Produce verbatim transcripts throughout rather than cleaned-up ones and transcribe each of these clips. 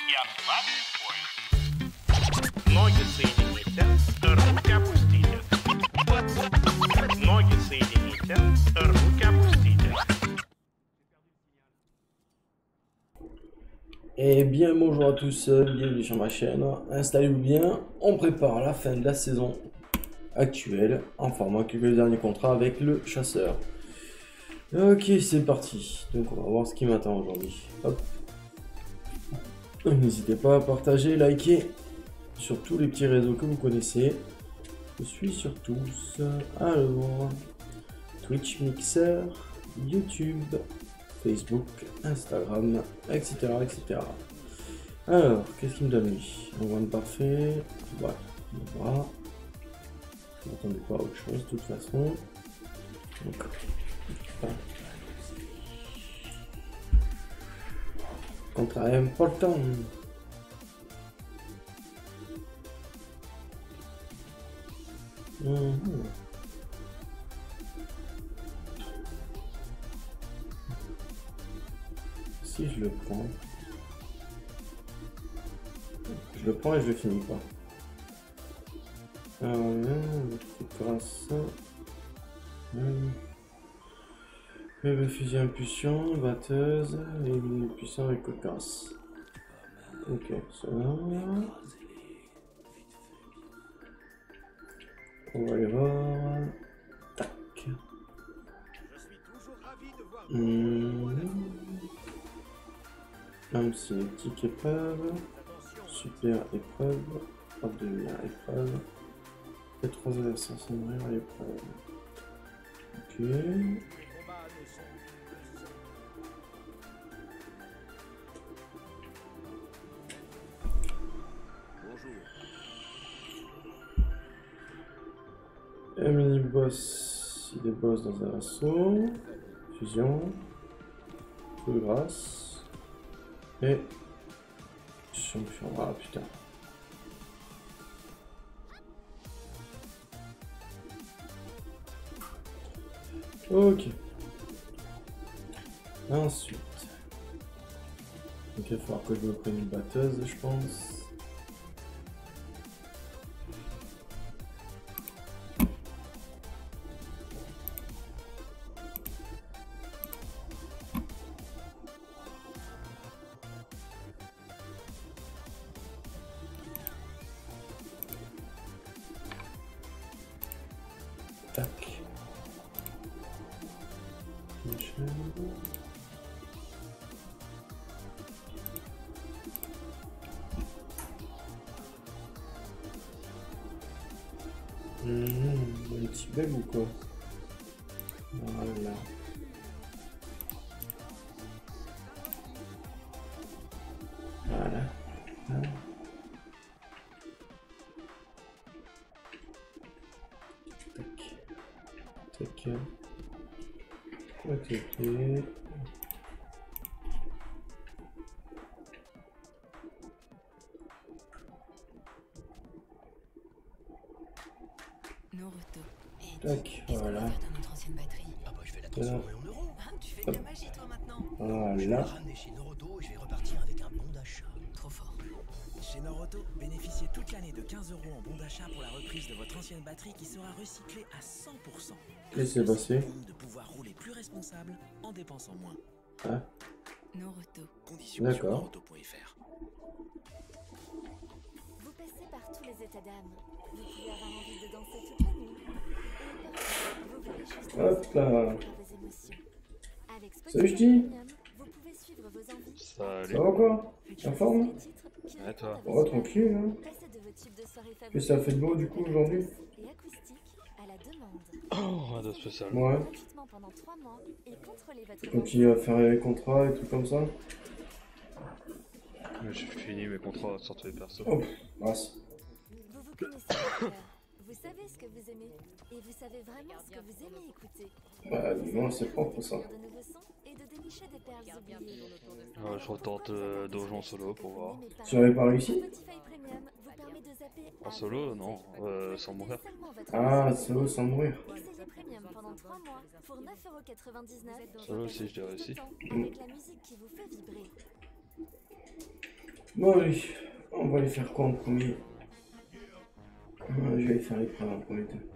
и отправить в поезд. Ноги соедините, руки опустите. Ноги соедините, руки опустите. Et bien bonjour à tous, bienvenue sur ma chaîne. Installez-vous bien, on prépare la fin de la saison actuelle en formant quelques derniers contrats avec le chasseur. Ok, c'est parti. Donc on va voir ce qui m'attend aujourd'hui. Hop. N'hésitez pas à partager, liker sur tous les petits réseaux que vous connaissez. Je suis sur tous. Alors, Twitch, Mixer, YouTube, Facebook, Instagram, et cetera et cetera. Alors, qu'est-ce qu'il me donne lui? Un one parfait. Voilà, on va. Je m'attendais pas à autre chose de toute façon. Donc, voilà. Contrat important. Mmh. Si je le prends, je le prends et je le finis pas. Alors là, grâce à le fusil impulsion, batteuse et puissant avec cocasse. Ok, ça va. On va aller voir. Tac. Mmh. Même si une petite épreuve. Super épreuve. Hop de lumière épreuve. Et trois adversaires sans mourir à l'épreuve. Ok. Un mini boss, il est boss dans un assaut, fusion, coup de grâce, et champion. Ah putain. Ok. Ensuite, donc il va falloir que je me prenne une batteuse, je pense. Tac. Mmh, un petit bug ou quoi? Voilà. Voilà. Voilà. Tac. Tac. Ok, ok. Tac, voilà. Voilà. Voilà. Chez Noroto, bénéficiez toute l'année de quinze euros en bon d'achat pour la reprise de votre ancienne batterie qui sera recyclée à cent pour cent. Qu'est-ce qui s'est passé? De pouvoir rouler plus responsable en dépensant moins. Ah. Noroto. Conditions sur noroto point F R. Vous passez par tous les états d'âme. Vous pouvez avoir envie de danser toute la nuit. Et vous voulez juste hop là. vos émotions. Avec Salut, je dis. vous pouvez suivre vos envies. Salut. Ça va quoi? En forme? Ouais, toi. Oh, tranquille, hein. Qu'est-ce que ça fait de beau du coup aujourd'hui? Oh, rien de spécial. Ouais. Tu continues à faire les contrats et tout comme ça? J'ai fini mes contrats sur tous les persos. Oh, mince. Vous vous connaissez par cœur. Vous savez ce que vous aimez. Et vous savez vraiment ce que vous aimez écouter. Bah, dis-moi, c'est propre ça. Ouais, je retente euh, Donjon solo pour voir. Tu n'avais pas réussi? En solo, non, euh, sans mourir. Ah, solo sans mourir. Solo aussi, je l'ai réussi. Mm. Bon allez, on va aller faire quoi en premier? euh, Je vais aller faire les preuves en premier temps.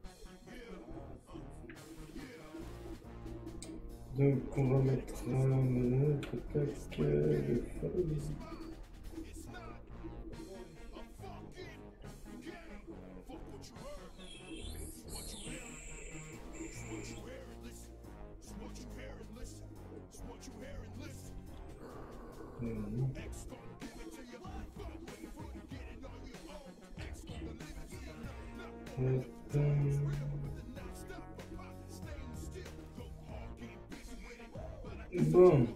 Donc on va mettre euh, tac, euh, le feuille. Mmh. Bon.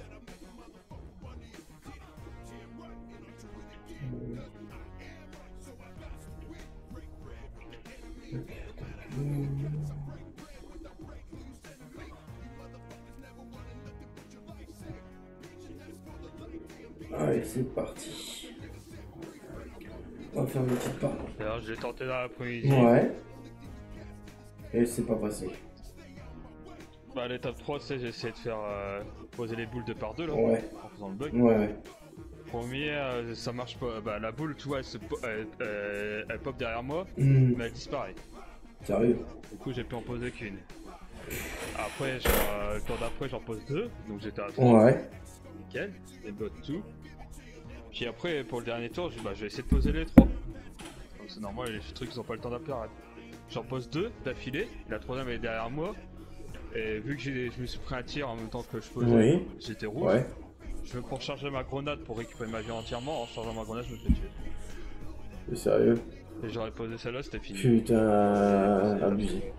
Allez, c'est parti. On va faire une petite part. D'ailleurs, je l'ai tenté dans l'après-midi. Ouais. Et c'est pas passé. Bah, l'étape trois, c'est j'ai essayé de faire euh, poser les boules de par deux là, Ouais. en faisant le bug. Ouais. Premier, euh, ça marche pas. Bah, la boule, tu vois, elle, se po- elle, elle- elle pop derrière moi, Mmh. mais elle disparaît. Sérieux? Du coup, j'ai pu en poser qu'une. Après, genre, euh, le tour d'après, j'en pose deux, donc j'étais à trois. Ouais. Nickel, les bots tout. Puis après, pour le dernier tour, je, bah, je vais essayer de poser les trois. Donc c'est normal, les trucs ils ont pas le temps d'apparaître. J'en pose deux d'affilée, la troisième elle est derrière moi. Et vu que j'ai- je me suis pris un tir en même temps que je posais, Oui. j'étais rouge. Ouais. Je veux pour charger ma grenade pour récupérer ma vie entièrement. En chargeant ma grenade, je me fais tuer. C'est sérieux? Et j'aurais posé celle-là, c'était fini. Putain, abusé.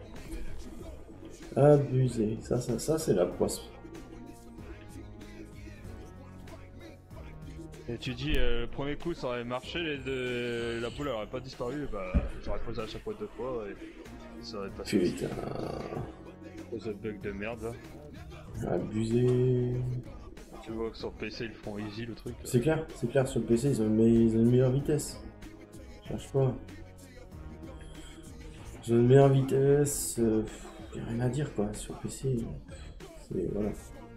Abusé. Ça, ça, ça, c'est la poisse. Et tu dis, euh, le premier coup ça aurait marché, les deux... la boule elle aurait pas disparu, bah j'aurais posé à chaque fois deux fois et ça aurait passé. Putain. Cause de bug de merde là. Abusé. Tu vois que sur P C ils font easy le truc. C'est clair, c'est clair, sur le P C, ils ont, une, me- ils ont une meilleure vitesse. Je cherche pas. Ils ont une meilleure vitesse. Euh, y a rien à dire quoi, sur P C. C'est. Voilà.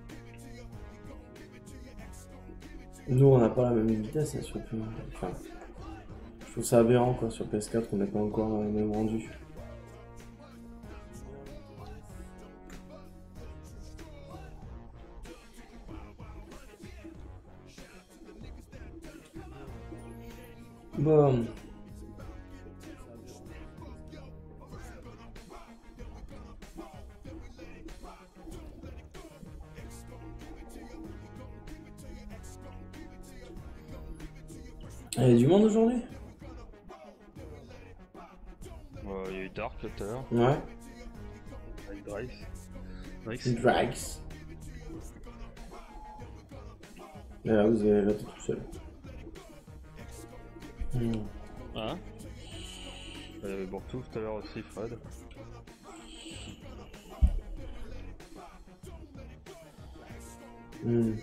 Nous, on n'a pas la même vitesse hein, sur le P C. Enfin. Je trouve ça aberrant quoi, sur P S quatre, on n'est pas encore le même rendu. Bon. Il y a du monde aujourd'hui? Euh, il y a eu Dark tout à l'heure, Ouais. avec Drax. Drax. Drags. Et là, vous avez raté tout seul. Hmm. Hein? Il y avait Bortou tout à l'heure aussi, Fred. Hmm.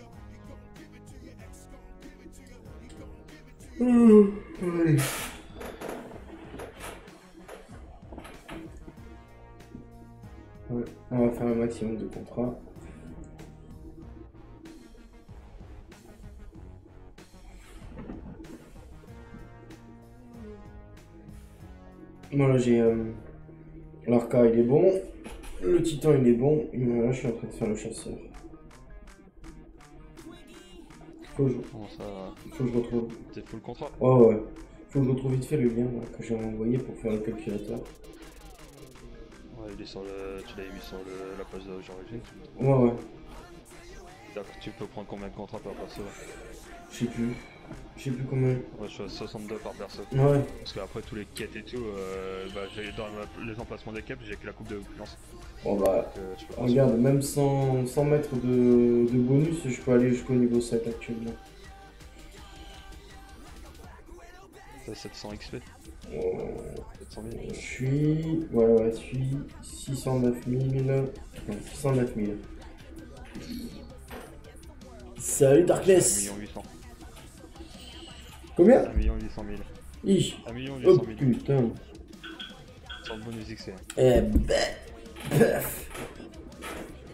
Hmm. Allez. Ouais, on va faire un maximum de contrats. Voilà, j'ai euh, l'arca il est bon, le titan il est bon, et voilà, je suis en train de faire le chasseur. Faut que je, Comment ça? faut que je retrouve. T'es full contrat? Ouais, ouais. Faut que je retrouve vite fait le lien là, que j'ai envoyé pour faire le calculateur. Ouais, il est sur le. Tu l'avais mis sur le... la page d'origine. Ouais, ouais. D'accord, tu peux prendre combien de contrats par perso? Je sais plus. Je sais plus combien. Moi je suis à soixante-deux par perso. Ouais. Parce qu'après tous les quêtes et tout, euh, bah, j'ai dans ma- les emplacements des quêtes, j'ai que la coupe de confiance. Bon bah, Euh, je peux pas regarde, même sans, sans mettre de, de bonus, je peux aller jusqu'au niveau sept actuellement. T'as sept cents X P. Euh, sept cent mille. je suis. Ouais, ouais, je suis six cent neuf mille. Non, six cent neuf mille. Salut un Darkness! million huit cents. Combien? un million huit cent mille. Ih! un million huit Oh cent mille. putain! Sans le bonus X P. Eh ben! Paf.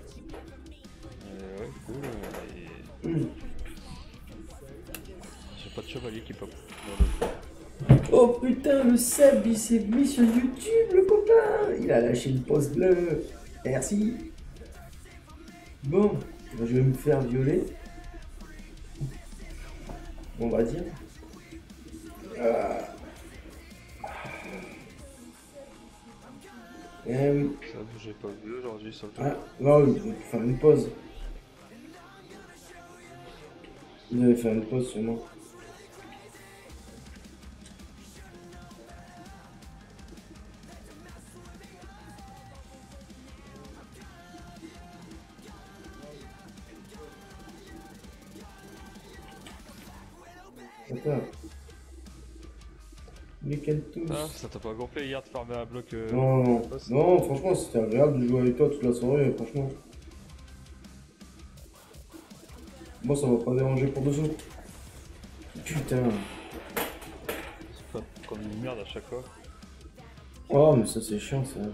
Euh, ouais, cool. Et... Hmm. Je sais de chevalier qui pop. Dans le... Oh putain, le Seb, il s'est mis sur YouTube, le copain. Il a lâché une pause bleue. Merci. Bon, je vais me faire violer. On va dire. Ah. Eh oui. Ça, j'ai pas vu aujourd'hui sur le Ah, non, il faut faire une pause. Vous allez faire une pause sûrement. Attends. Lesquels tous? Ah, ça t'a pas gonflé hier de farmer un bloc euh... Non, non, poste. non, franchement, c'était agréable de jouer avec toi toute la soirée, franchement. Moi, ça m'a pas dérangé pour deux autres. Putain. C'est pas comme une merde à chaque fois. Oh, mais ça, c'est chiant, ça.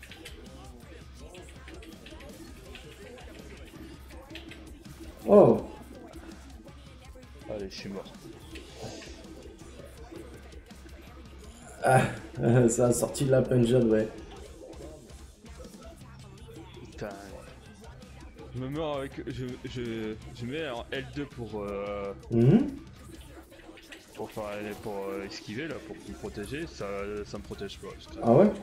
Oh. Allez, je suis mort. Ah, ça a sorti de la punjab, ouais. Putain. Je me mets avec. Je, je, je mets en L deux pour. Euh, Mhm. pour faire. Pour euh, esquiver là, pour me protéger. Ça, ça me protège pas. je te- Ah ouais?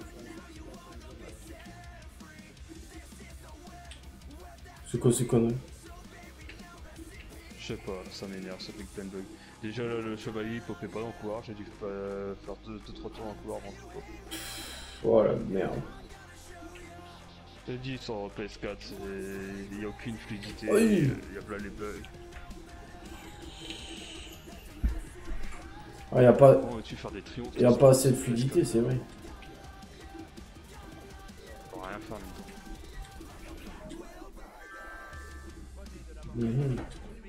C'est quoi ces conneries? Je sais pas, ça m'énerve, ça fait que plein de bugs. Déjà là, le chevalier il popait pas dans le couloir, j'ai dû euh, faire deux trois tours dans le couloir avant qu'il pop. Oh la merde. J'ai dit sur P S quatre, il n'y a aucune fluidité, Oui. il y a plein les bugs. Ah, y a pas, Comment veux-tu faire des triomphes? y a pas assez de fluidité, c'est vrai. Pour rien faire, mais Mhm.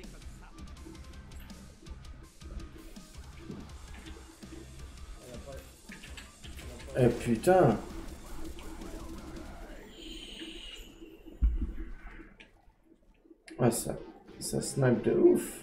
Eh putain. Ah ça, ça snipe de ouf.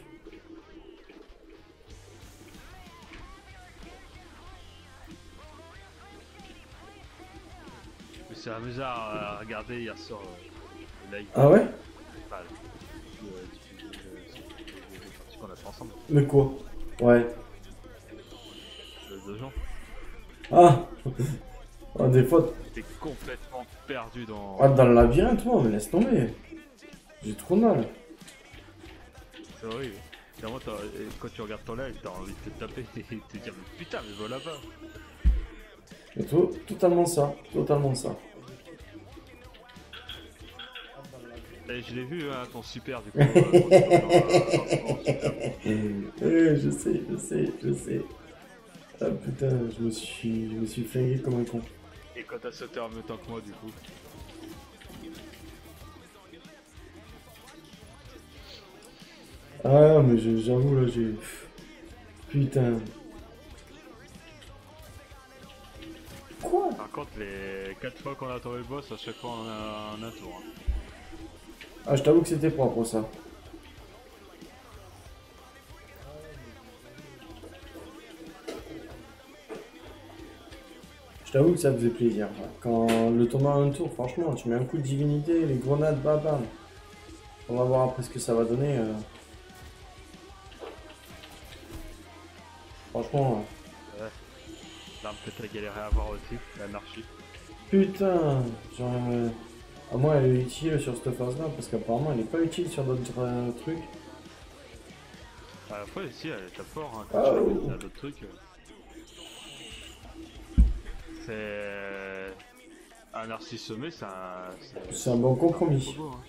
Mais c'est amusant à regarder hier soir euh, le live. Ah ouais? Enfin, le- le- le- le- les parties qu'on a fait ensemble, Mais quoi? Ouais. le deux gens. Ah. Ah, des fois, T'es complètement perdu dans. ah, dans le labyrinthe, moi, mais laisse tomber. J'ai trop mal. C'est horrible. Vraiment, t'as- et quand tu regardes ton live, t'as envie de te taper et de te dire mais putain, mais va là-bas. Mais to- totalement ça, totalement ça. Et je l'ai vu, hein, ton super du coup. euh, quand tu vas dans- dans- dans- super. Eh, je sais, je sais, je sais. Ah putain, je me suis, je me suis flingué comme un con. Et quand t'as sauté en même temps que moi, du coup. Ah, mais je- j'avoue, là, j'ai... Putain. Quoi? Par contre, les quatre fois qu'on a trouvé le boss, à chaque fois on a un, un tour. Hein. Ah, je t'avoue que c'était propre, ça. Je t'avoue que ça faisait plaisir. Quand le tournoi a un tour, franchement, tu mets un coup de divinité, les grenades, bam bam. On va voir après ce que ça va donner. euh. Franchement, euh, L'arme que t'as galéré à avoir aussi, l'anarchie. putain, genre, euh, à moi elle est utile sur cette phase-là parce qu'apparemment elle est pas utile sur d'autres euh, trucs. À la fois ici, elle est très fort, hein, quand Ah, tu oui. regardes d'autres trucs. euh. C'est... Un narcisse sommet, c'est un... C'est un bon compromis. trop beau, hein.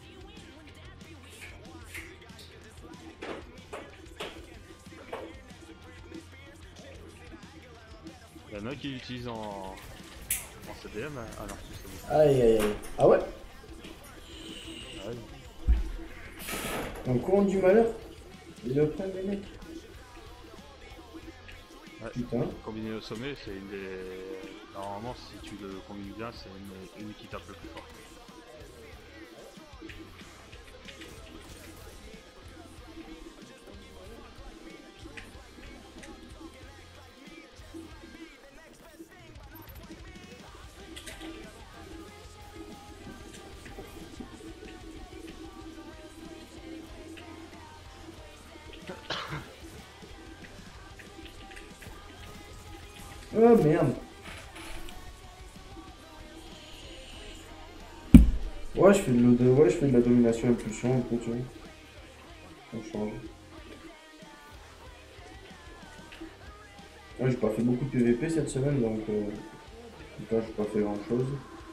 Il y en a qui l'utilisent en... en C D M, hein, un narcisse sommet. Aïe aïe aïe. Ah ouais? Ah oui. Un courant du malheur? Ils le prennent les mecs. Ouais. Putain. Combiné au sommet, c'est une des... Normalement, si tu le combines bien, c'est une, une qui tape le plus fort. Oh merde. Ouais, je fais de, de, ouais, je fais de la domination impulsion un peu, tu vois. On change. Ouais, j'ai pas fait beaucoup de P V P cette semaine, donc euh, en tout cas, j'ai pas fait grand chose.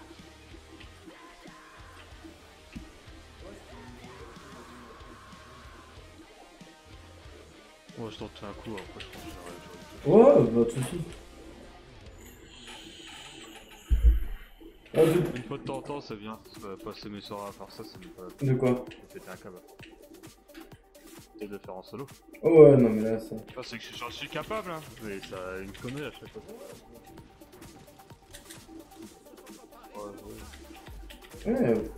Moi je tente un coup, après je pense que j'aurais. Ouais, pas de soucis. Ah, de... Une fois de temps en temps, ça vient. Euh, passer mes soirées à faire ça, ça me pas. de quoi? Je vais péter un câble. Et de le faire en solo. Oh ouais, non mais là, ça... Enfin, c'est que je j'en suis capable, hein. Mais ça a une connerie à chaque fois. Ouais, ouais. Ouais.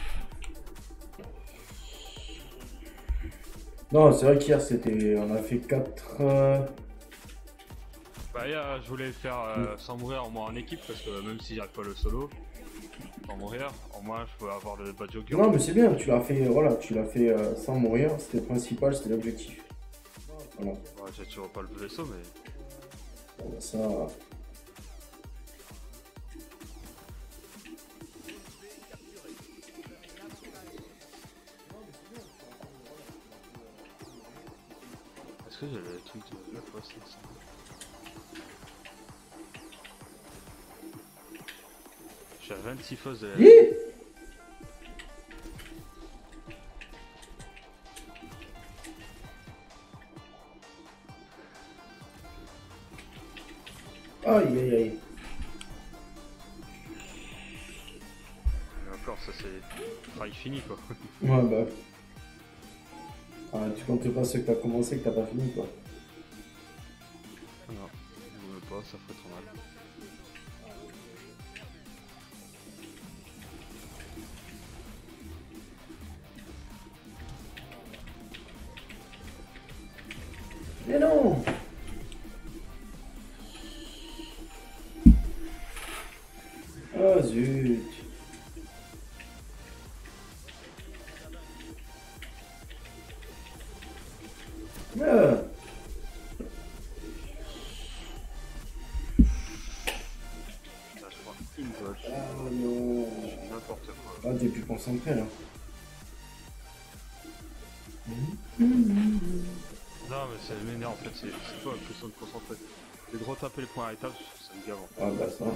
Non, c'est vrai qu'hier, c'était... On a fait quatre... Euh... Bah, hier, je voulais le faire euh, sans mourir, au moins en équipe, parce que même si j'arrive pas le solo, sans mourir, au moins je peux avoir le badge joker. Non, mais c'est bien, tu l'as fait, voilà, tu l'as fait euh, sans mourir, c'était le principal, c'était l'objectif. Voilà. Ouais, j'ai toujours pas le vaisseau, mais. Bon, bah, ça... Est-ce que j'ai le truc de la fois, c'est ça? Je suis à vingt-six fosses de la. Hi Aïe aïe aïe. Mais encore, ça c'est. Try fini quoi. Ouais, bah... Ah, tu comptes pas ce que t'as commencé que t'as pas fini, quoi. Non, je veux pas, ça ferait trop mal. Mais non! Ah zut! Ah. Là, je prends une gauche. Ah non! N'importe quoi. Ah, t'es plus concentré là. Non, mais ça m'énerve en fait, c'est c'est pas une question de concentrer. J'ai de retaper les points à étape, ça me gave en fait. Ah bah ça.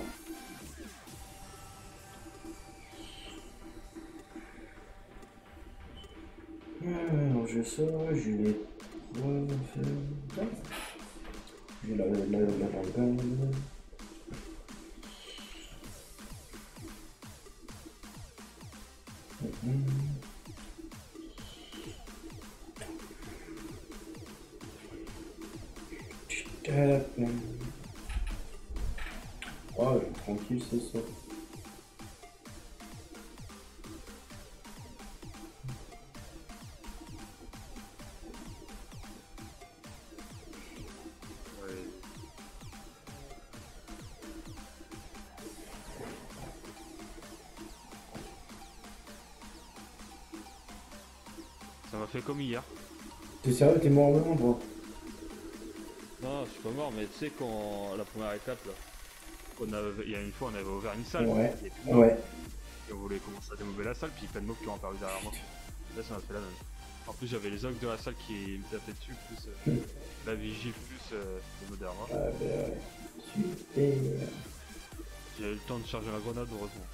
Alors j'ai ça, j'ai les trois. J'ai la la la la la la. Oh, tranquille, c'est ça. Ouais. Ça m'a fait comme hier. T'es sérieux, t'es mort vraiment, toi? Non, je suis pas mort, mais tu sais, quand la première étape, là, on avait, il y a une fois, on avait ouvert une salle. Ouais, il y a plus de ouais. Et on voulait commencer à démober la salle, puis plein de mobs qui ont apparu derrière moi. Là, ça m'a fait la même. En plus, j'avais les ogres de la salle qui me tapaient dessus, plus euh, la vigie, plus euh, les mobs derrière moi. Ah bah ouais. Super. J'ai eu le temps de charger ma grenade, heureusement.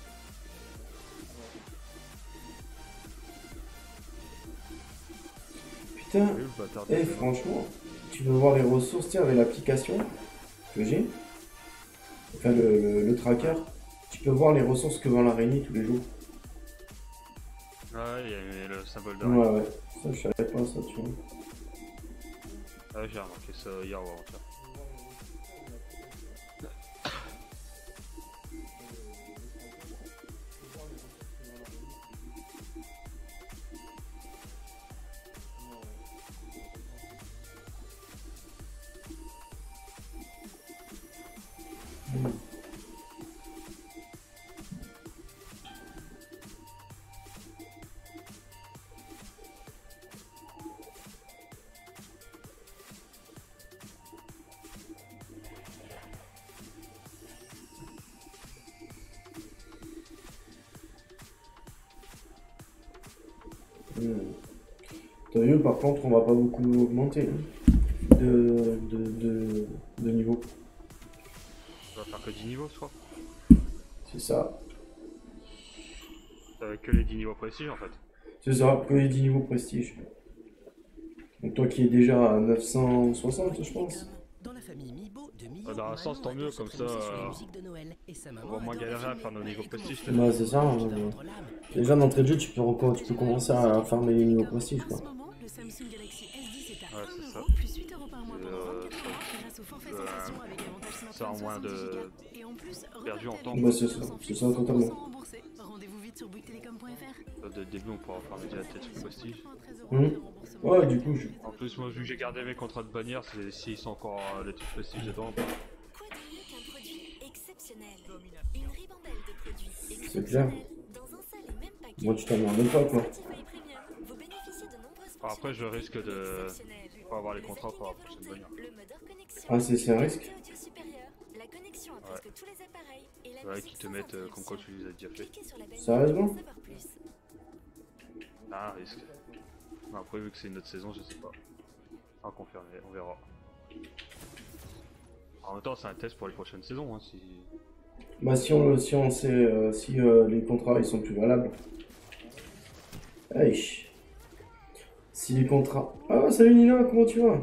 Putain, Et le bâtard de eh, la- franchement, tu veux voir les ressources, tiens, avec l'application que j'ai, enfin le, le, le tracker, tu peux voir les ressources que vend l'araignée tous les jours. Ah, il y a le symbole Ouais, d'araignée. ouais, ça je savais pas ça, tu vois. Ah, j'ai remarqué ça hier ou avant-hier. Hmm. T'as vu, par contre, on va pas beaucoup augmenter hein, de, de, de, de niveau. On va faire que dix niveaux, je crois. C'est ça. Euh, que les dix niveaux prestige en fait. C'est ça, que les dix niveaux prestige. Donc toi qui es déjà à neuf cent soixante, je pense. Dans la famille Mibo de Mio, Ah, dans un sens, Manon tant mieux, adore comme se ça, prononcer sur les euh, musiques de Noël, et sa maman on va moins adore galérer à filmer faire nos avec niveaux mon prestige, frère. Bah c'est ça, hein, Qui mais- va rendre l'âme. Déjà d'entrée de jeu, tu peux, encore, tu peux commencer à farmer les niveaux prestige quoi. En ce moment, le Samsung Galaxy S dix est à Ouais, un c'est ça. euro plus huit euros par mois pendant Euh, vingt-quatre mois grâce au forfait euh, sensation avec avantage ça smartphone en moins de- soixante-dix gigas. Et en plus, perdu en repartez temps. avec Bah, des c'est offres ça, sans c'est fil ça, cent pour cent totalement. remboursés. Rendez-vous vite sur bouygues télécom point f r. Euh, Dès le début, on pourra faire déjà des trucs prestige. Hum. Ouais, du coup, je... En plus, moi, vu que j'ai gardé mes contrats de bannière, c'est- s'ils sont encore euh, les trucs prestige dedans, bah, Quoi de mieux qu'un produit exceptionnel? Une ribambelle de produits C'est clair. exceptionnels dans un seul et même paquet. Moi, tu t'en rends même pas quoi. Spotify Premium, vous bénéficiez de nombreuses Enfin, après, je risque de exceptionnelles. pas avoir les Le contrats pour la zapping à prochaine volonté, bannière. le mode hors connexion, Ah, c'est c'est un risque. qualité audio supérieure, la connexion à presque tous les appareils et la Ouais, musique qui te sans mettent euh, comme quoi interruption. tu les as déjà fait. Cliquez sur la bannière Sérieusement pour en savoir plus. Ah, un risque. Mais après, vu que c'est une autre saison, je sais pas. À confirmer, on verra. En même temps, c'est un test pour les prochaines saisons, hein, si... Bah si on, si on sait, euh, si euh, les contrats ils sont plus valables. Aïe. Si les contrats... Ah salut Nina, comment tu vas?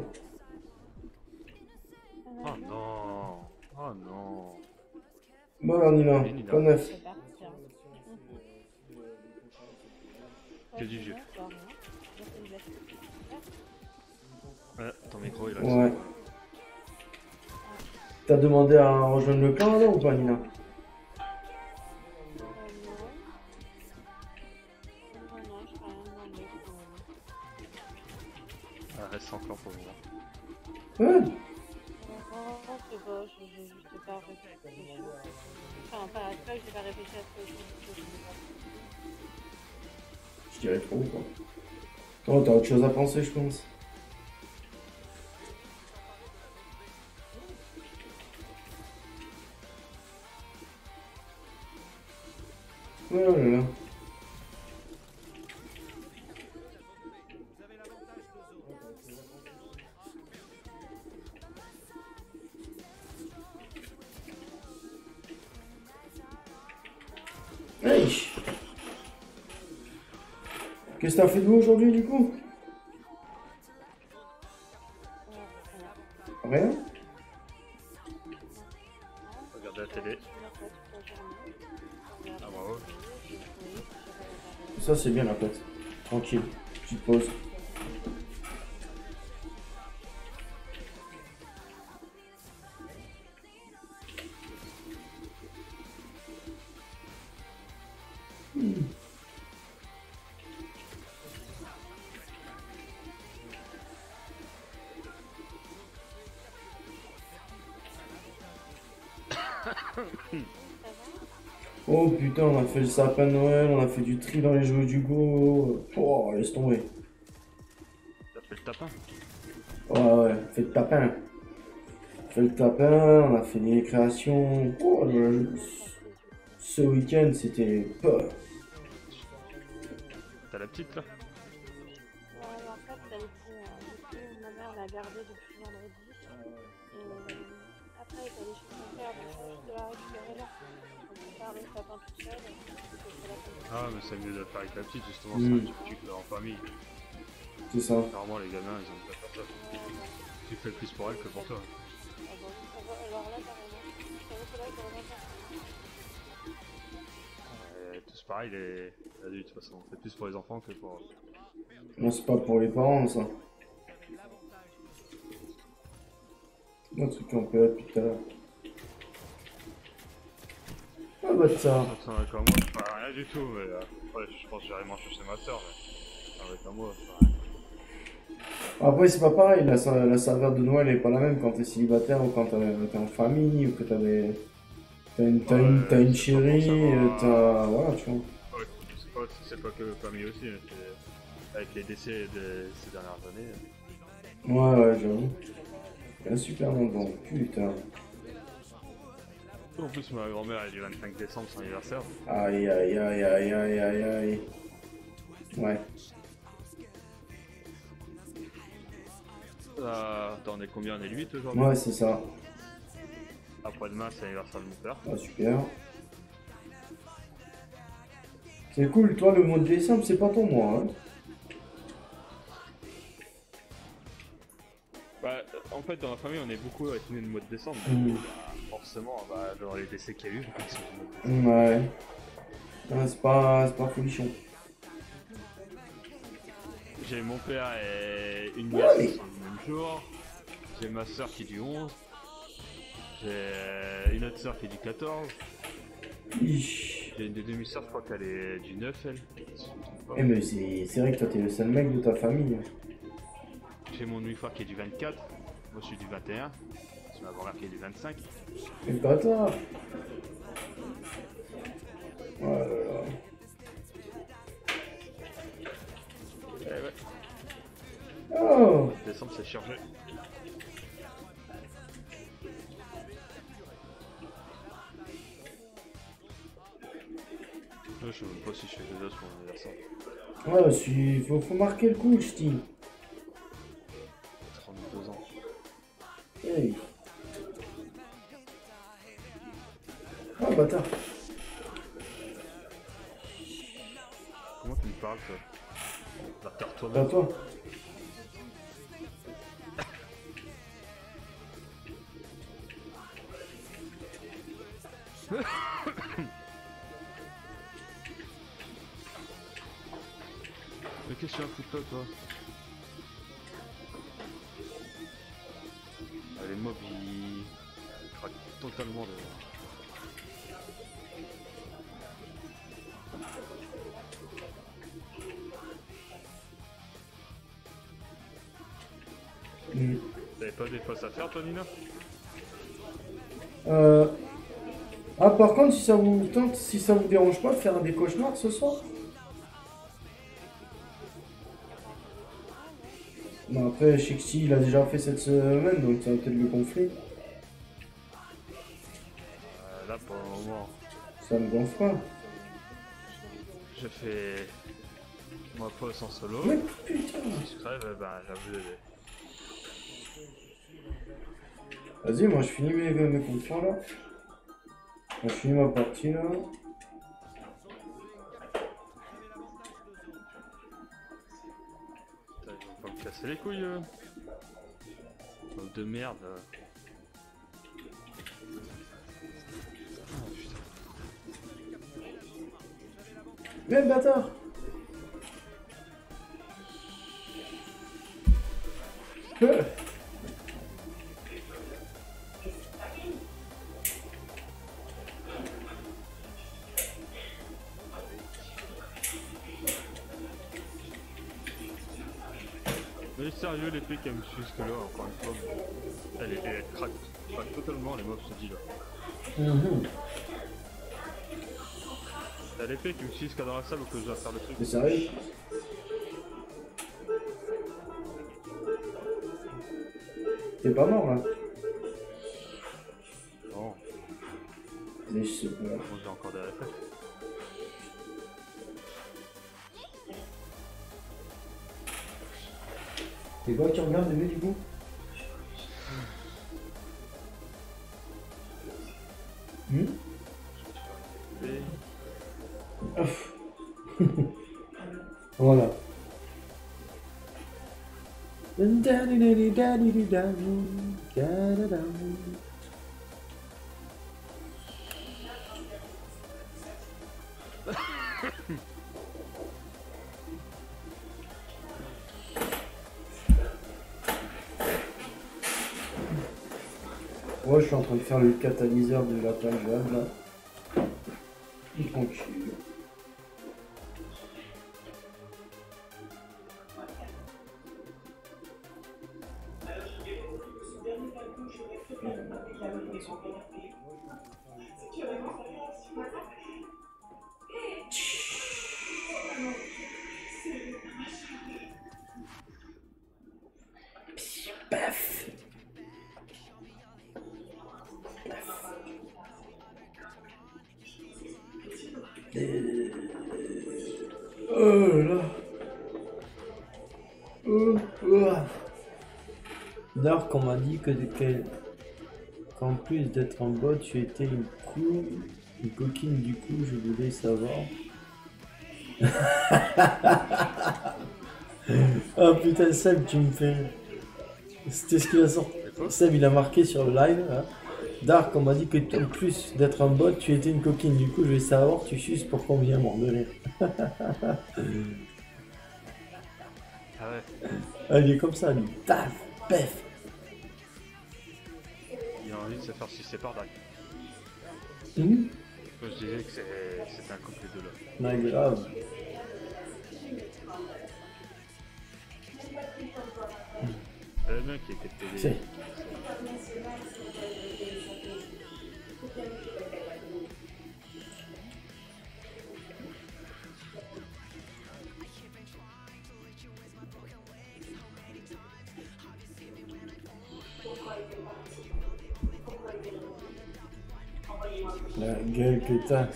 Oh non. Oh non. Bon alors Nina, Et Nina. quoi de neuf? Que du jeu. Ouais, ton micro il a Ouais. T'as demandé à rejoindre le clan alors ou pas Nina? Ah, reste sans clan pour le moment. Ouais. Non, c'est pas, je j'ai juste pas réfléchi. Enfin, pas, c'est pas que j'ai pas réfléchi à ce que je je- je- Je dirais trop quoi. Toi t'as autre chose à penser je pense. Oh là là. Hey. Qu'est-ce que t'as fait de vous aujourd'hui du coup? Rien? Regardez la télé. Ah bravo. Ça c'est bien la fête. Tranquille, petite pause. Hmm. Oh putain, on a fait le sapin de Noël, on a fait du tri dans les jeux du go. Oh, laisse tomber. T'as fait le tapin. Ouais, ouais, on fait le tapin. On fait le tapin, on a fait des créations. Oh, le- ce week-end, c'était peur. T'as la petite là? Ouais, mais en fait, ça a été, euh, depuis, ma mère l'a gardé depuis vendredi. Et euh, après, elle est allée chez son père, donc je dois la récupérer là. Donc, je faire le sapin toute seule. Donc, c'est la fin de Ah, mais c'est mieux de le faire avec la petite, justement, Mm. c'est un truc que tu fais en famille. C'est ça. Normalement, les gamins, ils aiment pas faire ça. Tu fais plus pour elle que pour toi. Ah bon, ça va, alors là, carrément. Ça va, c'est là que j'aurais pas fait. Euh, tous pareil, les adultes, de toute façon. C'est plus pour les enfants que pour... Non, c'est pas pour les parents, ça. Un truc qu'on peut depuis tout à l'heure. Ah bah ça. Ça, comme moi, je fais rien du tout, mais euh, ouais, je pense que j'irai manger chez ma soeur, mais avec un moi, ça rien. Après, c'est pas pareil, la, sa- la saveur de Noël est pas la même quand t'es célibataire ou quand t'es t'es en famille ou que t'as des. T'as une, t'as une, t'as une c'est pas chérie, forcément, euh, t'as. Voilà, tu vois. Ouais, c'est pas, c'est pas que famille aussi, mais c'est avec les décès de ces dernières années. Ouais, ouais, j'avoue. Il y a super longtemps, putain. En plus, ma grand-mère elle est du vingt-cinq décembre, son anniversaire. Aïe, aïe, aïe, aïe, aïe, aïe, aïe. Ouais. Euh, attends, on est combien? On est le huit aujourd'hui? Ouais, c'est ça. Après-demain, c'est l'anniversaire de mon père. Ah, super. C'est cool, toi, le mois de décembre, c'est pas pour moi. Hein. Bah, en fait, dans la famille, on est beaucoup à être nés le mois de décembre. Mmh. Bah, forcément, bah, dans les décès qu'il y a eu, ils sont du mois de décembre. Ouais. Ouais, c'est pas, c'est pas folichon. J'ai mon père et une Ouais, nièce mais- qui sont le même jour. J'ai ma soeur qui est du onze. J'ai une autre soeur qui est du quatorze. Ich. J'ai une des demi-sœurs, je crois qu'elle est du neuf, elle. si je me trompe pas. Eh, mais c'est c'est vrai que toi, t'es le seul mec de ta famille. J'ai mon demi-frère qui est du vingt-quatre. Moi, je suis du vingt et un. J'ai ma grand-mère qui est du vingt-cinq. Mais pas toi. Oh là là. Eh ouais, Oh. décembre, c'est chargé. Ouais, je sais même pas si je fais des os pour mon anniversaire. Ouais, si, faut, faut marquer le coup, je dis. trente-deux ans. Hey. Oh, bâtard. Comment tu me parles, toi? Va te Pas retourner. toi. Mais qu'est-ce que tu as foutu là, toi? Ah, les mobs, ils craquent totalement de... Hmm. T'avais pas des postes à faire, toi, Nina? Euh... Ah, par contre, si ça vous tente, si ça vous dérange pas de faire des cauchemars ce soir. Bon, après, je sais que si, il a déjà fait cette semaine, donc ça va peut-être le gonfler. Euh, là, pour le moment, Ça me gonfle pas. je fais ma pause en solo. Mais putain. Si je crève, ben, j'avoue d'aider. Vas-y, moi je finis mes, mes contrats là. Je finis ma partie là. Putain, ils vont pas me casser les couilles, eux. Bande de merde. là. Ah, putain. Mais bâtard. Euh. Mais sérieux, les pics, elles me suivent jusque là, encore une fois. Elle, est, elle craque, craque totalement, les mobs, se dit là. Mhm. T'as l'épée qui me suit jusqu'à dans la salle ou que je dois faire le truc. Mais sérieux? T'es pas mort là? Non, Mais je sais pas. moi j'ai encore des réflexes. C'est quoi qui regarde bébé du coup? Hmm? Et... Voilà. Ouais, je suis en train de faire le catalyseur de la page web là. Tranquille. Paf. Euh... Oh là là. Oh, oh. Dark, on m'a dit que, que qu'en plus d'être un bot, tu étais une cou, une coquine, du coup, je voulais savoir. Oh putain, Seb, tu me fais. C'était ce qu'il a sorti. Seb, il a marqué sur le live. Hein. Dark, on m'a dit que en plus d'être un bot, tu étais une coquine. Du coup, je vais savoir, tu suces pour combien, mort de rire. Ah ouais. Ah, il est comme ça, lui. Taf, pef. Il a envie de se faire sucer par Dark. Mmh. Je disais que c'était un couple de là. Non, grave. Le mec qui était pédé. C'est. La gueule que t'as.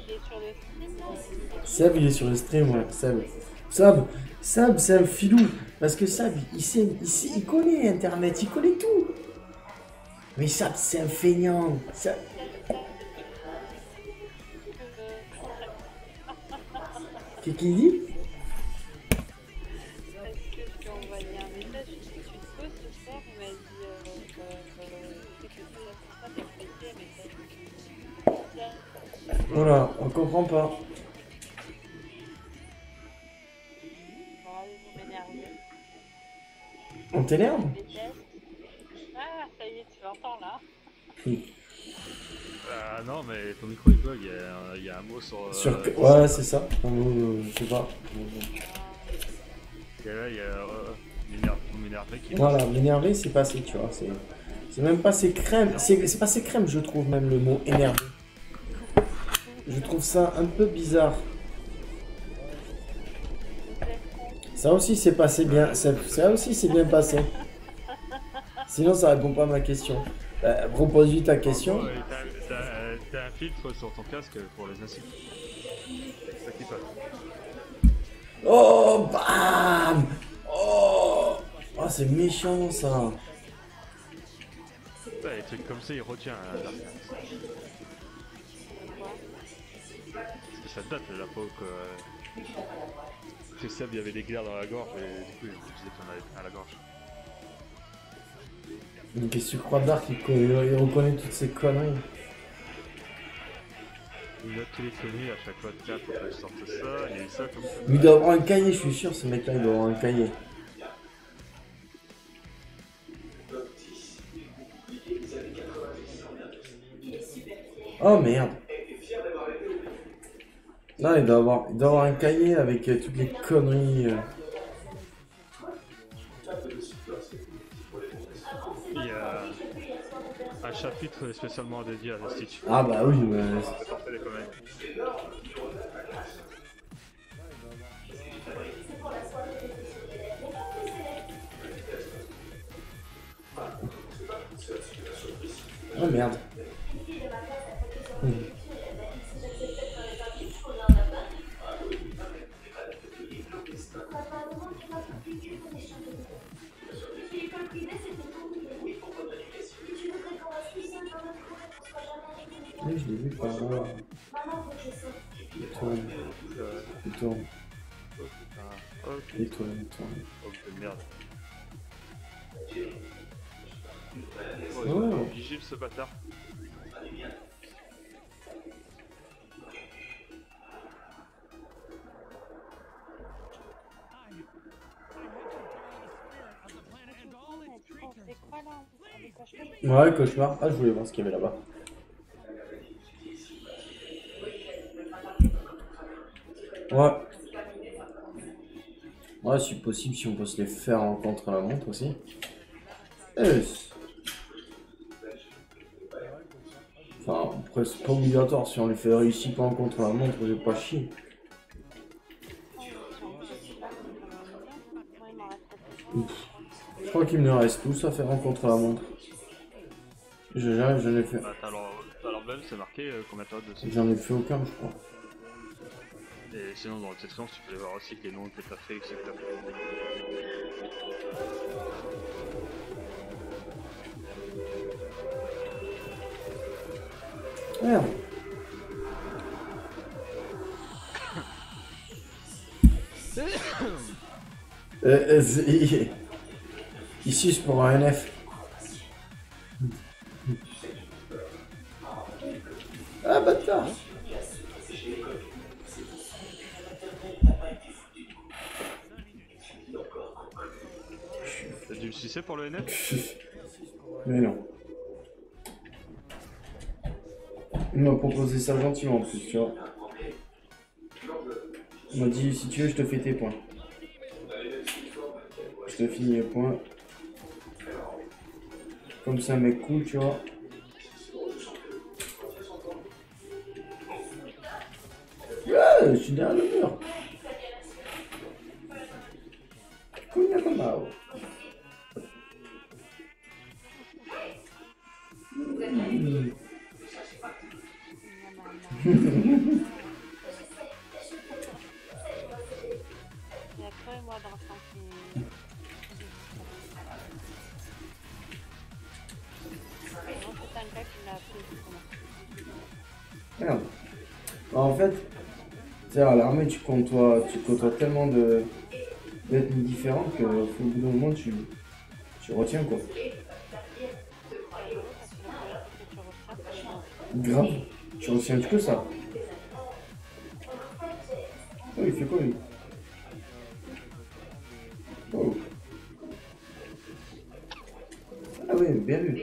Seb, il est sur le stream, non? Seb, il est sur le stream, ouais. Seb. Seb, Seb, c'est un filou. Parce que Seb, il sait, il sait, il connaît Internet, il connaît tout. Mais Seb, c'est un feignant. Seb... Qu'est-ce qu'il dit? Parce que je lui ai envoyé un message, je lui ai dit, tu te poses ce soir, il m'a dit, euh, euh, euh, c'est que tu l'as pas t'expliquer, mais ça. Voilà, on comprend pas. Bon, allez, vous m'énervez. On t'énerve? Je déteste. Ah, ça y est, tu l'entends là. Ah non, mais ton micro il bug, il y a, il y a un mot sur. Euh, Sur... Ouais, c'est ça. Euh, je sais pas. Et là, il y a euh, m'énerver qui. Voilà, m'énerver, c'est passé, tu vois. C'est c'est même pas c'est crème. C'est pas c'est crème, je trouve, même le mot énervé. Je trouve ça un peu bizarre. Ça aussi, c'est passé bien. Ça, ça aussi, c'est bien passé. Sinon, ça répond pas à ma question. Euh, Propose-lui ta question. Oh, t'as un filtre sur ton casque pour les insultes. C'est ça qui passe. Oh, bam! Oh, oh c'est méchant, ça. Ouais, les trucs comme ça, il retient hein, Dark. Parce que ça date de la fois que... Euh, que Seb, il y avait des glaires dans la gorge et du coup, il disait qu'on avait à la gorge. Mais qu'est-ce que tu crois, Dark? Il, il reconnaît toutes ces conneries. Il note tous les conneries à chaque fois de tiens, faut que je sorte ça, il y a eu ça comme ça. Mais il doit avoir un cahier, je suis sûr, ce mec-là, il doit avoir un cahier. Oh merde. Non, il doit avoir, il doit avoir un cahier avec euh, toutes les conneries. Euh... Il y a un chapitre spécialement dédié à The Stitch. Ah bah oui, mais... C'est parfait les comédies. Oh merde. Hmm. Oui, je l'ai vu par là. Il tourne. Il tourne. Ok. Il tourne, il tourne. Oh putain de merde. Oh, Ouais. il va obliger ce bâtard. C'est quoi là? Des cauchemars? Ouais, cauchemar. Ah, je voulais voir ce qu'il y avait là-bas. Ouais. Ouais, si possible, si on peut se les faire en contre la montre aussi. Yes. Enfin, après, c'est pas obligatoire. Si on les fait réussir pas en contre la montre, je vais pas chier. Je crois qu'il me reste tous à faire en contre la montre. Je, je, je l'ai fait. Bah, t'as l'emblème, c'est marqué euh, combien de périodes dessus. J'en ai fait aucun, je crois. Et sinon, dans le Tetris, tu peux les voir aussi que les noms que t'as fait, et que t'as fait. Merde. euh, euh, il... il suce pour un N F. Ah bâtard. T'as dû le sucer pour le N F? Mais non. Il m'a proposé ça gentiment en plus, tu vois. Il m'a dit si tu veux je te fais tes points. Je te finis les points. Comme c'est un mec cool, tu vois. Ouais, je suis derrière le mur. Kunyamamao. Mm. Il y a que moi dans le sens qui... Non, c'est un gars qui m'a appris justement. Merde. En fait, tu sais, à l'armée, tu côtoies, tu côtoies tellement de d'ethnies différentes que au bout d'un moment, tu, tu retiens quoi. Grave, tu retiens que ça. Oh, il fait quoi lui? Oh. Ah oui, bien vu.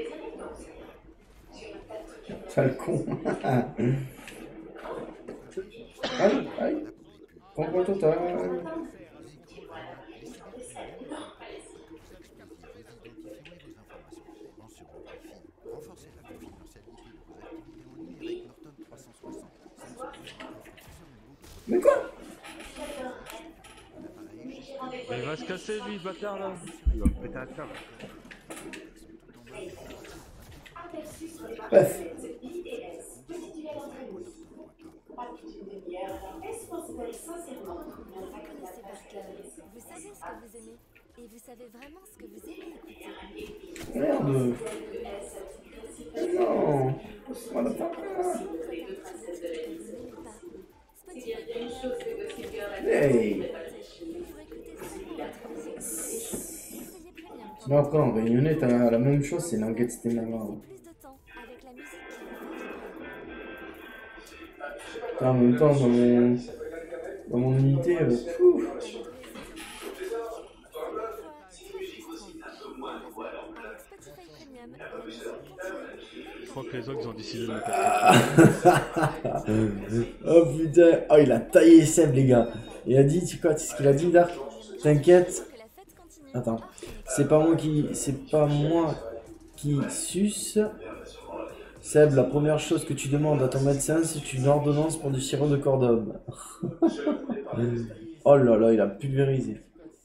Sale con. Aïe, aïe. Contrôle total. Mais quoi? Mais il va se casser lui, ce bâtard là. Il va me péter un câble. Bref. Vous savez ce que vous aimez et vous savez vraiment ce que vous aimez écouter. Merde. Non. Voilà. Hey. Non, après en réunionnais, t'as la même chose, c'est Nuggets c'était marrant. En même temps, dans mon, dans mon unité, euh, pouf. Je crois que les autres ont décidé de me casser. Oh putain, oh il a taillé Seb les gars. Il a dit, tu quoi, tu sais ce qu'il a dit là? T'inquiète. Attends, c'est pas moi qui, c'est pas moi qui suce. Seb, la première chose que tu demandes à ton médecin, c'est une ordonnance pour du sirop de cordon. Oh là là, il a pulvérisé.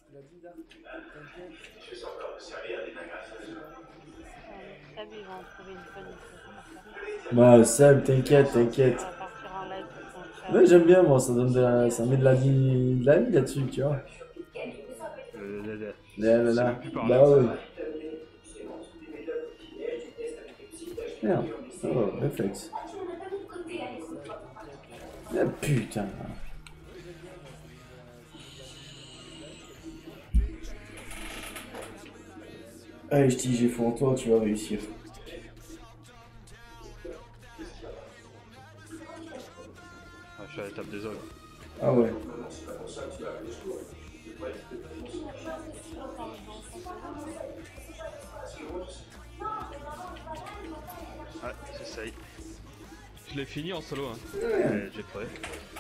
Bah Seb, t'inquiète, t'inquiète. Ouais, j'aime bien moi, ça donne de la... ça met de la vie, de la vie là-dessus, tu vois. Euh, là, là, là. Bah ouais. Merde, oh, réflexe. Ah putain. Allez, je dis, j'ai foi en toi, tu vas réussir. Ah, je suis à l'étape des os. Ah ouais. Ouais, j'essaye. Je l'ai fini en solo, hein. Ouais. J'ai trouvé.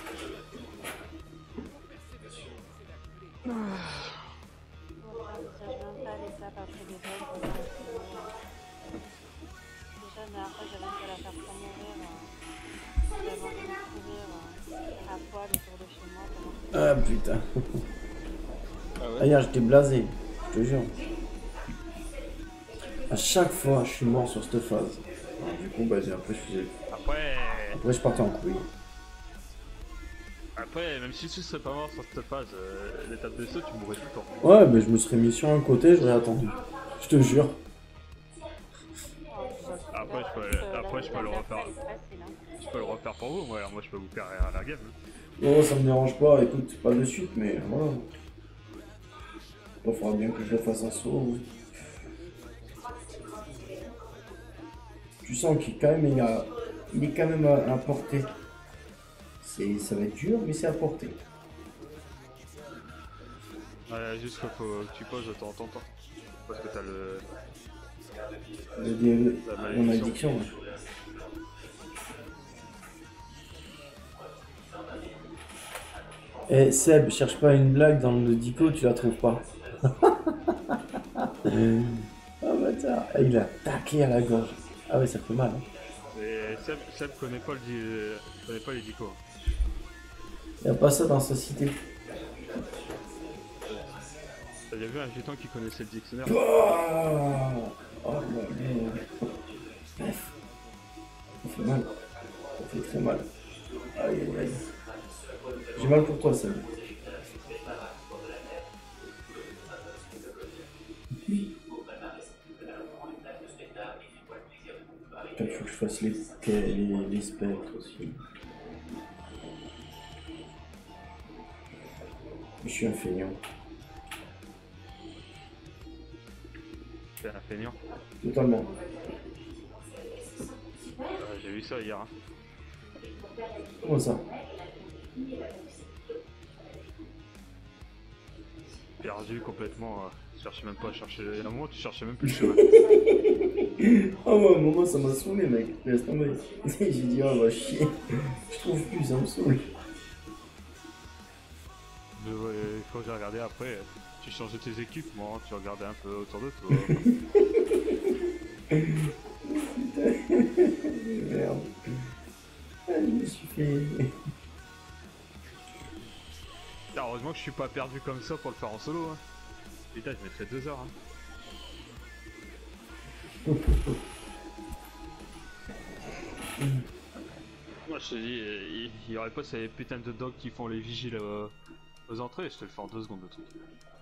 Ah putain. Ah ouais. Ah hier j'étais blasé, je te jure. À chaque fois je suis mort sur cette phase. Alors, du coup bah après je faisais. Après. Après je partais en couille. Après même si tu serais pas mort sur cette phase, euh, l'étape de saut tu mourrais tout le temps. Ouais mais je me serais mis sur un côté, j'aurais attendu. Je te jure. Après, je peux, Euh, après, la je peux le dernière refaire. fois, elle est facile, hein. Je peux le refaire pour vous, moi, moi je peux vous faire à la game. Non, ça me dérange pas, écoute, pas de suite, mais voilà. Il faudra bien que je le fasse en solo. Tu sens qu'il est quand même, il, a, il est quand même à, à portée. C'est, ça va être dur, mais c'est à portée. Ouais, juste qu'il faut que tu poses de temps en temps. Parce que t'as le. Le dé- La mon malédiction. addiction. Ouais. Eh Seb, cherche pas une blague dans le dico, tu la trouves pas. Ah bâtard, eh, il a taclé à la gorge. Ah ouais, ça fait mal. Hein. Et Seb, Seb connaît pas, le di... connaît pas les dicos. Y a pas ça dans sa cité. T'as déjà vu un gitan qui connaissait le dictionnaire? Oh, oh là là. Bref. Ça fait mal. Ça fait très mal. Aïe aïe aïe. J'ai mal pour toi, Seb. Il faut que je fasse les, les, les spectres aussi. Je suis un feignant. T'es un feignant. Totalement. Euh, J'ai vu ça hier. Hein. Comment ça? Perdu complètement. Euh, je cherchais même pas à chercher. Il y a un moment, tu cherchais même plus le chemin. Oh ouais, à un moment ça m'a saoulé mec, laisse tomber. J'ai dit oh va chier, je trouve plus, ça me saoule. Il faut que j'ai regardé après. Tu changeais tes équipements, tu regardais un peu autour de toi. Merde. Ah, je me suis fait... Ah, heureusement que je suis pas perdu comme ça pour le faire en solo. Hein. Putain, je mettrais deux heures. Hein. Moi je te dis, il y, y aurait pas ces putains de dogs qui font les vigiles euh, aux entrées, je te le fais en deux secondes le truc.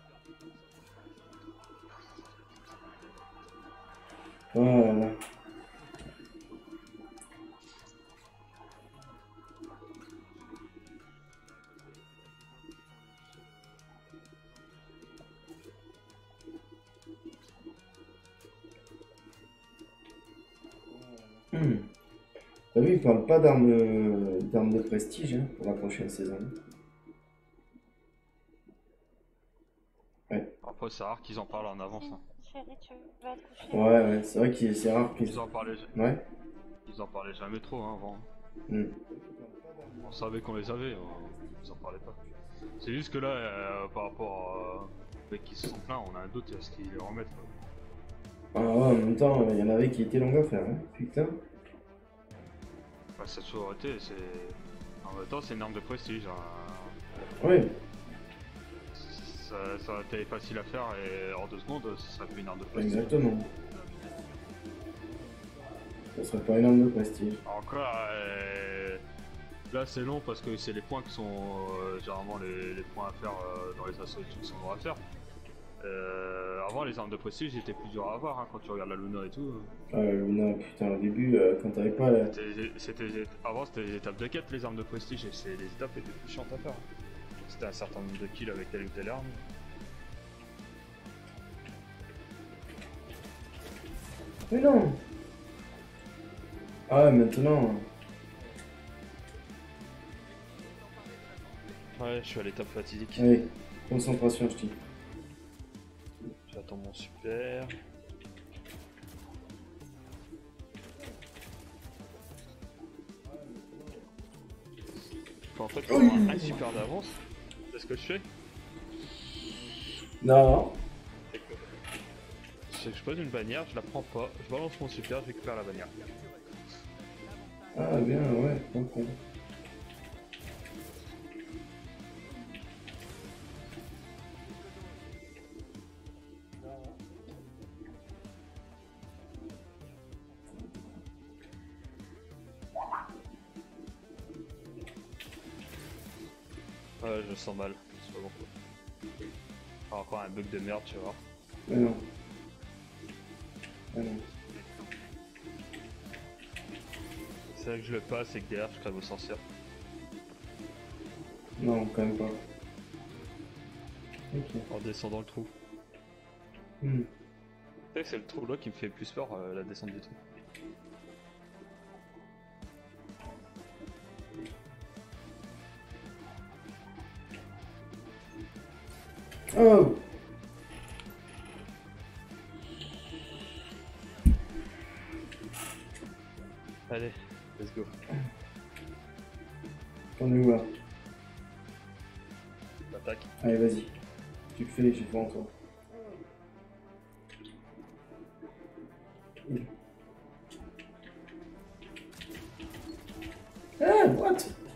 Voilà. Hmm. T'as vu, ils parlent pas d'armes d'armes de prestige hein, pour la prochaine saison. Ouais. Après c'est rare qu'ils en parlent en avance. Hein. Chérie, tu vas te coucher. Ouais, ouais, c'est vrai que c'est rare qu'ils... Ils en parlaient, Ouais. ils en parlaient jamais trop hein, avant. Hmm. On savait qu'on les avait, on... ils en parlaient pas. C'est juste que là, euh, par rapport euh, aux mecs qui se sont plaints, on a un doute à ce qu'ils les remettent. Quoi. Ah ouais, en même temps, il y en avait qui étaient longs à faire, hein. Putain. Bah, ça a toujours été, c'est... En même temps, c'est une arme de prestige. Hein. Ouais. Ça, ça aurait été facile à faire et en deux secondes, ça serait plus une arme de prestige. Exactement. Ça serait pas une arme de prestige. Encore, euh, là c'est long parce que c'est les points qui sont euh, généralement les, les points à faire euh, dans les assauts et tout qui sont longs à faire. Euh, avant les armes de prestige étaient plus dures à avoir hein, quand tu regardes la Luna et tout. Ah la Luna, putain, au début, euh, quand t'avais pas la... C'était, c'était, avant c'était les étapes de quête les armes de prestige et c'est, les étapes étaient plus chiantes à faire. C'était un certain nombre de kills avec telle ou telle arme. Mais non. Ah ouais, maintenant... Ouais, je suis à l'étape fatidique. Allez, concentration, je dis. J'attends mon super. En fait, pour avoir un super d'avance, c'est ce que je fais. Non. C'est que, c'est que je pose une bannière, je la prends pas, je balance mon super, je récupère la bannière. Ah bien, ouais, pas con. Ouais, je me sens mal, c'est pas bon. Ah, encore un bug de merde, tu vois. Mais non. Ah non. C'est vrai que je le passe et que derrière je crève au sorcière. Non, quand même pas. Ok. En descendant le trou. Hmm. C'est vrai que c'est le trou là qui me fait plus peur, euh, la descente du trou. Oh! Allez, let's go. On est où là? Attaque. Allez, vas-y. Tu le fais, j'ai pas encore. Ah, what?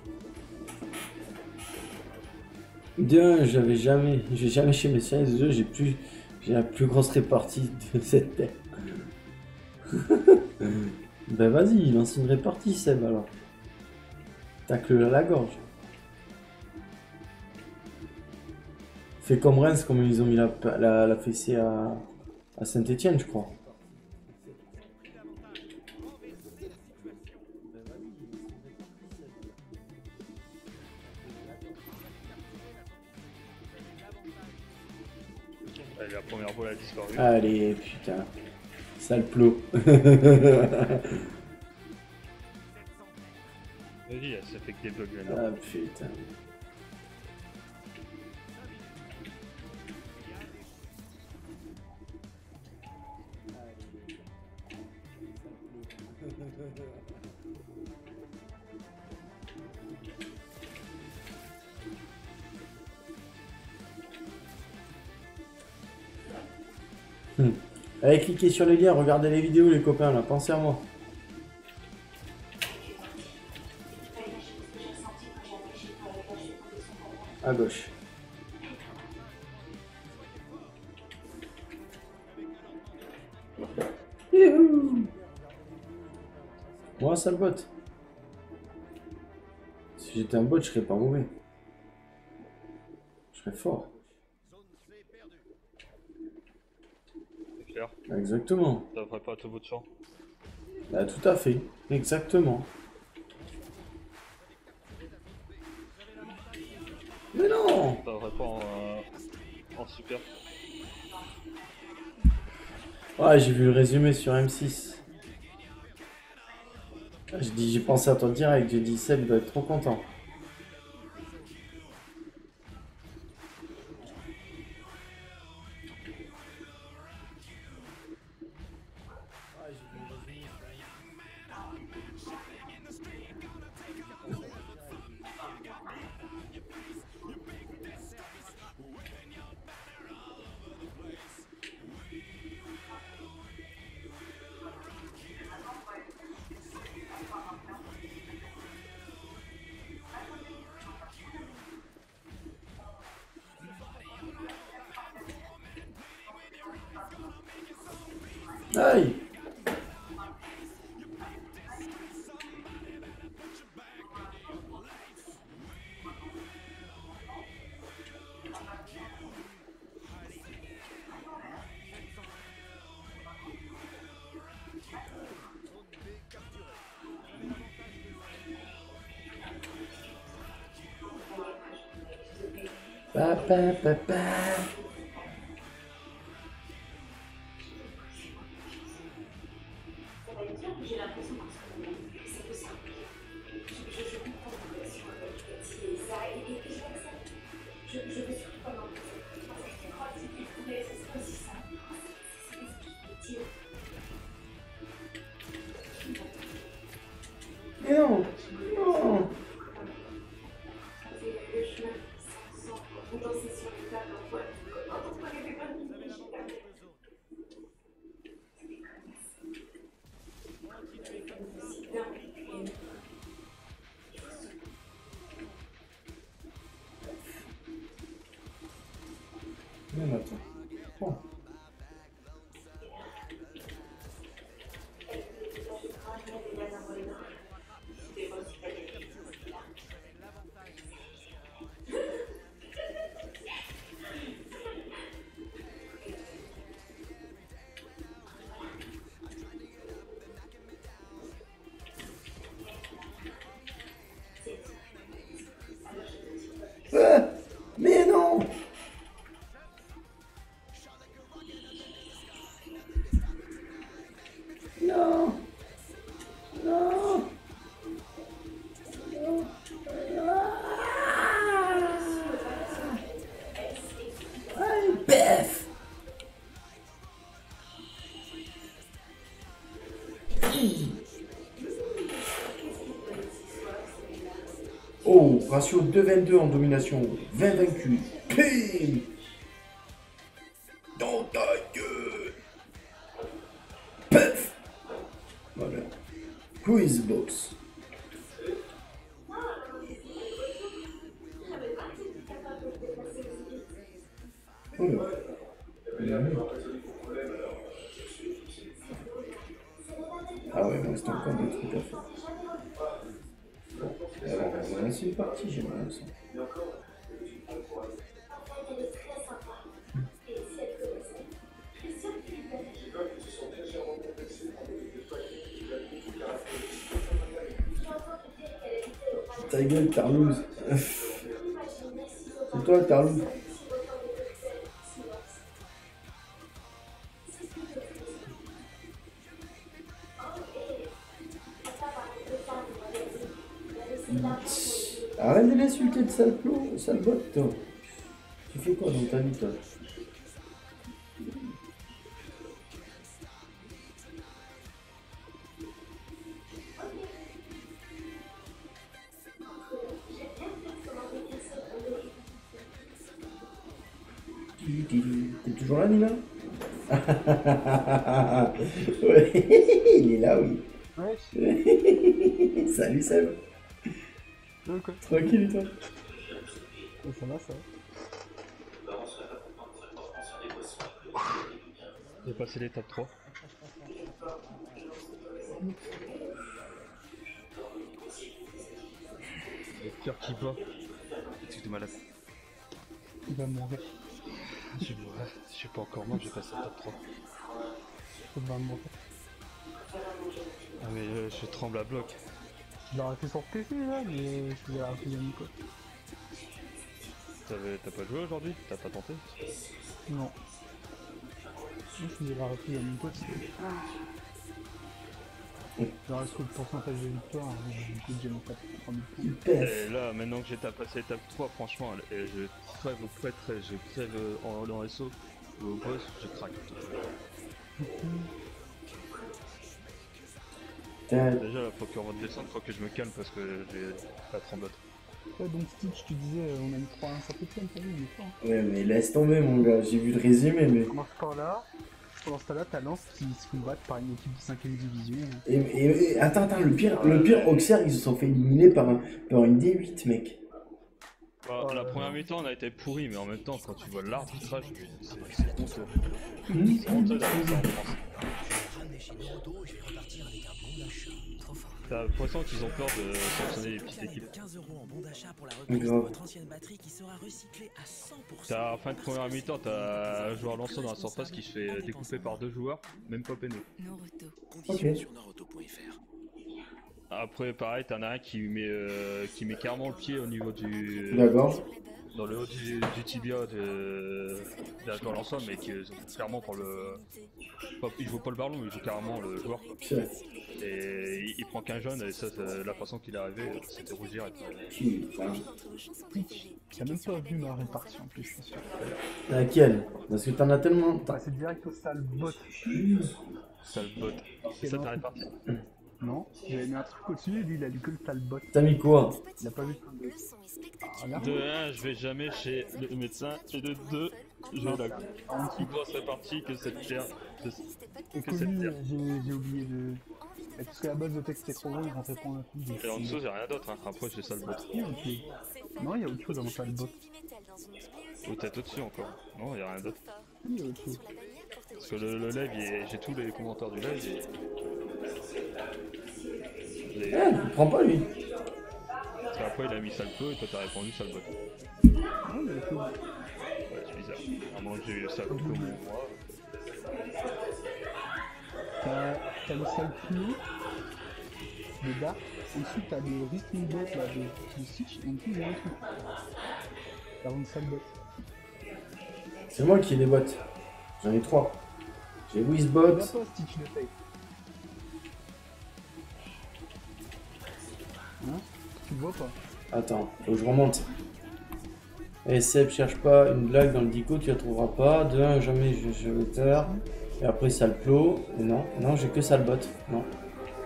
Deux, j'avais jamais, j'ai jamais chez mes siens, deux, j'ai plus, j'ai la plus grosse répartie de cette terre. Ben vas-y, lance une répartie, Seb, alors. Tacle-le à la gorge. Fais comme Reims, comme ils ont mis la, la, la fessée à, à Saint-Etienne, je crois. Allez, la première voile a disparu. Allez, putain. Sale plot. Vas-y, ça fait que des blocs là. Ah putain. Hmm. Allez, cliquez sur les liens, regardez les vidéos les copains là, pensez à moi. À gauche. Youhou. Moi, sale bot. Si j'étais un bot, je serais pas mauvais. Je serais fort. C'est clair. Exactement. Ça ferait pas tout bout de champ. Bah, tout à fait. Exactement. Mais non! Ça ferait pas en, euh, en super. Ouais, j'ai vu le résumé sur M six. Je dis, j'ai pensé à ton direct, j'ai dit Seb doit être trop content. Aïe! Pa, pa, pa, pa. Mais non! Non! Non, attends. Bon. Oh, ratio deux vingt-deux en domination. vingt vaincus. Pim. Dans ta gueule. Paf. Voilà. Quizbox. Oh là. Ah ouais, il me reste encore des trucs à faire. Bon, alors on va lancer une partie, j'aimerais ça. Ta gueule, Tarlouse. C'est toi, Tarlouse. Arrête de l'insulter de sale plomb, sale botte, toi. Tu fais quoi dans ta vie, toi? T'es toujours là, Nina? Ouais, il est là, oui. Ouais. Salut, Seb. Okay. Tranquille, toi. Ça va, ça va. J'ai passé l'étape trois. Le cœur qui bat. C'est de malade. Il va mourir. Je suis ouais, je suis pas encore mort, j'ai passé l'étape trois. Il va mourir. Ah mais euh, je tremble à bloc. Je l'aurais fait sur P C là, mais je l'ai rappelé à Nico. T'as pas joué aujourd'hui? T'as pas tenté? Non. Je l'ai rappelé à Nico. J'aurais trouvé le pourcentage de victoire, mais du coup j'ai même pas trente points. Et là, maintenant que j'ai passé l'étape trois, franchement, je crève au prêtre, je crève en, en S O ou au boss, je craque. Déjà, il faut qu'on redescende, faut que je me calme parce que j'ai la tremblote. Ouais, donc Stitch, tu disais, on a une trois à un Saint-Etienne, t'as vu, il est fort. Ouais, mais laisse tomber, mon gars, j'ai vu le résumé, mais. Pendant ce temps-là, pendant ce temps-là, t'as Lens qui se font battre par une équipe de cinquième division. Et, et, et attends, attends, le pire, le pire, Auxerre, ils se sont fait éliminer par, un, par une D huit, mec. Bah, la première mi-temps, on a été pourri, mais en même temps, quand tu vois l'arbitrage, c'est honteux. Mmh. C'est honteux d'avoir ça en France. T'as l'impression qu'ils ont peur de sanctionner les petites équipes. T'as en fin de première mi-temps, t'as un joueur lanceur dans la surface qui se fait découper par deux joueurs, même pas peiné. Okay. Après, pareil, t'en as un qui met, euh, qui met carrément le pied au niveau du. D'accord. Dans le haut du, du tibia de, de la joueur lanceur, mais qui est clairement pour le. Pas, il joue pas le ballon, mais il joue carrément le joueur. Quoi. Et il, il prend qu'un jaune, et ça, la façon qu'il est arrivé, c'était rouge direct. T'as même pas vu ma répartition en plus, je suis sûr. Laquelle? Parce que t'en as tellement. Ah, c'est direct au sale bot. Sale bot. C'est ça ta répartie? Non, j'avais mis un truc au-dessus et lui il a lu que le sale bot. T'as mis quoi? Il a pas vu le ah, de un, je vais jamais chez le médecin, et de deux, j'ai la plus grosse répartie que cette terre. Et que cette terre. J'ai oublié de. Parce que la base de texte est trop gros, il rentrait pas en un coup. Et en dessous, j'ai rien d'autre, hein. Après, j'ai sale bot. Okay. Non, il y a autre chose dans mon sale bot. Ou peut-être au-dessus encore. Non, il y a rien d'autre. Oui, il y a autre chose. Parce que le, le live, j'ai tous les commentaires du live. Et... Les... Ah, il prend pas lui. Parce qu'après il a mis sale peu et toi t'as répondu sale bot. Ah, mais c'est ouais, c'est bizarre. À moins que j'ai eu sale peu comme moi. T'as le sale plus le dark, ensuite t'as le risking bot là de, de Stitch et en dessous j'ai un truc. T'as une sale bot. C'est moi qui ai des bots. J'en ai trois. J'ai Wizbot. Stitch le tape. Hein? Tu le vois pas? Attends, faut que je remonte. Et Seb, cherche pas une blague dans le dico, tu la trouveras pas. De un, jamais je, je vais taire. Et après, sale plot. Et non, non, j'ai que sale bot. Non.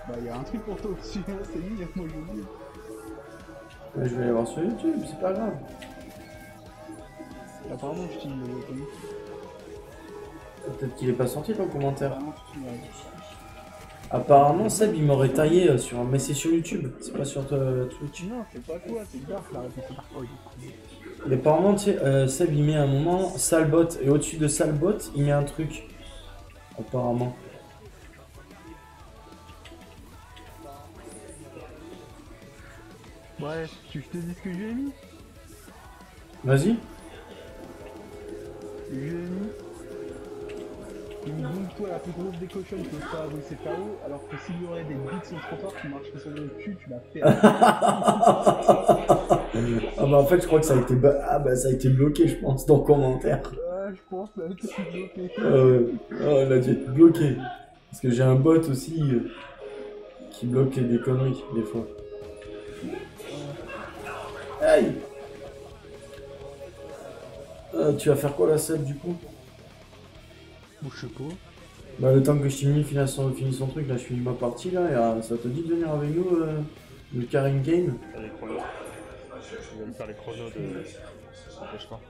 Bah, y'a un truc pour toi aussi, hein, c'est lui, moi je dis. Ouais, je vais aller voir sur YouTube, c'est pas grave. Apparemment, je t'ai reconnu. Peut-être qu'il est pas sorti dans le commentaire. Apparemment, je t'ai Apparemment, Seb, il m'aurait taillé euh, sur... Mais c'est sur YouTube, c'est pas sur euh, Twitch. Non, c'est pas toi, c'est Dark la réponse à Dark. Et apparemment, tu sais, euh, Seb, il met un moment Salbot, et au-dessus de Salbot, il met un truc. Apparemment. Bref, tu je te dis ce que j'ai mis. Vas-y. J'ai mis une bombe toi la plus grosse des cochons que je pas c'est K O, alors que s'il y aurait des beats sur le trottoir qui marcheraient sur le cul, tu la perds. Ah bah en fait je crois que ça a été ba- ah bah ça a été bloqué je pense dans le commentaire. Ouais, je pense que ça a été bloqué. Euh, oh, elle a dû être bloquée. Parce que j'ai un bot aussi euh, qui bloque des conneries des fois. Aïe. Euh, tu vas faire quoi la Seb du coup? Bon, je sais pas. Bah le temps que Chimie finisse son, finisse son truc là je finis ma partie là et euh, ça te dit de venir avec nous euh, le Karim Game? Faire les chronos. Je vais me faire les chronos de. Je crois.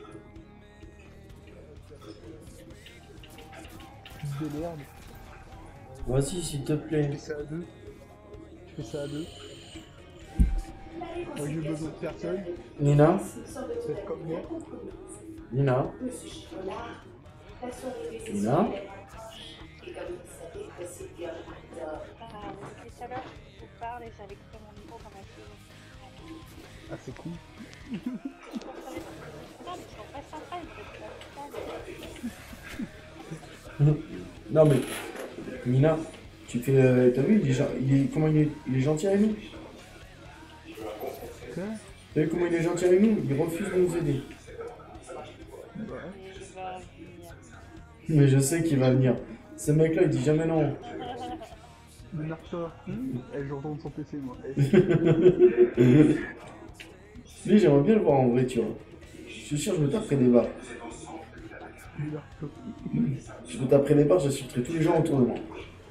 Tu te démerdes. Vas-y s'il te plaît. Je fais ça à deux. Je fais ça à deux. Moi j'ai besoin de personne. Nina? Faites comme moi. Nina? Nina? Ah, depuis tout à l'heure, je vous parle et j'avais coupé mon micro comme un fille. Ah, c'est cool. Non, mais ils sont pas sympas, ils sont pas Non mais Nina, tu fais. Euh, T'as vu il est, gen- il est- comment il est, il est gentil avec nous? Quoi? T'as vu comment il est gentil avec nous? Il refuse de nous aider. Ouais. il va venir. Mais je sais qu'il va venir. Ce mec là il dit jamais non. Démarre-toi. Eh, je retourne son P C, moi. Eh, Lui j'aimerais bien le voir en vrai tu vois. Je suis sûr que je me taperai des barres. démarre-toi. Je me taperai des barres, j'insulterai tous les gens autour de moi.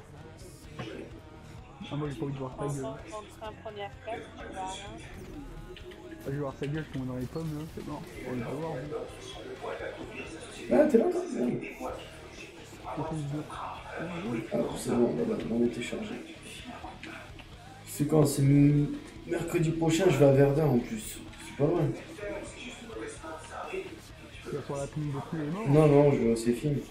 Ah, moi j'ai pas envie de voir sa On gueule. se un premier classe, tu vas rien. Ah, je vais voir sa gueule, je tombe dans les pommes, là. C'est mort. On va le voir. hein. Ah t'es là toi? On fait une deux. Ah c'est bon, on va on était chargé. C'est quand? C'est m- mercredi prochain, je vais à Verdun en plus. C'est pas loin. Tu vas sur la plume de tous les morts. Non, non, je vais c'est fini.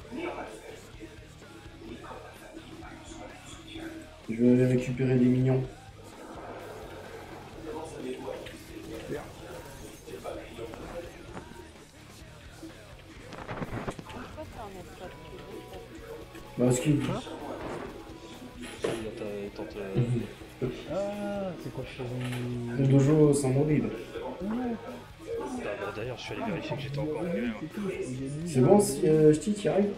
Je vais aller récupérer des mignons. Pourquoi t'en es pas plus Bah, ce qui. Tente. Ah, c'est quoi ce Le dojo sans mobile. D'ailleurs, je suis allé vérifier que j'étais encore en galère. C'est bon si euh, je t'y t'y arrives?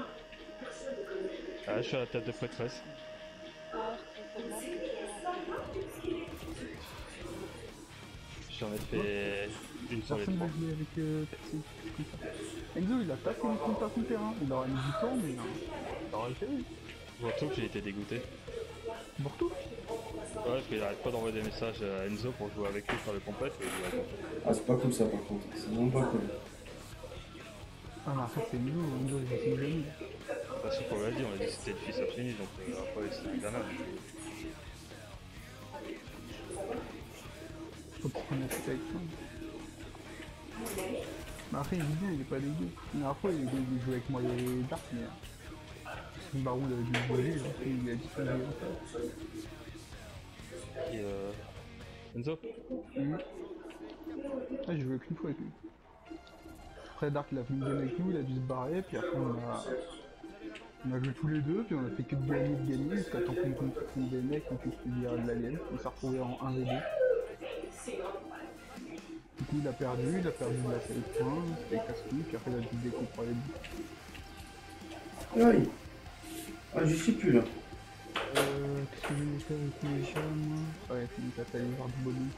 Ah, je suis à la table de prêtresse. J'en ai fait une sur les Personne trois. va jouer avec euh, Percy. comme ça. Enzo, il a pas fait le compte à son terrain. Il aurait mis du temps, mais. Il aurait fait, oui. Surtout que j'ai été dégoûté. Bortou. Ouais, parce qu'il arrête pas d'envoyer des messages à Enzo pour jouer avec lui sur le compète. Et il répond. Ah, c'est pas cool ça par contre. C'est vraiment pas cool. Ah, mais après, c'est nous, Enzo, il va se mouiller. Parce qu'on l'a dit, on a dit que c'était le fils absolu, donc euh, après c'était la même. Faut qu'il prenne la tête avec toi. Mais après, il est dégueu, il est pas dégueu. La dernière fois, il, il jouait avec moi les Dark, mais. Son baron, il avait dû jouer, il a dit qu'il allait faire. Et euh... Enzo Mhm. Ah, j'ai joué qu'une fois avec lui. Après, Dark, il a fait une game avec nous, il a dû se barrer, puis après, on a. On a joué tous les deux, puis on a fait que de gagner, de gagner, jusqu'à temps qu'on compte des mecs, qu'on puisse lui dire de l'alien. On s'est retrouvé en un v deux. Du coup, il a perdu, il a perdu de la série de points, c'était casse-couille, puis après, il a dû découvrir pour les buts. Aïe. Ah, je sais plus là. Euh, qu'est-ce que je vais faire avec les chats, moi? Ouais, il t'a allé voir du bonus.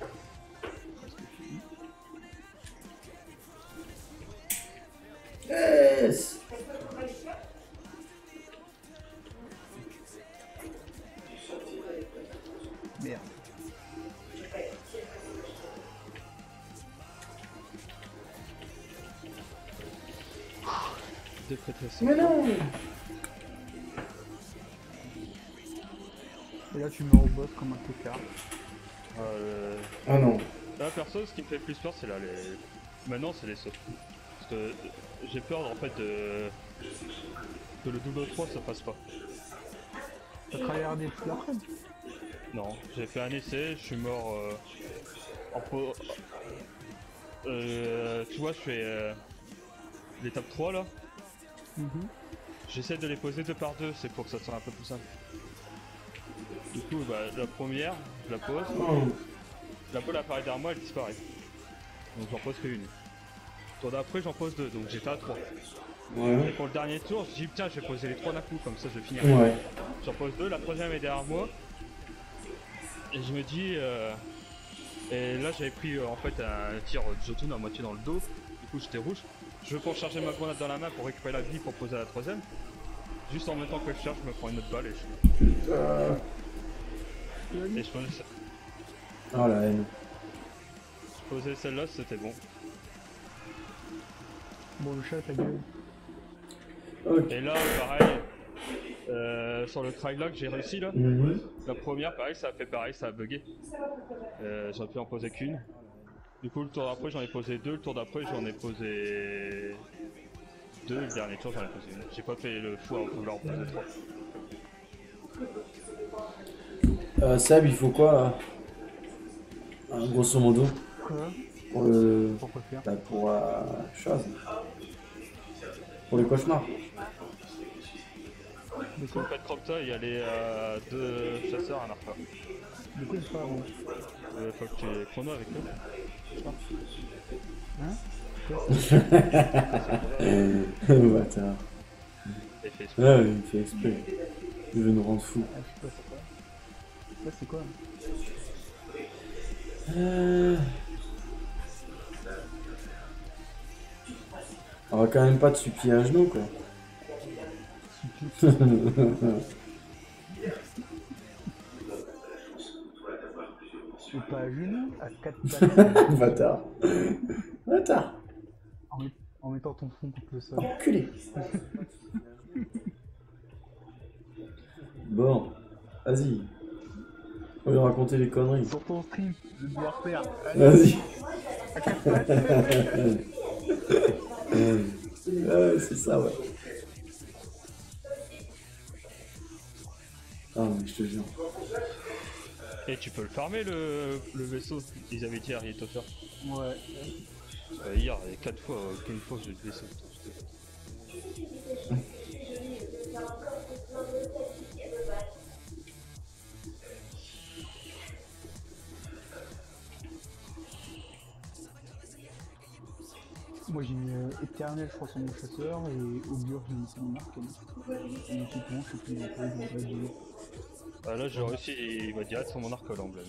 Yes. Des prêtresses. Mais non. Et là tu meurs au boss comme un tocard. Euh, Ah non. là, perso, ce qui me fait le plus peur, c'est là, les... Maintenant, c'est les sauts. Parce que j'ai peur, en fait, de... que le double trois, ça passe pas. T'as tryhardé toute la prenne. Non, j'ai fait un essai, je suis mort euh, en po... Euh, tu vois, je fais euh, l'étape trois, là. Mhm. J'essaie de les poser deux par deux, c'est pour que ça soit un peu plus simple. Du coup, bah, la première, je la pose. Oh. La balle apparaît derrière moi, elle disparaît. Donc j'en pose que une. Tour d'après, j'en pose deux, donc j'étais à trois. Et Ouais. pour le dernier tour, je dis tiens, je vais poser les trois d'un coup, comme ça je vais finir. Ouais. J'en pose deux, la troisième est derrière moi. Et je me dis. Euh... Et là, j'avais pris euh, en fait un tir de Jotun à moitié dans le dos. Du coup, j'étais rouge. Je veux pour charger ma grenade dans la main pour récupérer la vie pour poser à la troisième. Juste en même temps que je charge, je me prends une autre balle et je. Euh... Et je posais, Oh la haine. je posais celle-là, c'était bon. Bon le chat ta gueule. Ok. Et là, pareil, euh, sur le try là que j'ai réussi là, Mhm. la première, pareil, ça a fait pareil, ça a bugué. Euh, j'aurais pu en poser qu'une. Du coup, le tour d'après, j'en ai posé deux, le tour d'après, j'en ai posé deux, le dernier tour, j'en ai posé une. J'ai pas fait le fou à vouloir en poser trois. Euh, Seb, il faut quoi là euh, grosso modo Quoi? pour le. Pourquoi faire? Bah, pour euh, chose. Pour les cauchemars. De Pour quoi? le Cropta, il y a les euh, deux chasseurs, un arpa. De quoi il parle? Euh, faut que tu aies chrono avec eux. Hein? Bâtard. Et fait Ah, il fait exprès. Il veut nous rendre fous. Ah, je sais pas, c'est quoi? Ça c'est quoi? Euh... On va quand même pas te supplier un genou quoi. Je suis pas à genoux, à quatre pattes, Bâtard. Bâtard. en, met- en mettant ton front contre le sol. Enculé. Bon. Vas-y. On va lui raconter les conneries. Sur ton stream, je vais devoir faire. Vas-y. À quatre pattes. Ouais, c'est ça, ouais. Ah, mais je te jure. Et tu peux le farmer le, le vaisseau. Ils avaient dit Harry Potter. Ouais. Euh, hier, il y a quatre fois, euh, qu'une fois j'ai le vaisseau. Moi j'ai mis euh, éternel je crois sur mon chasseur et augure j'ai mis sur mon arc. Et équipement je sais plus dans quoi il devrait dire. Ah, là j'ai réussi, il va direct sur mon arc à l'emblème.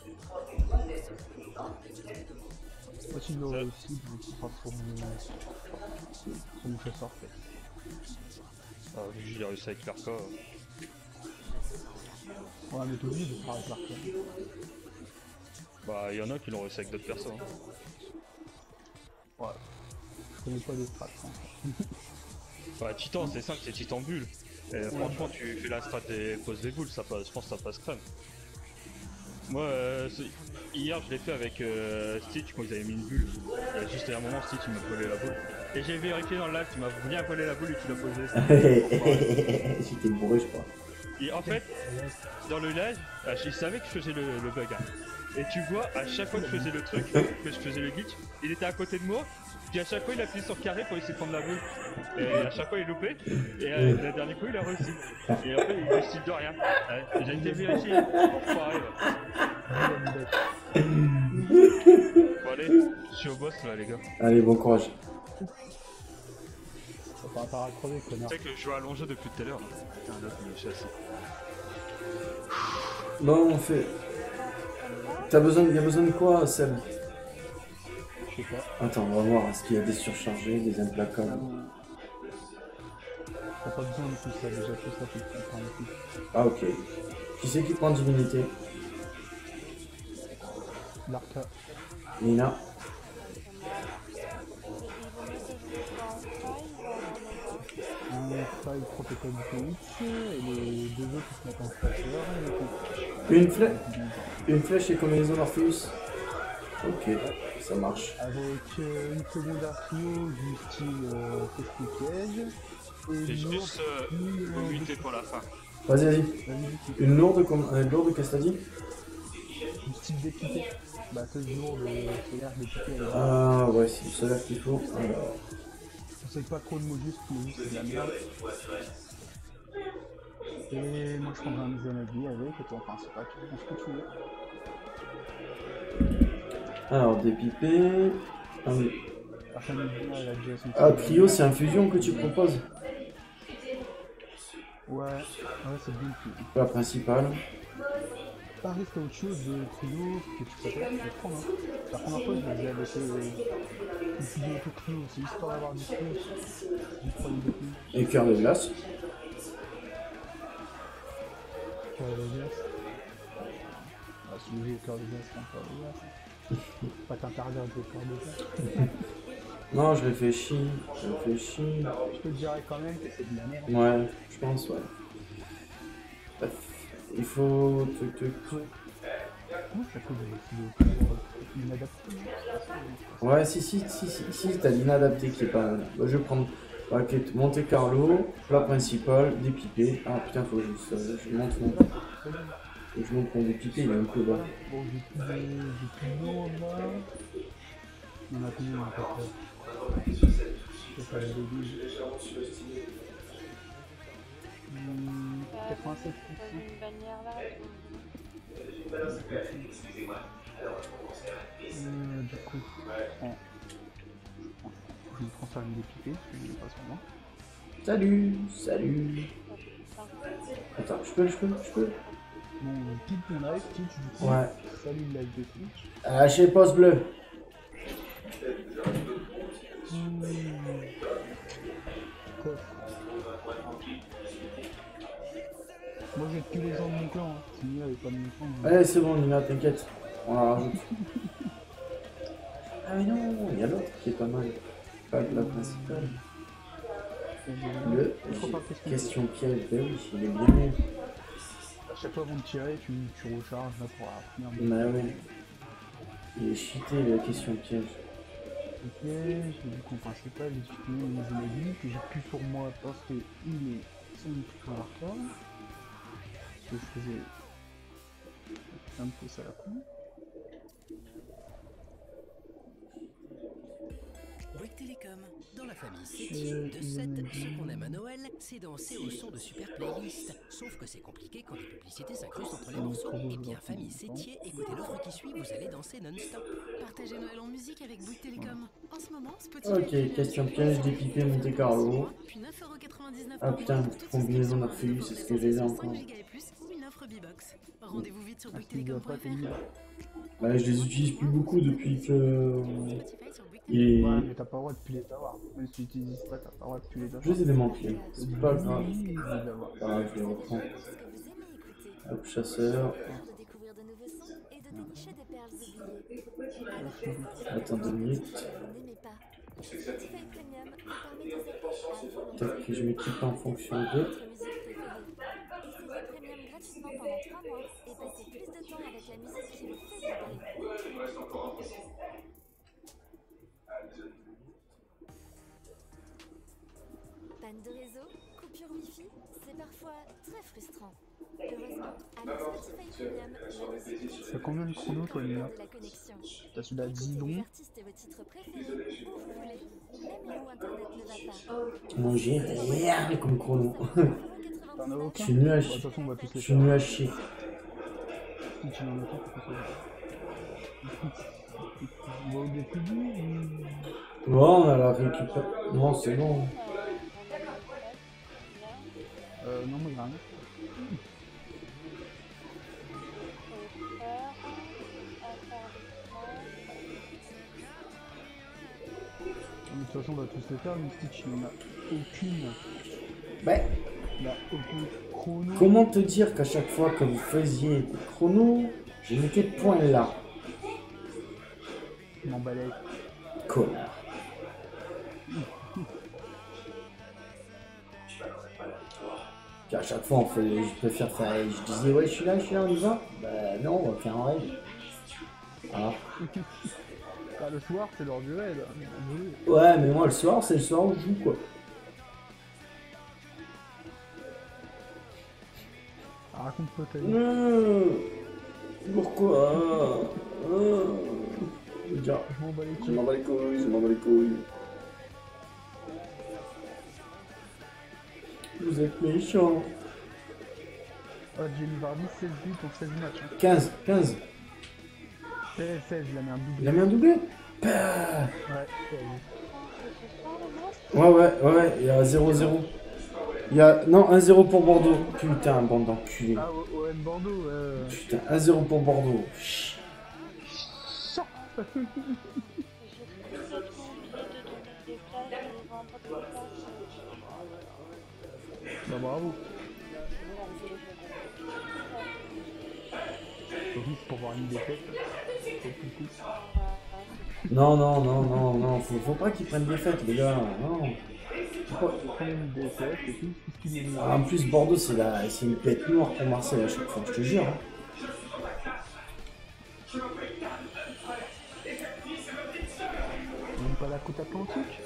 Moi si je l'aurais réussi, donc ce sera sur mon, sur mon chasseur. Ah, vu que j'ai réussi avec l'arc. Ouais mais t'es obligé de faire avec l'arc. Bah il y en a qui l'ont réussi avec d'autres personnes. Hein. Ouais. Je connais pas de strat. Hein. Bah Titan c'est simple, c'est Titan bulle. Et franchement tu fais la strat des poses des boules, ça passe, je pense que ça passe crème. Moi euh, hier je l'ai fait avec euh, Stitch quand ils avaient mis une bulle. Euh, juste à un moment Stitch il m'a collé la boule. Et j'ai vérifié dans le live, tu m'as bien collé la boule et tu l'as posée. J'étais bourré je crois. Et en fait, dans le live, ah, je savais que je faisais le, le bug. Hein. Et tu vois, à chaque fois que je faisais le truc, que je faisais le glitch, il était à côté de moi. Puis à chaque fois il appuyait sur carré pour essayer de prendre la boule. Et à chaque fois il loupait. Et euh, le dernier coup il a réussi. Et après il décide de rien. Ouais, j'ai été vérifié. Pareil, ouais. Bon allez, je suis au boss là les gars. Allez, bon courage. Ça va pas à crever Tu connard. sais que je joue allongé depuis tout à l'heure. Putain là je suis assis. Bon, on fait. T'as besoin, y a besoin de quoi, Seb? Je sais pas. Attends, on va voir. Est-ce qu'il y a des surchargés, des implacables? T'as pas besoin de tout ça déjà, tout ça tu te prends le coup. Ah, ok. Qui c'est qui prend divinité? L'arca. Nina. faille protocole Twitch, et les deux autres qui se mettent en flasheur, et donc, Une flèche Une flèche et combinaison Orpheus. Ok, ça marche. avec euh, une secondaire trio du style euh, Pesky Piège, et J'ai une juste euh, lourde- muté pour la fin. Vas-y, vas-y. Vas-y, Une lourde, comme... euh, lourde, qu'est-ce que t'as dit? du style député. Bah, ce jour de solaire député. Elle... Ah ouais, c'est le solaire qu'il faut. Alors, Je sais pas trop de mots justes, mais juste c'est de la merde. Et moi je prendrai un Mizanagi avec, et toi enfin c'est pas tout, ce que tu veux. alors dépipé. Ah oui. Personne ne dit, elle a déjà son Ah, petit- trio, c'est infusion que tu proposes? Ouais, ouais c'est bien plus. La principale. Paris c'est autre chose de trio que tu préfères, tu peux prendre. Hein. La première fois je le faisais avec euh, une fusion auto trio, c'est histoire d'avoir du trio. Du trois de plus. Et cœur de glace. Cœur de glace. Ah, si vous jouez au cœur de glace, c'est un cœur de glace. Pas t'interdire de cœur de glace. Non, je réfléchis. Je réfléchis. Je te dirais quand même que c'est de la merde. Ouais, je pense, ouais. Bref, il faut... Tuc, tuc, tuc. Comment ça fait de, de, de inadapté? Ouais, si, si, si, si, si t'as l'inadapté qui est pas mal. Bah, je vais prendre ok, Monte Carlo, plat principal, dépipé. Ah putain, faut que je, euh, je monte mon... Faut que je monte mon dépipé, il est un peu bas. Bon, j'ai plus de... j'ai plus de mots là. Il y en a combien à peu près? C'est pas le début. Hmm, quatre-vingt-sept pour cent. T'as une bannière là. Euh, du coup, je prends... je me transfère une dépipée, parce que je l'ai pas sur moi. Salut, salut. Attends, je peux, je peux, je peux. Bon, quitte ton live, Twitch, du coup. Ouais. Salut le live de Twitch. Lâchez le poste bleu. Hmm. Coffre. Moi j'ai tous les gens de mon clan, hein. Si Mia avait pas de mon clan. hein. Allez, c'est bon, Nina, t'inquiète. On la rajoute. Ah mais non, il y a l'autre qui est pas mal. Pas le plat principal. Le Je crois pas que c'est- question piège, ben oui, il est bien mieux. À chaque fois avant de tirer, tu, tu recharges là pour la première. Bah ouais. Il est cheaté la question piège. Ok, j'ai du coup principal, j'ai supprimé les images que j'ai plus sur moi parce que il est sans tout marqueur. Que je faisais un peu ça à la con. Bouygues Télécom. Dans la famille Sétier, de sept, ce qu'on aime à Noël, c'est danser au son de super playlists. Sauf que c'est compliqué quand les publicités s'incrustent entre les morceaux. Eh bien, famille Sétier, écoutez l'offre qui suit, vous allez danser non-stop. Partagez Noël en musique avec Bouygues Télécom. En ce moment, Spotify. Ok, Premium question Studio piège, Pro, dépipé, Monte Carlo. Puis neuf euros quatre-vingt-dix-neuf Ah par putain, mois pour toutes les combinaison souscriptions, d'Orpheus, un c'est ce abonnement que j'ai là cent encore. giga et plus ou une offre B-Box. Rendez-vous vite sur Ah, tu dois pas bouyguestelecom point tenir. f r. Bah, je les utilise plus beaucoup depuis que. Spotify sur Bouygues Il Ouais, est... mais t'as pas le droit de plus les avoir. Même si tu utilises pas, t'as pas le droit de plus les avoir. Je les ai démantelés, c'est pas grave. Oui, je vais l'avoir. Ah, je les reprends. Ce que vous aimez écouter. Hop, chasseur. De découvrir de nouveaux sons et de dénicher des perles oubliées. Attends deux minutes. Vous n'aimez pas. Spotify Premium vous permet de zapper à volonté Peut-être que je m'équipe en fonction de. votre musique préférée. Essayez Premium gratuitement pendant trois mois et passez plus de temps avec la musique qui vous fait vibrer. Panne de réseau, coupure Wi-Fi, c'est parfois très frustrant. Heureusement, avec Spotify Premium, la musique T'as combien de chrono toi, Mia? de la connexion. T'as celui-là Écoutez dix les longs. artistes et vos titres préférés où vous voulez, même là où Internet ne va pas. Moi j'ai rien comme chrono. T'en as Je aucun? suis nul à Bon, de chier. toute façon, on va tous Je les suis faire. nul à chier. Si tu n'en as pas, faut que ça va. On va au début ou... Bon, on a la récupération. Non, c'est bon. Euh, non, moi, il y a rien. De toute façon, on va tous les faire. Une Stitch, il n'y en a aucune. Ouais. Il n'y a aucun chrono. Comment te dire qu'à chaque fois que vous faisiez des chronos, je mettais point là. Je m'en balais. Connard. Puis à chaque fois, on fait, je préfère faire. Je disais, ouais, je suis là, je suis là, on y va. Bah non, on va faire un raid. Voilà. Bah, le soir, c'est l'heure du raid. Ouais, mais moi, le soir, c'est le soir où je joue, quoi. Ah, raconte-toi ta vie. Mmh. Pourquoi mmh. Déjà, Je m'en bats les je couilles. m'en bats les couilles, je m'en bats les couilles. Vous êtes méchants. Ah, Jamie Vardy, seize buts en seize matchs. Hein. quinze, quinze. seize, seize, il a mis un double. Il a mis un doublé. Bah. Ouais, seize. Ouais, ouais, ouais, il y a zéro zéro. Il y a. Non, un zéro pour Bordeaux. Putain, bande d'enculés. Ah, O M Bordeaux, euh... Putain, un zéro pour Bordeaux. Chut. J'ai complètement oublié de donner des places, de vendre des places. Bah bravo. Juste pour voir une défaite. C'est tout cool. Non, non, non, non, non. Faut, faut pas qu'ils prennent des fêtes, les gars. Non. Faut pas- Prendre une défaite et tout, tout ce qu'il est mis. Ah, en plus, Bordeaux, c'est la... c'est une bête noire pour Marseille à chaque fois, je te jure. Hein. Même pas la côte atlantique.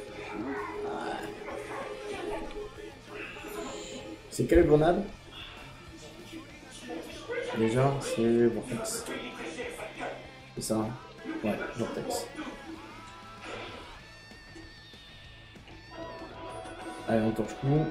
C'est quelle grenade? Déjà, c'est Vortex. C'est ça, hein? Ouais, Vortex. Allez, on torche tout.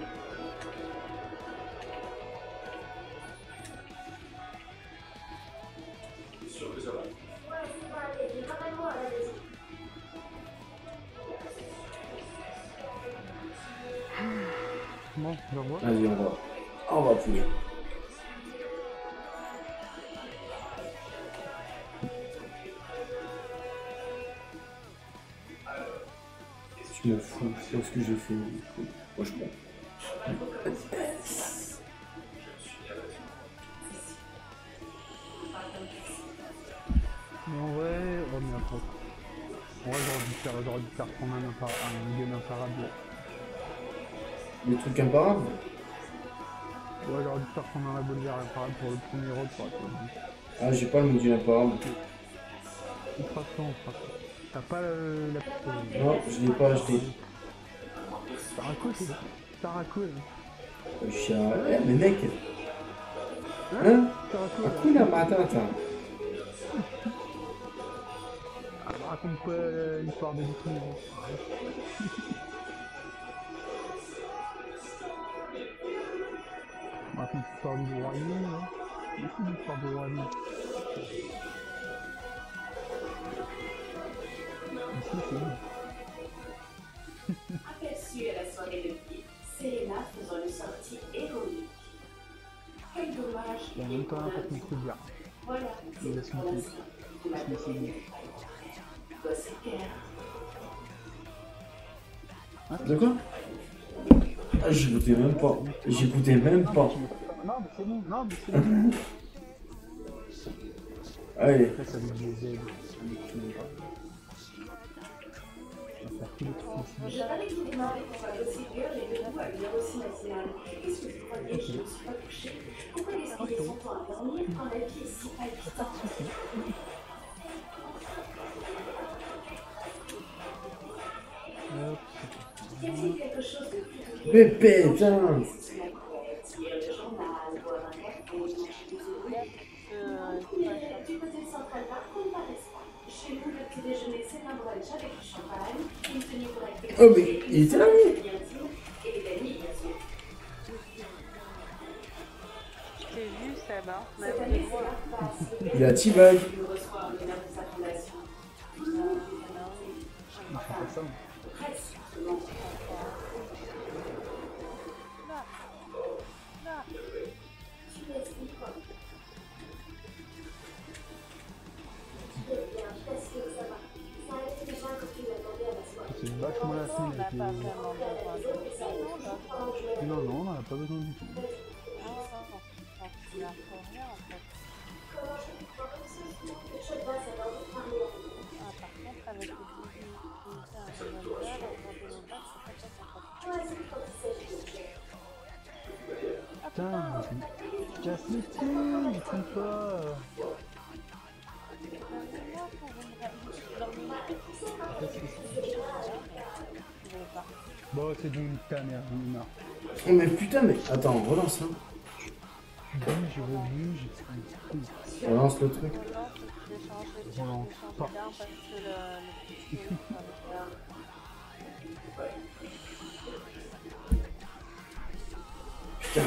Bon, je vois. Vas-y, on va. On va fouiller. Je m'en fous, c'est ce que j'ai fait. Moi je prends. Mais en vrai, oh mais attends. En vrai, j'aurais dû faire, j'aurais dû faire prendre un, impar un gun imparable. Des trucs imparables. Ouais, j'aurais dû faire prendre un revolver imparable pour le premier road pour être obligé. Ah, j'ai pas le module imparable. On fera ça, on fera ça. T'as pas euh, la petite... euh, Non, je l'ai pas acheté. T'as un coup, c'est ça. T'as un coup, là. Je suis un... Eh, mais mec. Hein? T'as un coup, là. Hakuna Matata. Ah, bah, raconte pas euh, l'histoire de Disney. Raconte l'histoire du roi lion, là. Mais c'est l'histoire du roi lion. Ici, c'est lui. Aperçu à la soirée de pied, Selena faisant une sortie héroïque. Quel dommage. Et en même temps, un peu trop bien. Voilà, Il laisse mon clip. C'est c'est lui. De quoi? Ah, j'écoutais même pas. J'écoutais même pas. Non, mais c'est bon. Non, mais c'est bon. Allez. Après, ça lui dit Z. On va faire tous les trucs ensemble. Je parlais qu'il démarrait pour la procédure et debout à une heure aussi matinale. Qu'est-ce que vous croyez que je ne suis pas couchée? Pourquoi gaspiller son temps à dormir quand la vie est si palpitante? Y a-t-il quelque chose de plus Pépé, tiens. lire le journal, boire un café, manger des œufs? Du côté de Central Park, on ne paraît pas. Chez nous, le petit déjeuner, c'est un brunch avec du champagne, une tenue pour la Oh, mais il était là, lui. bien sûr, et des amis, bien sûr. Je t'ai vu, Seb, hein. Cette Même année, de c'est moi. la passe. Il a T-Bag. Il reçoit un honneur de sa fondation. On fait pas ça. Presque, seulement. Tu m'expliques quoi? C'est vachement la On fine n'a avec pas les... vraiment besoin de ça, non, là. Non, non, on en a pas besoin du tout. Non, non, non. Il n'y a rien, en fait. Ah, par contre, avec le début, il fait un revolver, un revolver, c'est pas ça, ça Putain, casse les couilles, ils font pas. Bon, c'est donc ta mère, j'en ai marre. Oh mais putain, mais attends, relance hein. Je reviens, j'ai. Relance le truc. Relance pas. Putain.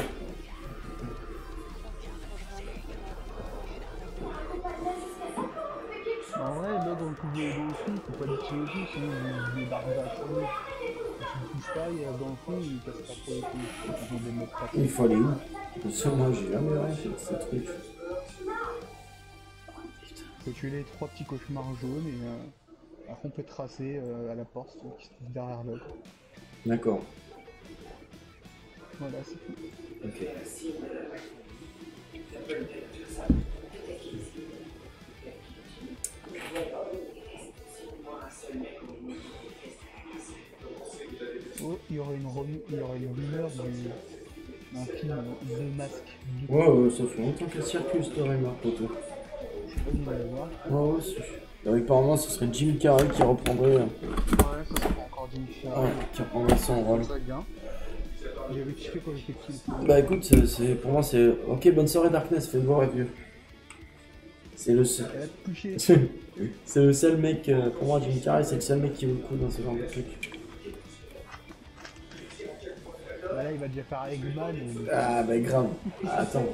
En vrai, là, dans le coup de dans le fond, faut pas le tirer dessus, sinon il est barré à fond. Si tu touches pas, il est dans le fond, il passe pas trop les couilles. Ils ont des mecs pas. Il faut aller où? Parce que moi j'ai jamais rien fait de ce truc. Faut tuer les trois petits cauchemars jaunes et euh, après on peut tracer euh, à la porte qui se trouve derrière l'autre. D'accord. Voilà, c'est tout. Ok. Oh, il y aurait une, rem... il y aurait une rumeur du... d'un film euh, The Mask. Ouais, ouais, ça fait longtemps qu'elle circule cette rumeur, poteau. Je sais pas si vous allez voir. Ouais, ouais, c'est... Apparemment, ce serait Jim Carrey qui reprendrait... Ouais, ça serait encore Jim Carrey. Ouais, qui reprendrait son rôle. Ça bien. J'avais kiffé quand j'étais petit. Bah écoute, c'est, c'est, pour moi c'est... Ok, bonne soirée Darkness, fais voir avec vieux. C'est le seul... Elle a touché. C'est le seul mec, euh, pour moi Jim Carrey, c'est le seul mec qui vaut le coup dans ce genre de truc. Bah là il va déjà faire Eggman et... Ah bah grave. Ah, attends.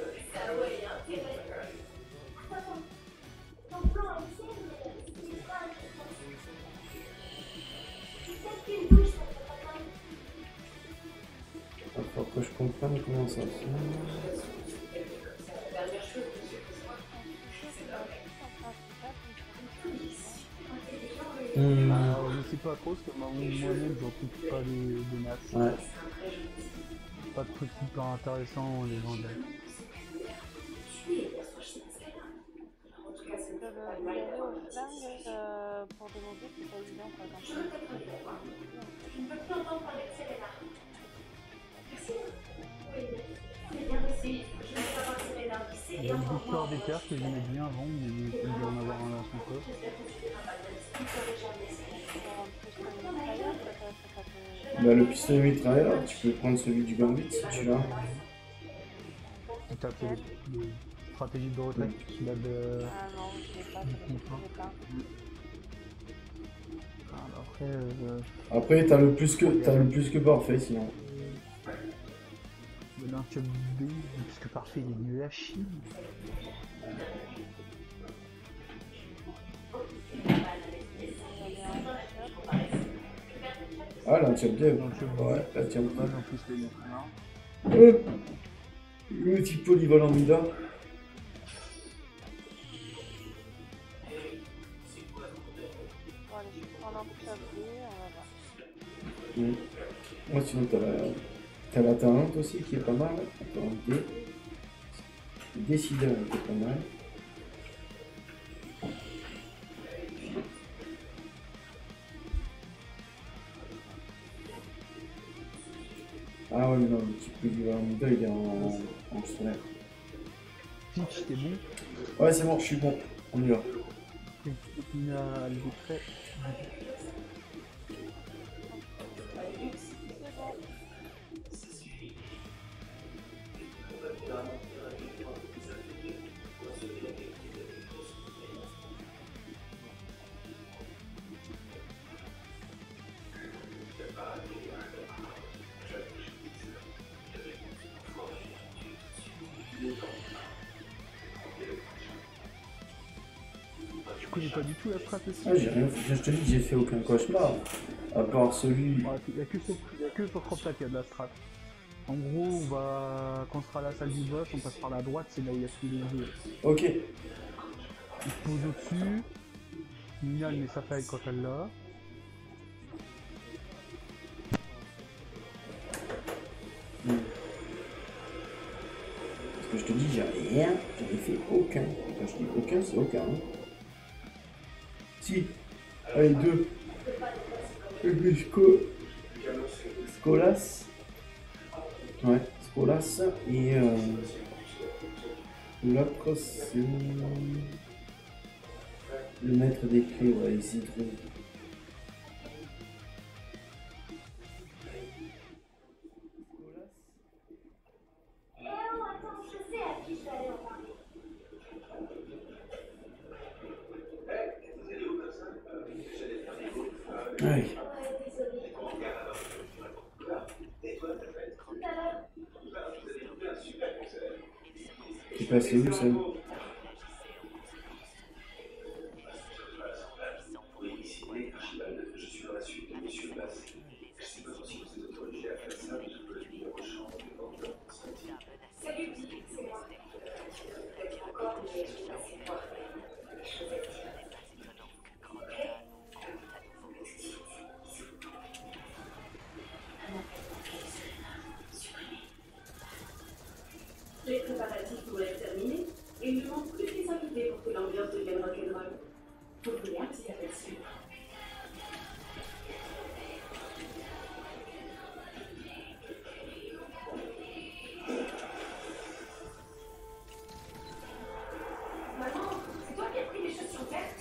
Faut que je comprenne comment ça se fait. Mmh. Alors, je sais pas trop parce que moi-même j'en trouve pas de, de masse. Ouais. Pas de trucs super intéressants les gens là. Vous allez au flingue euh, pour demander, c'est pas évident quoi quand Je ne peux plus entendre parler de Selena. Merci. Oui, c'est bien possible. Je ne veux pas voir Selena. Il y a une victoire des terres que j'aimais bien avant, mais il peut y en avoir un dans son corps. Bah le pistolet mitrailleur, tu peux prendre celui du Gambit si tu l'as. T'as fait les, les stratégies de retraite, tu l'as de... Ah non, je l'ai pas, je l'ai pas. Ah, après... Euh... Après t'as le plus que t'as le plus que parfait sinon. Le Lynchop B, le plus que parfait, il est nul à chier. Ah là tiens bien. Ouais, là tiens bien. En plus les mecs, Euh, le petit polyvalent Mida. Mmh. Moi sinon t'as la... t'as la talente aussi qui est pas mal. Attends, D. Décideur qui est pas mal. Ah ouais mais non, le petit polyvalent Mida il est en, en solaire. Pitch, t'es bon? Ouais c'est bon, je suis bon. On y va. Il a le trait. Tu connais pas du tout la strat aussi? Ah, j'ai rien fait. Je te dis que j'ai fait aucun cauchemar. À part celui. Ouais, il n'y a que sur, il y a que sur Croptac qu'il y a de la strat. En gros, on va, quand on sera à la salle du boss, on passe par la droite, c'est là où il y a tous les jeux. Ok. Il se pose au-dessus. Nina elle met sa faille quand elle l'a. Hmm. Parce que je te dis, j'ai rien. J'en ai fait aucun. Quand je dis aucun, c'est aucun. Hein. Si. Allez, deux. Sco... Scolas. Ouais, Scolas et... Euh... L'autre, c'est le maître des clés, ouais, Isidro. Ouais. Tu es passé où, ça? Les préparatifs pourraient être terminés et il ne manque plus que les invités pour que l'ambiance devienne rock'n'roll. Vous voulez un petit aperçu? Maman, c'est toi qui as pris les chaussures vertes?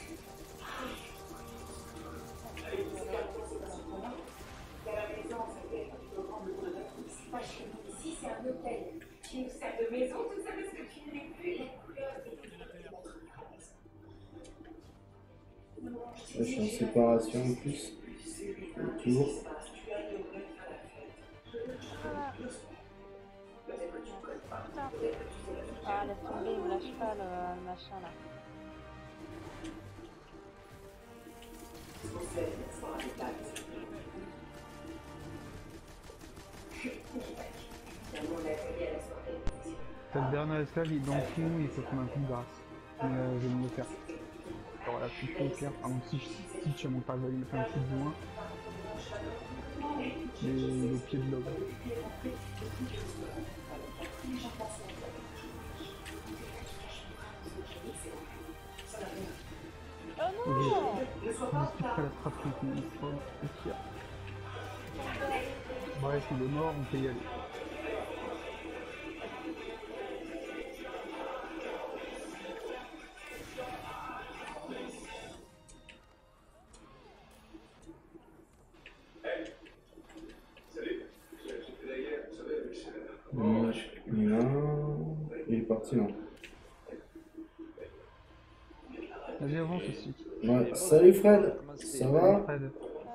À la maison, ça fait tu peux prendre le cours de la troupe. C'est pas chez nous ici, c'est un hôtel. Tu nous sers de maison, tout ça parce que tu n'es plus les couleurs des Là, je suis en séparation en plus. Toujours. Ah, laisse tomber, il me lâche pas le, le machin là. T'as le dernier esclave, il est dans le fond, il faut prendre un coup de grâce. Mais euh, je vais me le faire. Alors là, plutôt au clair, par contre, si je Stitch à mon pas, il va me faire un coup de loin. Et le pied de l'ogre. Oh non! Je suis pas l'attrape contre une fois. Bref, il est mort, on peut y aller. Non, il est parti, non. Vas-y, avance aussi. Ouais. Salut Fred, ça va? Fred.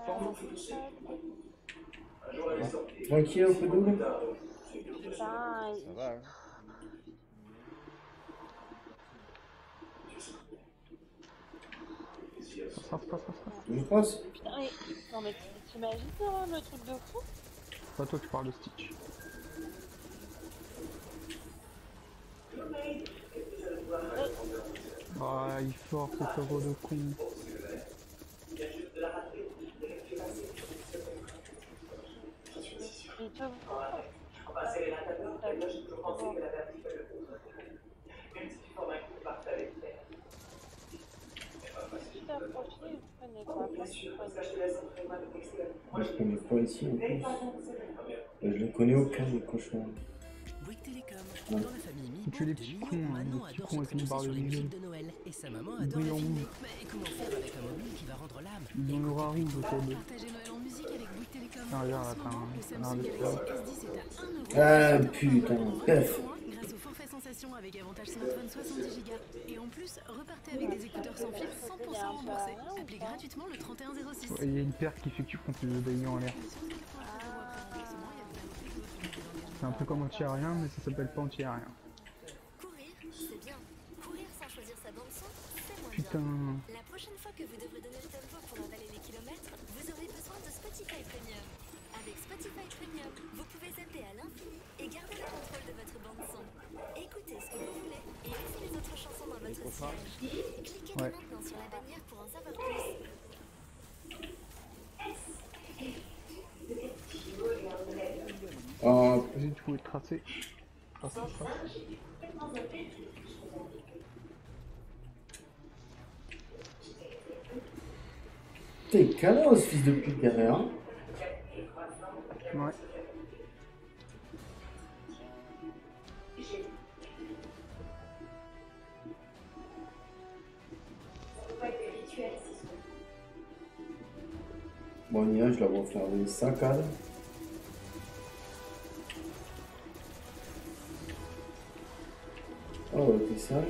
Tranquille un peu double? Putain, Ça va, hein. Passe, passe, passe, passe. Je passe? putain, mais... Non mais t'imagines hein, le truc de fou? Pas toi, tu parles de Stitch. Ah, il force ce gros de con. Il peut... Je ne connais pas ici en plus. Je ne connais aucun des cochons. Bouygues Télécom, Ouais. dans la famille Mi Tu es les Bouygues petits de cons, Mignon, hein, Manon les petits adore cons se avec une pencher barre sur de les musiques musique. de Noël et sa maman adore la Brillant filmer. rouge. Mais comment faire avec un mobile qui va rendre l'âme? Ils ont l'aura rouge autour d'eux. Partagez Noël en musique avec Bouygues Télécom. Ah, regarde, En ce attends, moment, le un Samsung arbitre. Galaxy S dix est à un euro. Ah putain, bref. Grâce au forfait sensation avec avantage smartphone soixante-dix gigas. Et en plus, repartez avec des écouteurs sans fil cent pour cent remboursés. Appelez gratuitement le trente et un zéro six. Il y a une paire qui fait que tu prends tes médaillons en l'air. C'est un peu comme anti-aérien, mais ça s'appelle pas anti-aérien. Courir, c'est bien. Courir sans choisir sa bande son, c'est moins Putain. bien. La prochaine fois que vous devrez donner le tempo pour avaler les kilomètres, vous aurez besoin de Spotify Premium. Avec Spotify Premium, vous pouvez zapper à l'infini et garder le contrôle de votre bande son. Écoutez ce que vous voulez et laissez les autres chansons dans votre siège. Cliquez Ouais. dès maintenant sur la bannière pour en savoir plus. Oh, Vas-y, tu pouvais te tracer. Trace, trace, trace. t'es canon ce fils de pute derrière. Hein. Ouais. Bon, Nia, je la vois faire des saccades. Oh, t'es sale.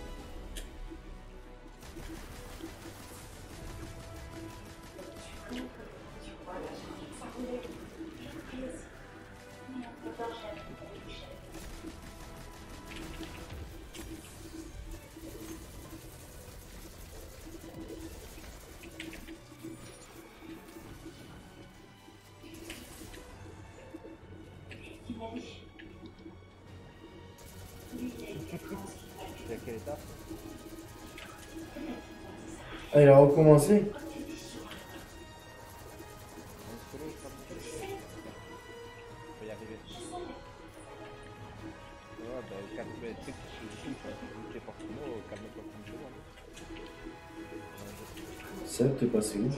Ah, il a recommencé. Seb, t'es passé où?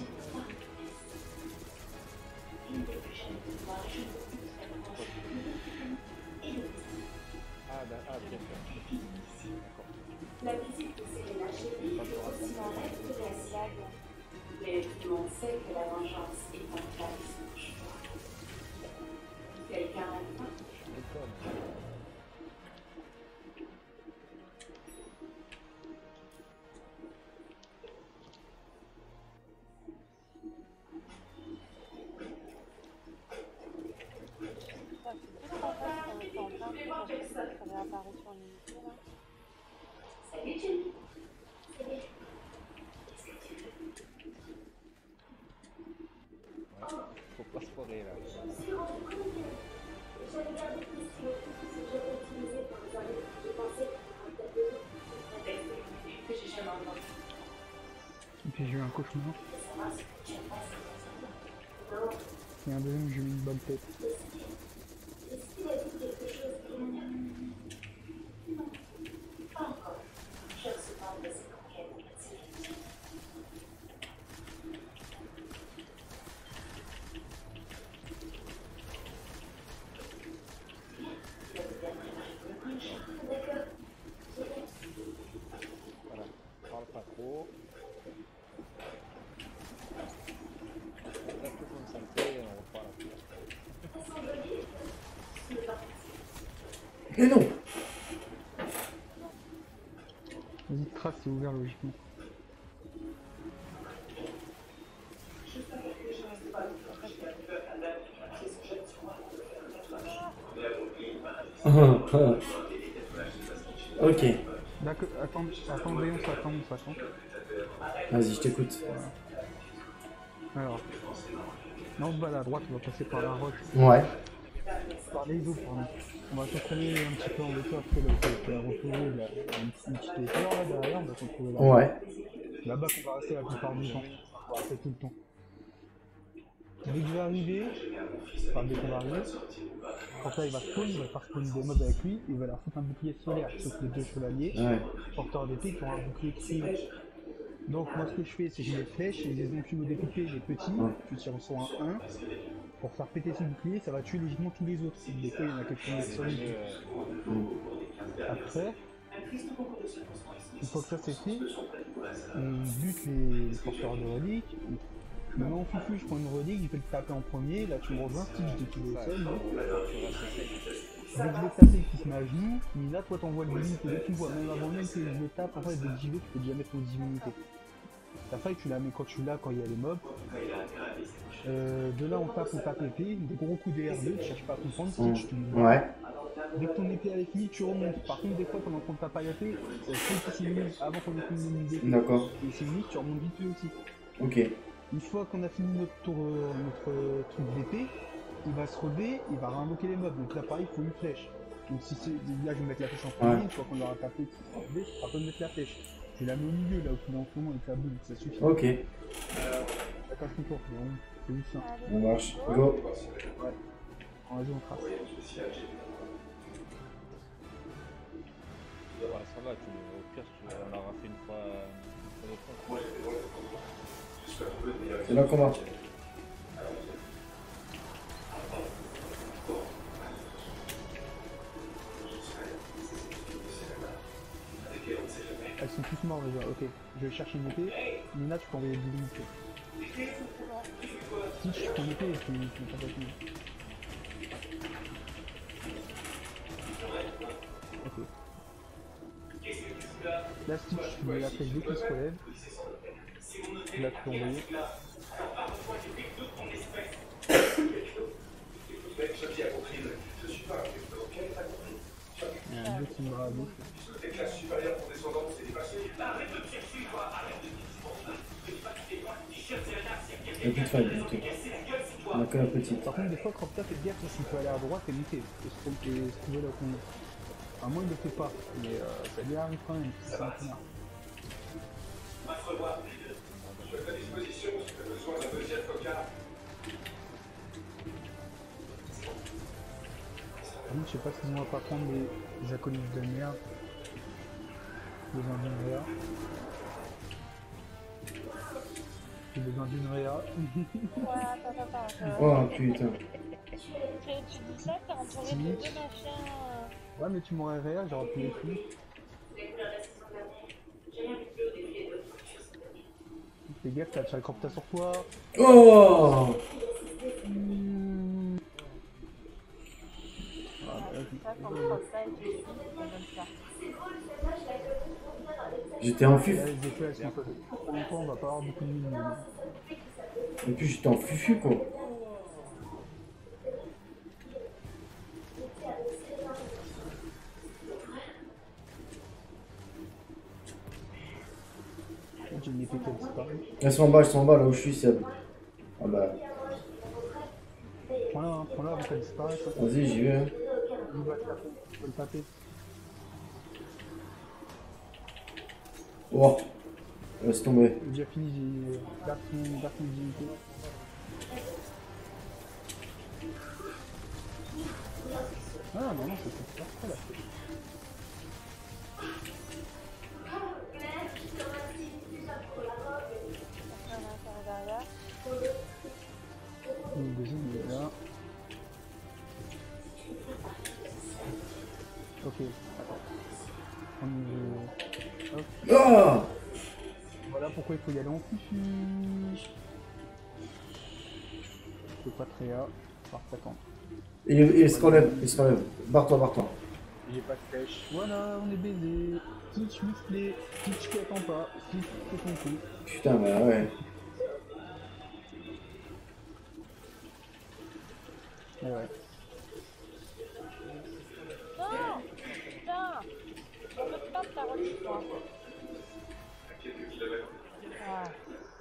La visite de Serena Chérie est aussi intéressante. Mais tout le monde sait que la vengeance est un plat de son choix. Quelqu'un a faim? Salut Jenny. Salut. Qu'est-ce que tu veux? Faut pas se foirer là. Je me suis rendu compte que j'avais gardé tout ce que j'avais utilisé pour vous enlever. J'ai pensé à que j'ai jamais entendu. Et puis j'ai eu un cauchemar. De savoir ce que tu as passé dans un autre. Et un deuxième où j'ai eu une bonne tête. Est-ce qu'il a dit quelque chose de bien? Non, pas encore. Je se parle de ses conquêtes en Pacifique. D'accord. Voilà, parle pas trop. Reste concentré et on repart après. Mais non! Vas-y, trace, c'est ouvert logiquement. Ok. D'accord, attendez, attendez, on s'attend, on s'attend. Vas-y, je t'écoute. Alors, là on se balade à droite, on va passer par la route. Ouais. Par les eaux, pardon. On va se traîner un petit peu en hauteur, après là, on va retrouver là, une petite hauteur là derrière, on va se retrouver là. Ouais. Là-bas qu'on va rester la plupart du temps. On va rester tout le temps. Dès que je vais arriver, enfin dès qu'on va arriver, pour ça il va spawn, il va faire spawn des mobs avec lui, il va leur foutre un bouclier solaire, sauf les deux chevaliers, Ouais. porteurs d'épée qui ont un bouclier crié. Donc moi ce que je fais c'est que je les flèche et les enclumes découpés, les petits, je tire sur un un, pour faire péter ce bouclier, ça va tuer logiquement tous les autres. Des fois il y en a quelques-uns qui sont solides. Après, une fois que ça c'est fait, on bute les, les porteurs de reliques. Maintenant en foufou, je prends une relique, je vais le taper en premier, là tu me rejoins, si je détruis le sol, non. Dès que je vais taper qui se met à genoux, mais là toi t'envoies le divinité, dès que tu vois, même avant même que je le tape, en fait dès que j'y vais, tu peux déjà mettre ton divinité. La faille tu la mets quand tu l'as, quand il y a les mobs. Euh, de là on tape, on tape épée, des gros coups de R deux, tu cherches pas à comprendre, Mmh. tu Ouais. Dès que ton épée est finie, tu remontes. Par contre, des fois, pendant qu'on tape à l'épée, c'est six minutes avant qu'on ait fini une idée. D'accord. Et six minutes, tu remontes vite fait aussi. Ok. Une fois qu'on a fini notre tour, euh, notre euh, truc d'épée, il va se relever, il va réinvoquer les mobs. Donc là, pareil, il faut une flèche. Donc si c'est là, je vais mettre la flèche en premier. Ouais. Une fois qu'on l'aura tapé, il sera relevé, je serai pas de mettre la flèche. Je la mets au milieu, là où il est en ce moment, avec sa boule, ça suffit. Ok. Ça casse ton tour, c'est bon. C'est juste ça. On marche. Go. Ouais. Vas-y, on trace. Ouais, ça va, tu, au pire, tu, on l'aura fait une fois, une fois de fois. C'est là qu'on marche. Elles sont tous morts déjà, ok. Je vais chercher une épée. Nina, tu peux envoyer des divinités. Stitch, tu peux monter et tu tu n'as pas battu. Ok. Là, Stitch, tu la fais dès qu'il se relève. Tu l'as plombé. Il y a un bleu qui me à gauche. Il n'y a plus de faille, ok. On a que la petite. Par contre, des fois, Cropta, fais gaffe si tu peux aller à droite et monter. Et se trouver là qu'on est. À moi, il ne le fait pas, mais euh, ça lui arrive quand même. C'est un peu marrant. Je suis à ta disposition si tu as besoin d'un deuxième coca. Je sais pas si on va pas prendre les, les acolytes de merde. Besoin d'une réa. J'ai besoin d'une réa. Ouais, attends, attends, attends. Oh putain. Tu, tu dis ça, t'es entouré de deux machins. euh, Ouais, mais tu m'aurais réa, j'aurais pu les fuir. Fais gaffe, t'as déjà le Cropta sur toi. Oh Mmh. Ah, bah, Ça, quand on croise ça et tu suis, ça donne ça. J'étais en fuf. là, les effets, elles sont pas faites. Pour longtemps, on va pas avoir beaucoup de mines. Et puis j'étais en fufu quoi. J'ai une épée qui a disparu. Elles sont en bas, elles sont en bas là où je suis, Seb. Ah bah, Prends-la, hein, prends-la avant qu'elle disparaisse. Hein. vas-y, j'y vais. Hein. Il va te taper, tu peux le taper. Oh, laisse tomber. J'ai déjà fini, j'ai garde ton garde ton dignité. Ah non, non, c'est pas ça là. Le deuxième il est là. Ok, attends. On est... Hop. Ah Voilà pourquoi il faut y aller en fufu. Je peux pas très A. Par attends. il, il se relève, il se relève. Barre-toi, barre-toi. J'ai pas de flèche. Voilà, on est baisé. Stitch musclé. Stitch qui attend pas. Stitch fait son coup. Putain, bah ouais. Et ouais. Non! Putain! On me tape ta relique, moi. Ah.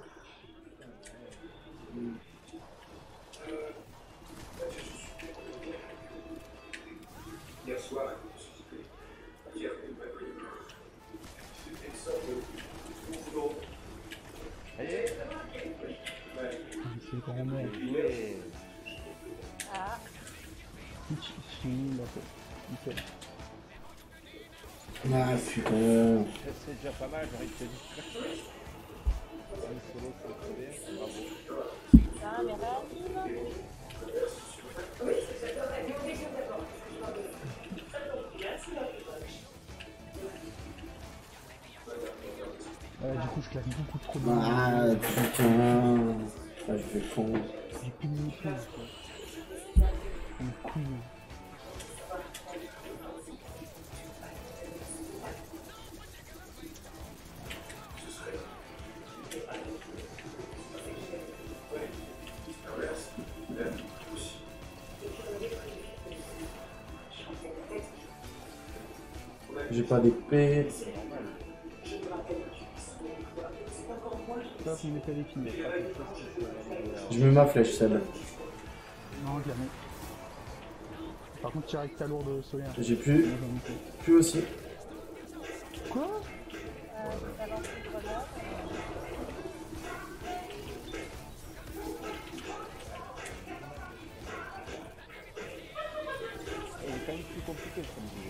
Hier soir, hier, c'était une sorte de mouvement. C'est grand merde. Ah. Stitch, fini la tête. Nickel. Ah putain. C'est déjà pas mal, j'ai envie de te dire. Un solo, faut le crever, bravo. Putain, mais réanime. Euh, du coup, je claque beaucoup trop de Ah putain. Ah, je fais con. J'ai plus de munitions. Un couille. J'ai pas d'épée. Top, mon épée elle est finie. Je mets ma flèche, Seb. Non, je la mets. Par contre, tire avec ta lourde solaire. J'ai plus. Plus aussi. Quoi? Euh, t'as lancé une grenade. Il est quand même plus compliqué comme jeu.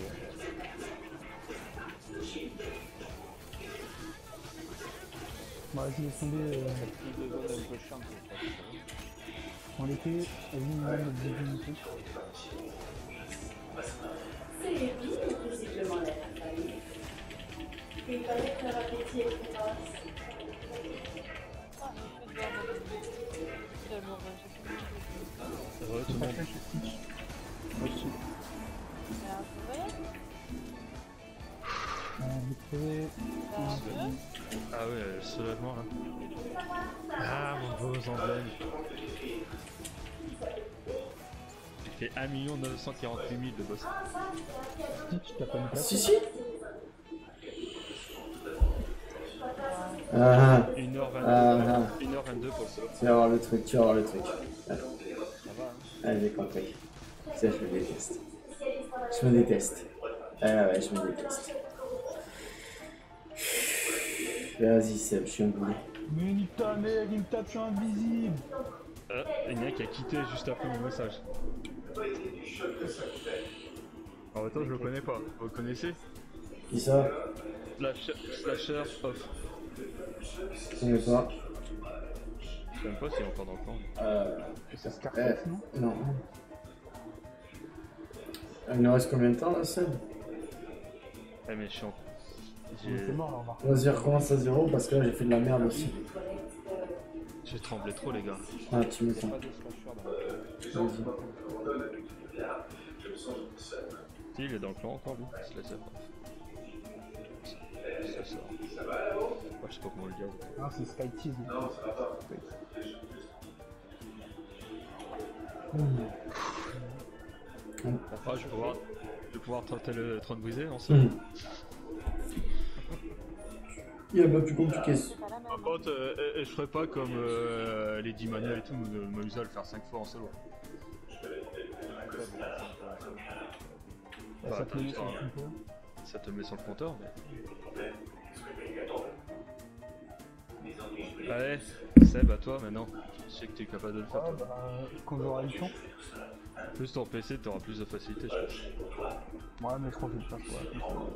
Bon, vas-y, laisse tomber. Euh... Plus de zones un peu chiantes. En l'épée, elle vient de divinité. C'est les billes ou possiblement la famille. Il paraît que leur appétit est féroce. Ouais, tout le monde. Aussi. Ah ouais, le soulèvement là. Ah mon beau emblème. J'ai fait un million neuf cent quarante-huit mille de boss. Tu t'as pas une place? Si, si. Ah, une heure vingt-deux, ah, une heure vingt-deux pour ça. tu vas voir le truc, tu vas voir le truc. Ça va, hein. Allez, j'ai compris. Ça, je me déteste. Je me déteste. Ah ouais, je me déteste. Vas-y, Seb, je suis un boulet. Mais nique ta mère, il me tape, je suis invisible. Euh, il y en a un qui a quitté juste après mon message. En même temps, je le connais pas. Vous le connaissez? Qui ça? Slasher, slasher off. Je connais pas. Je sais même pas s'il est encore dans le clan. Euh... Ça se Eh, non. Il nous reste combien de temps là, Seb? Eh mais chiant. C'est mort là, on va. Vas-y, recommence à zéro parce que là j'ai fait de la merde aussi. J'ai tremblé trop les gars. Ah, tu me sens. Pas de slasher dans le Vas-y. Si, il est dans le clan encore lui. Slasher off. Ça sort. Ouais, je sais pas comment le dire. Ah, c'est Sky Tease. Non, ça va pas. Ah, je vais pouvoir, je vais pouvoir tenter le trône brisé ensemble. Mmh. Il y a pas plus compliqué. Par contre, euh, euh, je ferai pas comme euh, les dix manias et tout, de m'amuser à le faire cinq fois en solo. Bah, ça, te met sur le compteur. Ça te met sur le compteur, mais... Allez, Seb, à toi maintenant. Je sais que tu es capable de le faire. Ah, bah, quand j'aurai le temps. Plus ton P C, tu auras plus de facilité, je pense. Ouais, mais je crois que je vais le faire sur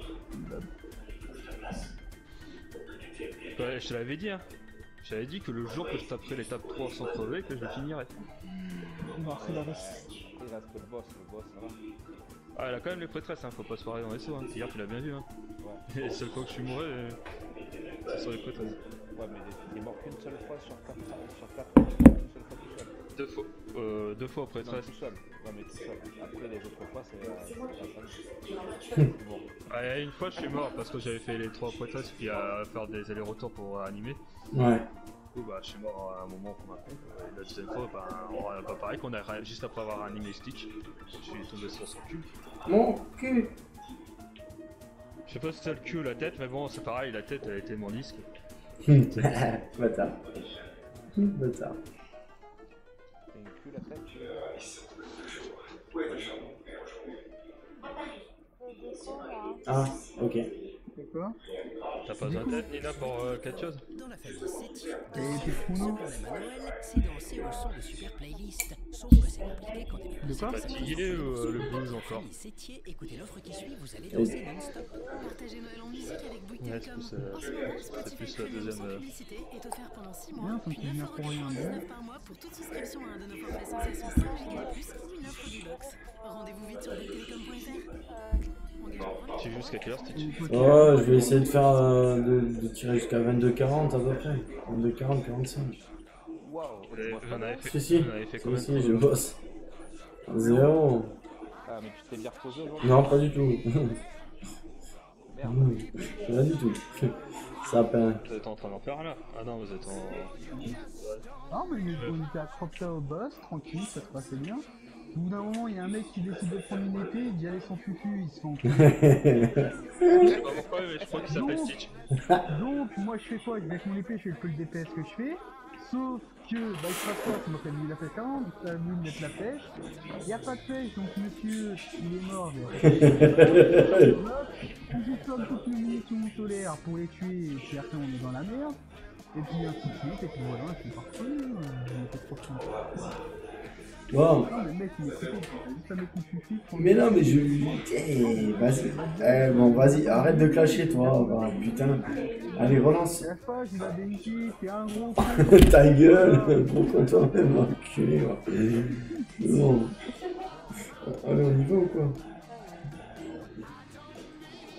la Ouais, je te l'avais dit, hein. J'avais dit que le jour que je taperais l'étape trois sans crever, que je le finirais. Non, c'est la reste. Il reste que le boss, le boss, ça va. Ah, elle a quand même les prêtresses, hein. Faut pas se foirer dans les sauts, hein. Hier, tu l'as bien vu, hein. Ouais. Et la seule fois que je suis mouru, euh, c'est sur les prêtresses. Ouais, mais il est mort qu'une seule fois sur quatre, sur quatre, une seule fois tout seul. Deux fois, euh, deux fois aux prêtresses. Non, tout seul. Ouais, mais tout seul. Après, les autres fois, c'est euh, c'est pas bon. Ah, une fois, je suis mort parce que j'avais fait les trois prêtresses puis à faire des allers-retours pour animer. Ouais. Du coup, bah, je suis mort à un moment pour ma compte. Et la deuxième fois, bah, on a pas pareil qu'on a juste après avoir animé Stitch. Je suis tombé sur son cul. Mon cul. Je sais pas si c'est le cul ou la tête, mais bon, c'est pareil, la tête elle était mon disque. Bâtard. Bâtard. Et une cul, la tête. Ah, ok. C'est quoi? T'as pas besoin de tête, Nina, pour euh, quelque chose? Dans la famille Sétier, Et de t'es fou, non? sept à Noël, c'est danser au son de super playlist. Sauf que c'est compliqué quand on est De quoi? Fatigué ou euh, le blues encore? famille Sétier, écoutez l'offre qui suit, vous allez danser non-stop. Partagez Noël en musique avec Bouygues Ouais, Télécom. c'est plus, euh, En ce moment, c'est Spotify plus la Premium deuxième, sans euh, publicité est offert pendant six Bien, mois, ça me puis fait venir neuf pour rien, euros quatre-vingt-dix-neuf par mois pour toute souscription à un de nos forfaits Sensation cinq giga et plus ou une offre du box. Rendez-vous vite sur bouygues télécom point fr. Tu joues jusqu'à quelle heure, Stitch? Oh, je vais essayer de faire euh, de, de tirer jusqu'à vingt-deux quarante à peu près. vingt-deux quarante, quarante-cinq. Waouh, Et Vous en avez fait, Si, si. vous en avez fait Si, combien? si, je bosse. Zéro. Ah, mais tu t'es bien reposé aujourd'hui? Non, pas du tout. Merde. Rien du tout. Ça peine. Vous êtes en train d'en faire là? Ah non, vous êtes en... Non, mais on était accrochés au boss, tranquille, ça se passait bien. Au bout d'un moment, il y a un mec qui décide de prendre une épée, il dit allez sans fufu, il se fait enculer. Je sais pas pourquoi, mais je crois qu'il s'appelle Donc- Stitch. Donc, moi je fais quoi? Avec mon épée, je fais le peu le D P S que je fais. Sauf que, bah, il se passe quoi? C'est moi qui ai mis la pêche avant, donc ça a voulu mettre la pêche. Il n'y a pas de pêche, donc monsieur, il est mort. Mais... on déploie toutes les munitions solaires pour les tuer, et puis après on est dans la merde. Et puis ainsi de suite, et puis voilà, et puis parti, on était trop chiant. Bon. Non, mais mec, il est coupé, juste à mettre une fufu. Mais non, mais je. Eh, vas-y. Eh, bon, vas-y, arrête de clasher, toi. Bah, putain. Allez, relance. La fois, je l'avais dit, c'est un gros con. Ta gueule. Pourquoi toi-même, enculé, va. Bon. Allez, on y va ou quoi?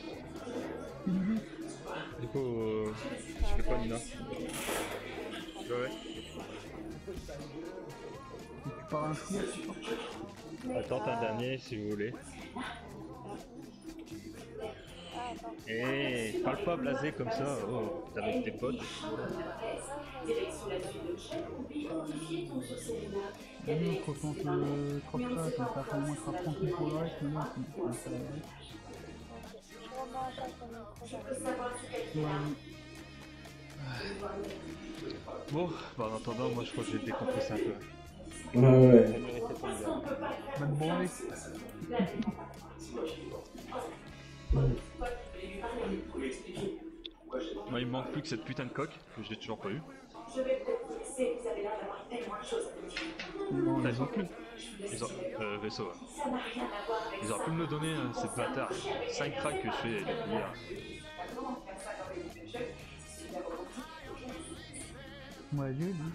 Du coup, euh, je fais quoi, Nina? Je Ouais. Tu pars un coup, Attends, un dernier si vous voulez. Eh, parle pas blasé comme ça, oh, t'es avec tes potes. Allez, on se retente le trophée, comme ça fait au moins sera tranquille pour le reste, mais non, c'est pas Bon, bah en attendant, moi je crois que je vais décompresser un peu. Ouais, ouais. Va te branler. Moi il me manque plus que cette putain de coque, que je l'ai toujours pas eu. Je vais peut-être vous laisser, vous avez l'air d'avoir tellement de choses à me dire. Là, ils ont plus. Ils ont... Euh, vaisseau, ouais. Ça n'a rien à voir avec Ils auraient pu me le donner, hein, ces bâtards. cinq cracks que je fais depuis hier. Moi, j'ai dit.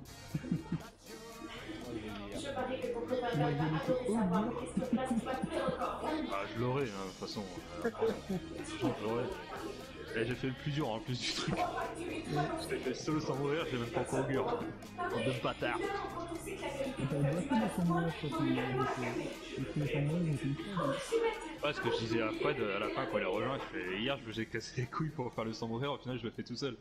Je parie que ton copain Moi, va j'ai dit que savoir ce qui se passe pas tous les records. Bah, je l'aurais, hein, de toute façon. Euh, je l'aurais. Et j'ai fait le plus dur en plus du truc. J'ai fait solo sans mourir, j'ai même pas encore augure. De bâtard. T'as déjà fait des sommets, toi, tu les sommets, ils étaient Ouais, ce que je disais à Fred à la fin quand il a rejoint, je fais hier je me suis cassé les couilles pour faire le sans mourir, au final je le fais tout seul.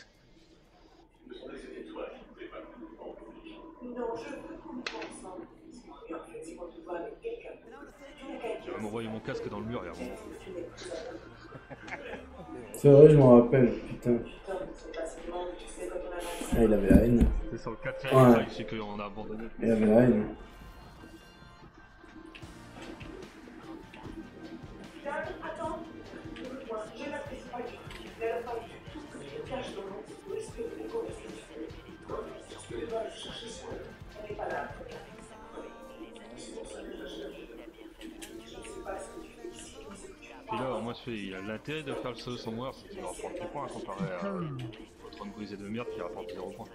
Non, je veux qu'on y pense ensemble. Et en fait, c'est quand tu vois avec quelqu'un. Il va m'envoyer mon casque dans le mur, il y a un moment. C'est vrai, je m'en rappelle, putain. Ah, il avait la haine. C'est sur le quatrième Ouais. trail, c'est qu'on a abandonné. Il avait la haine. Attends, écoute-moi, je n'apprécie pas du tout. Elle a pas du tout ce que je cache dans mon petit est-ce que vous connaissez ce que je fais? Parce que les balles, je cherchais sur elle. Elle n'est pas là. C'est pour ça que je cherche. Je ne sais pas ce que tu fais ici, mais c'est que tu Puis là, moi je fais, il a l'intérêt de faire le solo sans mourir, c'est qu'il va reprendre des points comparé à au trône brisé de merde qui rapporte zéro points.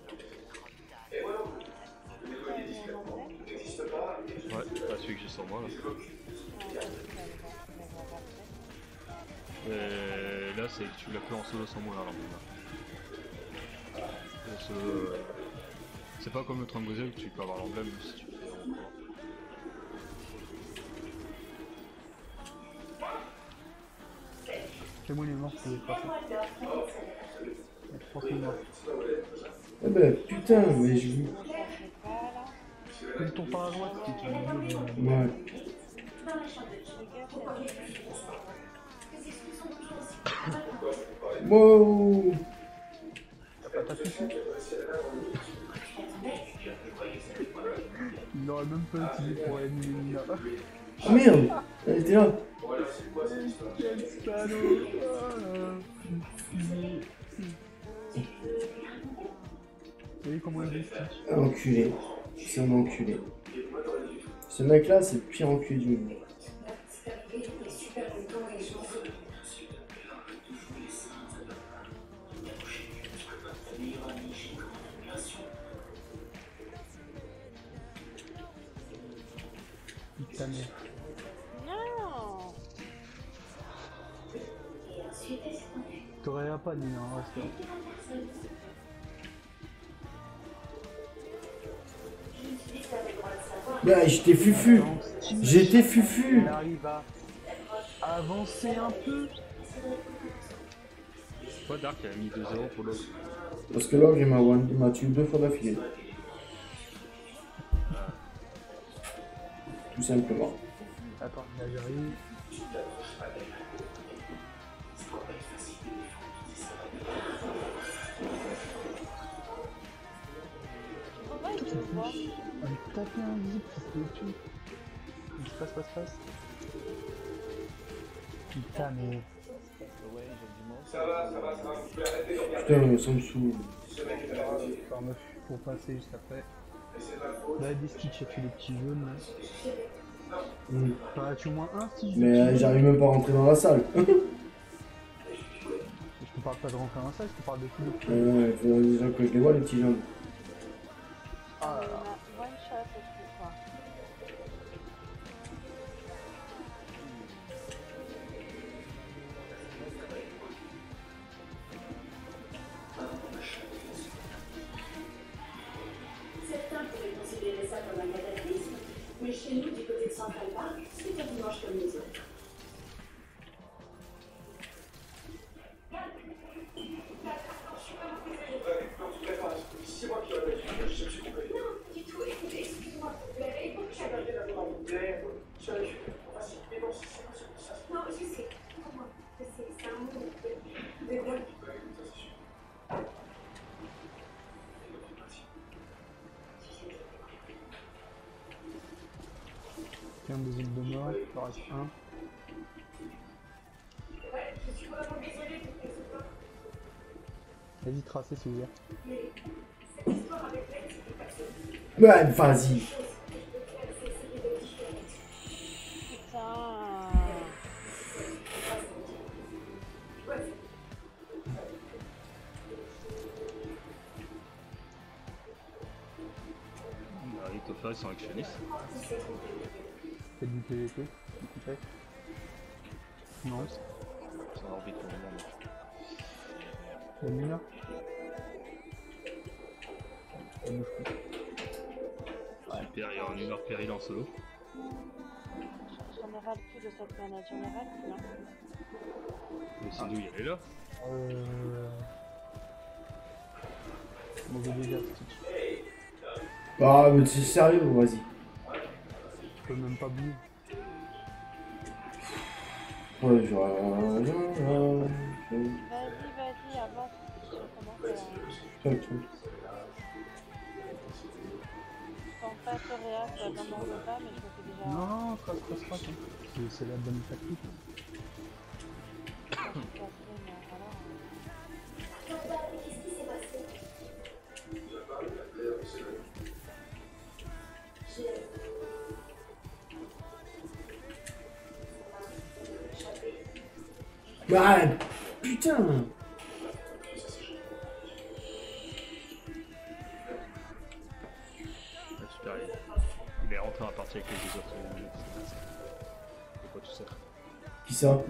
Ouais, pas celui que j'ai sur moi là. Et là, c'est que tu l'as que en solo sans mourir alors maintenant. Ce... C'est pas comme le trône brisé où tu peux avoir l'emblème si tu fais en courant. Fais-moi les morts, c'est pas ça. Il y a trois morts. Eh ben, putain, mais je veux. Fais ton par à droite si tu veux. Ouais. Wow. T'as pas tapé dessus? Il l'aurait même pas utilisé pour éliminer Nina. Ah merde, elle était là. Quel salaud! Vous voyez comment il est Stitch? Un enculé. C'est un enculé. Ce mec là, c'est le pire enculé du monde. Ta mère. Non. T'aurais pas Nina, hein, reste là. Bah, j'étais fufu. J'étais fufu. Il arrive à avancer un peu. Pourquoi Dark a mis deux zéro pour l'autre? Parce que là, il m'a one- il m'a tué deux fois d'affilée. Tout simplement. Attends, là j'arrive. Comment il te voit? Allez, taper un zip, c'est tout. Passe, passe, passe. Putain, mais. Ça va, ça va, ça va, vous pouvez arrêter de regarder. Putain, ça me saoule. Ce mec est là. Par meuf, pour passer juste après. Là, des Stitch, il fait les petits jaunes là. Mm. T'en as-tu au moins un Stitch? de Mais petits euh, jaunes j'arrive même pas à rentrer dans la salle. Je te parle pas de rentrer dans la salle, je te parle de tous les petits. Euh, il faudrait déjà que je les vois, les petits jaunes. Ah là là. On a one shot et tout quoi. un des îles de mort, il en reste un. Vas-y, tracer, c'est ouvert. Ouais, vas-y. Ils sont actionnistes. Faites du P V P, du coup fait. Non. C'est en orbite pour le moment. La mineur. Super, il y a un humeur péril en solo. J'en ai ras le cul de cette manette, j'en ai ras le cul. Hein. Mais c'est d'où il est là. Euh... Mauvais dégâts, Stitch. Ah, mais c'est sérieux, vas-y. Je peux même pas bouger. Ouais, je... Vas-y, vas-y, avance. Je commence à... Ok. Je pense pas sur Réa, ça m'en veut pas, mais je me fais déjà... Non, trace, trace, trace. Hein. C'est la bonne tactique. Qu'est-ce qui s'est passé? Bah, putain. Super, il est rentré en partie avec les deux autres. C'est pas tout ça. Qui ça?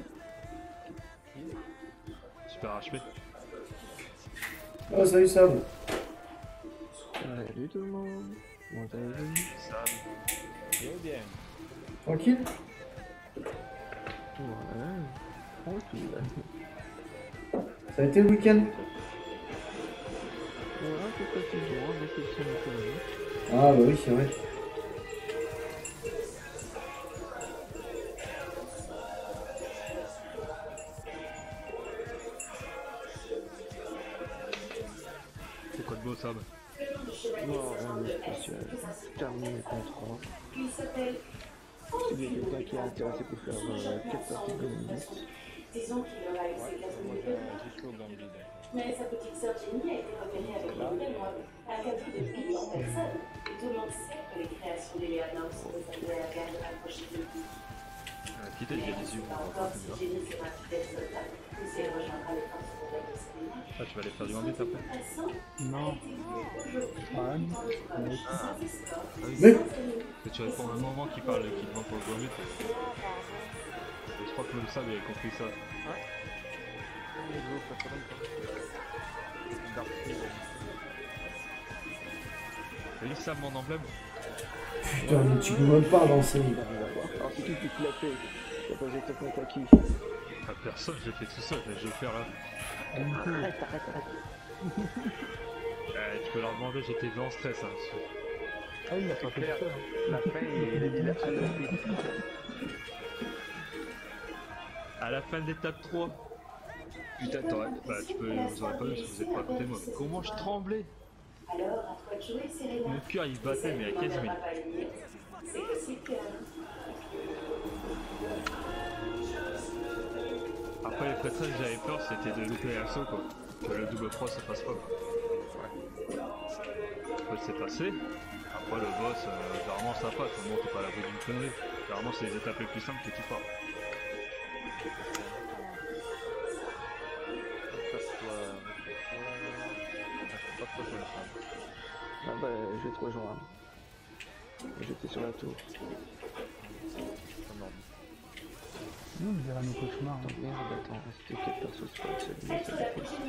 Super H P. Oh, salut Sam. Salut tout le monde. Comment allez-vous? Sam. Je vais bien. Tranquille? Ouais. Tranquille. Ça a été le week-end? Ouais, un peu fatigant, avec le son économique. Ah bah oui, c'est vrai. C'est quoi de beau, Sam? Non, rien de spécial. Terminé le contrat. Si vous avez quelqu'un qui est intéressé pour faire euh, quatre parties de Gambit. Disons qu'il aura accès à Moi j'ai un jusqu'au Gambit. mais sa petite sœur Jenny a été repérée avec une nouvelle moi, un cadeau de vie en personne. Et tout le monde sait que les créations d'Eleanor sont réservées à la garde rapprochée de lui. La petite il y a des yeux. Encore si Jenny sera fidèle soldat, ou si elle rejoindra les forces de la Céline. Ah, tu vas aller faire du Gambit après? Non. Ah, Ah, oui. Mais... Que tu réponds à un moment qui parle, qui demande pour le Gambit. Je crois que même Sam avait compris ça. Ouais. T'as vu Sam, mon emblème? Putain, mais tu peux même pas avancer. Alors c'est qui qui te l'a fait? T'as pas jeté ton compte à qui? Ah, personne, j'ai fait tout seul, je vais faire là. Arrête, arrête, arrête. Euh, tu peux leur demander, j'étais en stress. Hein. Ah, il l'a pas fait tout seul. Hein. La fin, il a dit la À la fin de l'étape trois. Putain, t'aurais... Bah, tu peux... Vous aurez pas vu parce que vous êtes pas à côté de moi. Mais comment je tremblais? Alors, à toi de jouer, Serena. Mon cœur, il battait, mais à quinze mille. C'est possible que... Après, les prêtresses que j'avais peur, c'était de louper l'assaut, quoi. Que le double croix, ça passe pas, quoi. Ouais. Après, c'est passé. Après, le boss, euh, généralement, ça passe. Au moins, t'es pas à l'abri d'une connerie. Généralement, c'est les étapes les plus simples que tu pars. Ah bah, je vais te rejoindre. J'étais sur la tour. Nous, on dirait nos cauchemars. Attends, merde, attends, c'était quel perso? C'est pas celui-là, ça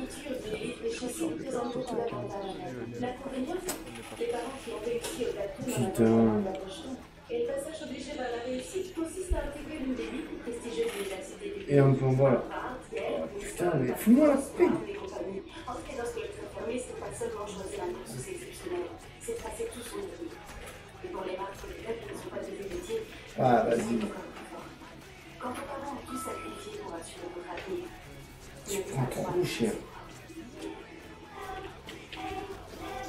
dépend. Putain. Et le passage obligé vers la réussite consiste à intégrer l'une des huit prestigieuses déjà citées. Et un combat là. Putain, mais fous-moi la paix. En tout cas, lorsque le feu fermé, c'est pas seulement choisir un cursus exceptionnel, c'est tracer tout son avenir. Et pour les marques et les clubs qui ne sont pas devenus métiers, Ah, vas-y. quand vos parents ont tout sacrifié pour assurer votre avenir, Tu prends trop cher.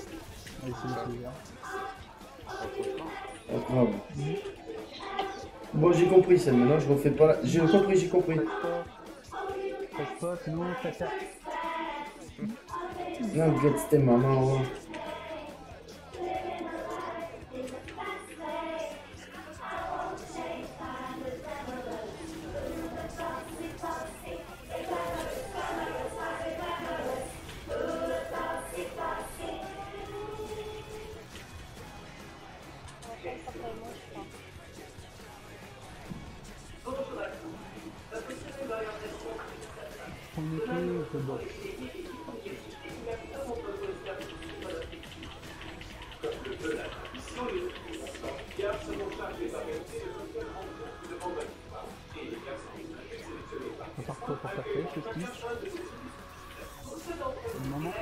Laissez-le ouvert. Pas grave. Bon, j'ai compris, ça. Maintenant, je refais pas. J'ai compris, j'ai compris. Faites pas, sinon faites ça. Non, regarde, c'était maman. Premier tour, je boxe. On part quoi pour faire fait, ce Stitch? C'est le moment.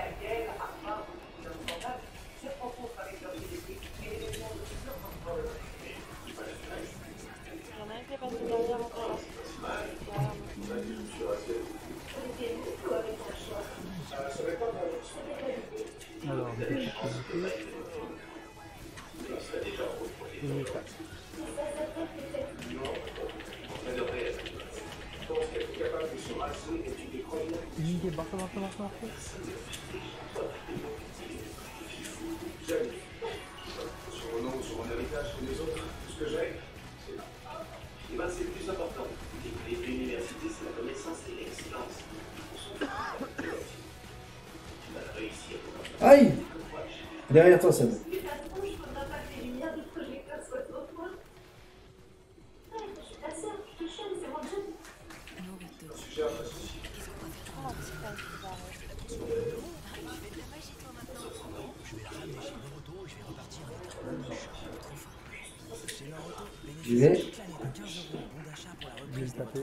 Il y en a un qui est passé derrière encore. Alors, je vais chercher un peu. Et ça. Unité, barre, barre, barre, barre. Sur mon nom, sur mon héritage que les autres, tout ce que j'ai, c'est là. Et ben c'est le plus important. L'université, c'est la connaissance et l'excellence. Tu vas réussir. Aïe! Derrière toi, Seb. J'y vais. Je vais le taper.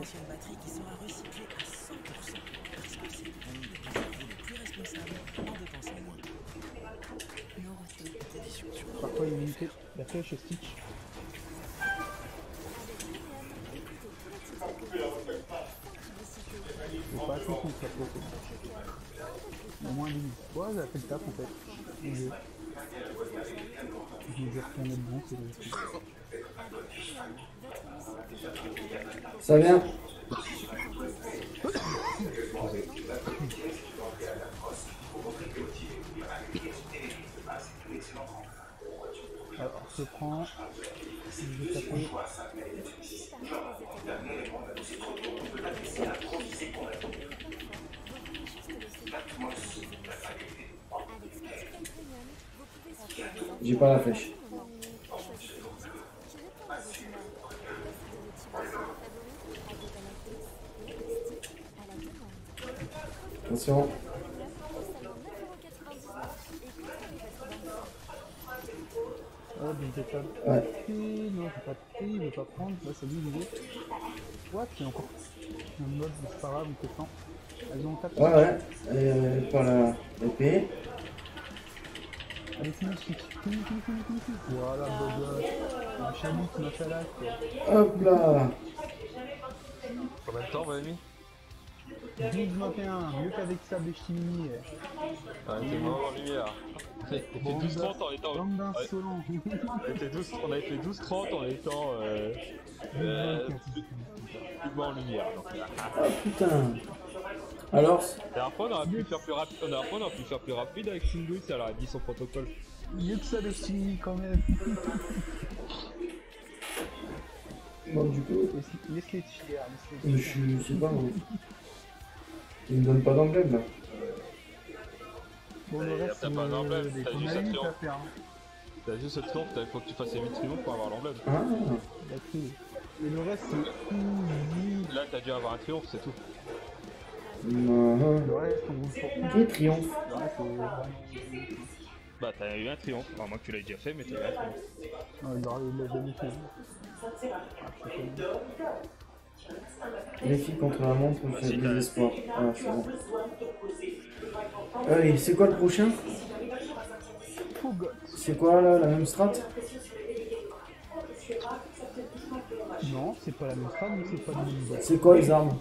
Parfois une unité, la flèche Stitch. Faut pas attention contre la photo. Au moins d'une fois, elle a fait le taf en fait. Je vais retourner dedans, c'est le truc. Ça vient. Alors, je prends. Je vais taper. J'ai pas la flèche. Attention. Oh, mais j'ai pas Ouais. pris, non, j'ai pas pris, il veut pas prendre, là c'est lui, il est. What? Il y a encore un mode, c'est pas grave, il te sent. Elles ont tapé. Ouais, ouais. Euh, par la épée. Allez, finis, finis, finis, finis, finis, finis. Voilà, beau gosse. Un chalut, ma chalasse. Hop là. Combien de temps, mon ami? douze vingt et un, mieux qu'avec Sable et Chimini. Ouais, c'est vraiment en lumière. On a été douze trente en étant. Bande d'insolents. On a été douze, on a été douze trente en étant. Euh, euh, plus en lumière. Donc. Ah putain. Alors La dernière fois, on aurait pu faire plus rapide. La dernière fois, on aurait pu faire plus rapide avec Shingu, ça leur a dit son protocole. Mieux que Sable et Chimini quand même. Bon, du coup. Laisse-les chiller, Je laisse-les je sais pas, moi. Il me donne pas d'emblème là. Bon, le reste, t'as pas un emblème, des t'as juste qu'on a un eu, triomphe. t'as fait, hein. T'as juste ce triomphe, il faut que tu fasses les huit triomphes pour avoir l'emblème. Ah. Et le reste, c'est easy. Là, t'as dû avoir un triomphe, c'est tout. Non. Le reste, on roule sur. Quel triomphe. Le reste, c'est vraiment. Bah, t'as eu un triomphe. Enfin, moi que tu l'as déjà fait, mais t'as eu un triomphe. Non, il l'a il l'a jamais fait. Ah, je sais Les filles contre la montre, on fait des espoirs. Ah, c'est bon. Ah oui, c'est quoi le prochain? C'est quoi là, la même strat? Non, c'est pas la même strat, mais c'est pas le même boss. C'est quoi les armes?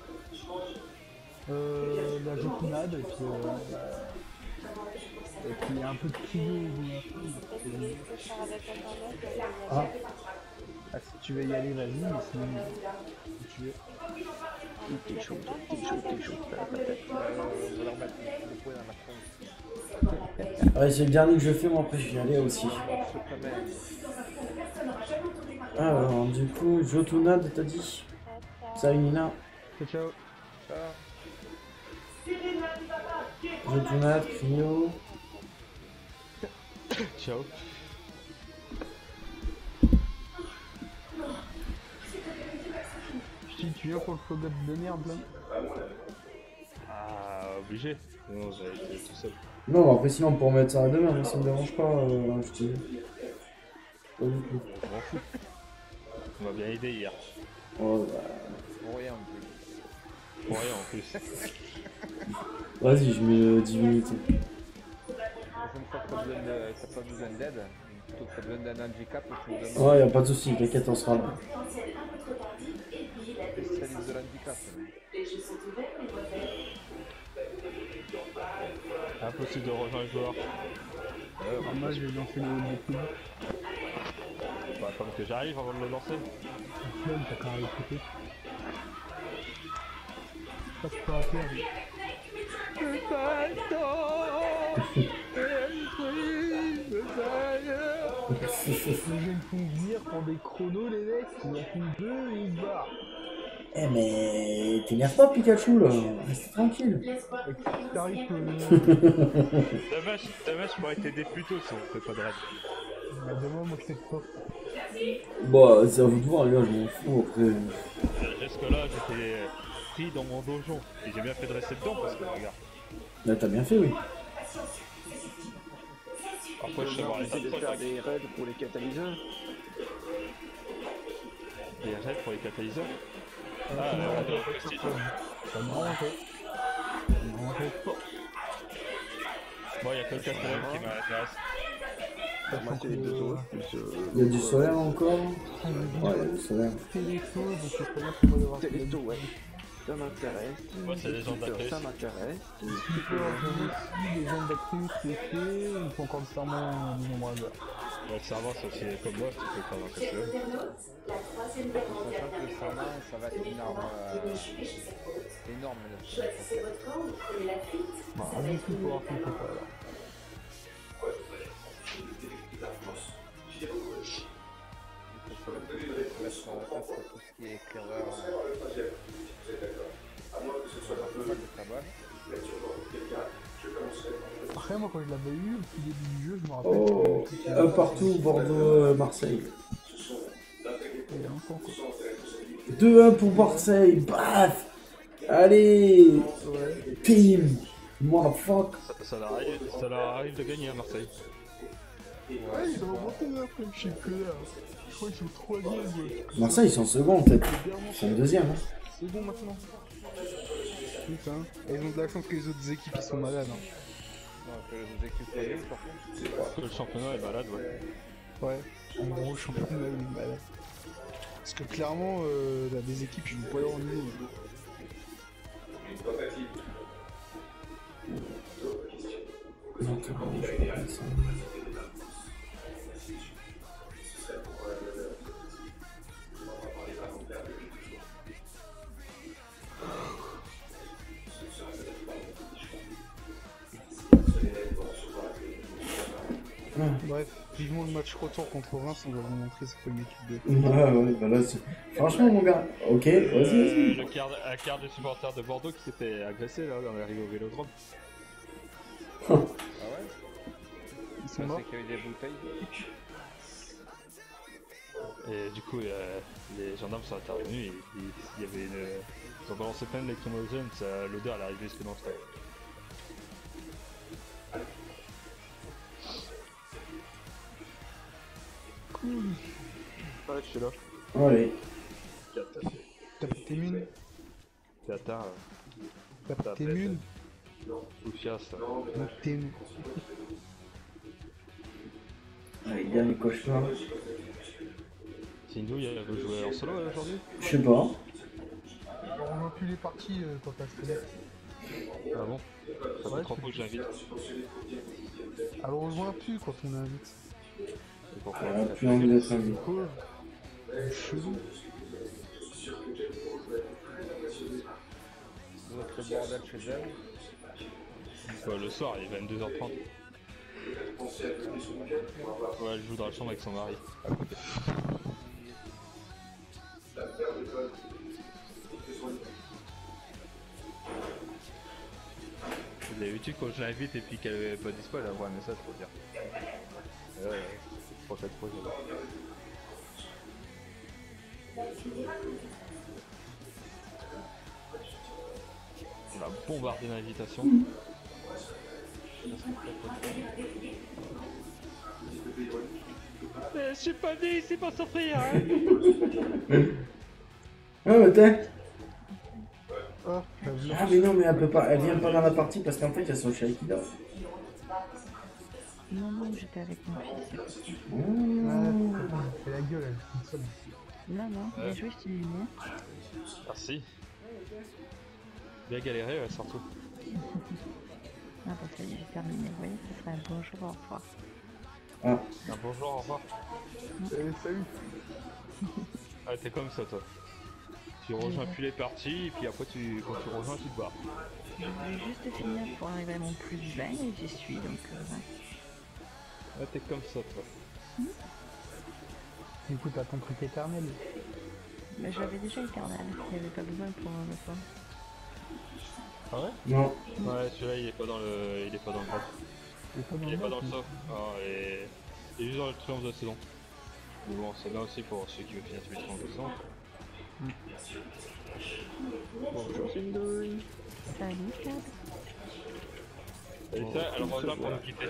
Euh, la jokinade, et puis, euh, et puis un peu de trio. Ah. Ah, si tu veux y aller, vas-y, mais sinon, si tu veux. T'es chaud, t'es chaud, t'es chaud, t'as la patate. On va leur mettre le point dans la tronche. Ouais, c'est le dernier que je fais, moi après je vais y aller aussi. Alors, du coup, Jotunad, t'as dit? Salut Nina. Ciao. Ciao. Jotunad, Cryo. Ciao. Si tu viens pour le flogot de merde là. Ah, obligé. Non, j'avais été tout seul. Non, après sinon on peut remettre ça à demain, moi ça me dérange pas, euh, je te dis. Pas du tout. Je m'en fous. On m'a bien aidé hier. Oh, bah... Pour rien en plus. Pour rien en plus. Vas-y, je mets euh, dix minutes. La prochaine fois que t'as besoin de- t'as pas besoin d'aide, plutôt que t'as besoin d'un handicap, tu me demandes. Ouais, y'a pas de soucis, t'inquiète, on sera là. Spécialiste de l'handicap. Impossible de rejoindre le joueur. Euh, moi je vais lancer le beaucoup. Bah, attends que j'arrive avant de le lancer. Même t'as qu'à écouter. Pas pas à faire. Les jeunes font venir pour des chronos, les mecs, ils en font deux et ils se barrent. Eh mais t'énerve pas Pikachu là, reste tranquille. T'arrives que... Dommage, dommage, je pourrais t'aider plus tôt si on fait pas de raid. Bah demain moi c'est pas. Bon, c'est à vous de voir les gars, je m'en fous après. Jusque là, j'étais pris dans mon donjon. Et j'ai bien fait de rester dedans parce que regarde. Là t'as bien fait, oui. Après, je sais voir les C'est de faire des raids pour les catalyseurs. Des raids pour les catalyseurs. Ah, Ah, non, euh, non, euh, ça me rangeait. Ça me rangeait pas. bon, y'a que le quatrième qui m'intéresse. Moi c'est les deux autres, plus euh... Il y a du solaire encore. Ouais, il y a du solaire. Téléto, donc je sais pas bien comment devoir faire. Téléto, ouais. Ça m'intéresse. Moi, c'est les gens d'actrice. Ça m'intéresse. Super, j'ai aussi des gens d'actrice qui est fait, il faut encore le serment du nombre à l'heure. Ouais, le servant, c'est aussi comme moi, tu peux faire un peu seul. Sachant que le serment, ça va être une arme euh, énorme. Là. Bah, rien que pour voir qu'on peut pas là. Mettre en place tout ce qui est éclaireur. Un peu mal de cabane. Après, moi quand je l'avais eu, au tout début du jeu, je me rappelle. Oh, un partout, Bordeaux, Marseille. Il y a longtemps quoi. deux un pour Marseille, baf. Allez, Pim, motherfuck. Ça, ça, leur arrive, ça leur arrive de gagner à Marseille. Ouais, ils ont remonté après, je sais que là. Je crois qu'ils sont troisième. Marseille, ils sont second peut-être. Ils sont deuxième. Hein. C'est bon maintenant. Putain, et ils ont de la chance que les autres équipes ils sont malades. Hein. Non, que les autres équipes soient bien, par contre. Le championnat est malade, ouais. Ouais, en gros, le championnat il est malade. Parce que clairement, euh, là, des équipes ils jouent pas leur niveau. Non, c'est pas bon, je fais pas ça. Bref, vivement le match retour contre Reims, on va vous montrer c'est quoi une équipe de. Ouais, ouais, bah là, c'est... Franchement, mon gars, ok, vas-y, Euh, vas-y. le quart, un quart des supporters de Bordeaux qui s'est fait agresser là, on est arrivé au Vélodrome. Ah ouais? Ils sont Je morts. sais qu'il y a eu des bouteilles. Et du coup, euh, les gendarmes sont intervenus et il y avait une. Ils ont balancé plein d'électromagènes, ça- l'odeur elle arrivait jusque dans le stade. Cool. Ouais, je suis là. Allez. T'as pris tes munes? T'es atteint. T'as pris tes munes? Ou fiasse. Donc tes munes. Allez, dernier cauchemar. Sindou, il veut jouer en solo euh, aujourd'hui? Je sais pas. On voit plus les parties euh, quand t'as fait. Ah bon? Ça fait Ouais, trois c'est- fois que j'invite. Alors on le voit plus quand on invite. Et pourquoi? Elle a plus envie d'être invité. Cool. Chelou. Votre bordel chez elle. Bah, le soir, il est vingt-deux heures trente. Ouais, elle joue dans la chambre avec son mari. À côté. Vous avez vu quand je l'invite et puis qu'elle avait pas dispo, elle envoie un message pour dire. Ouais, ouais, pour cette fois, on a bombardé l'invitation. Je suis pas dit ici pour souffrir, hein. Ah, mais t'es. Oh, Ah, mais non, mais elle peut pas. Elle vient pas dans la partie parce qu'en fait, il y a son chat qui dort. Non, non, j'étais avec mon fils. Mmh. Ah, c'est la gueule, elle est toute seule. Non, non, bien joué, je t'ai mis. Merci. Bien galéré, ouais, surtout. Ah, bah ça y est, j'ai terminé. Vous voyez, ce serait un bonjour, au revoir. Ah. Un bonjour, au revoir. Allez, salut. Ah, t'es comme ça, toi. Tu rejoins plus les parties, et puis après, tu, quand tu rejoins, tu te barres. Je voulais juste finir pour arriver à mon plus vingt et j'y suis, donc euh, ouais. Ah, t'es comme ça, toi. Mmh. Du coup, t'as ton truc éternel. Mais j'avais déjà éternel, il n'y avait pas besoin pour euh, le soir. Ah ouais? Non. Ouais, celui-là, il est pas dans le... Il est pas dans le top. Il est pas dans Il le est pas top, dans le mais- top. Ah, et... Il est juste dans le triomphe de la saison. Mais bon, c'est bien aussi pour ceux qui veulent finir tous les triomphes de saison. Bonjour, c'est une douille. Salut, Cab. Et ça, elle rejoint pour nous quitter.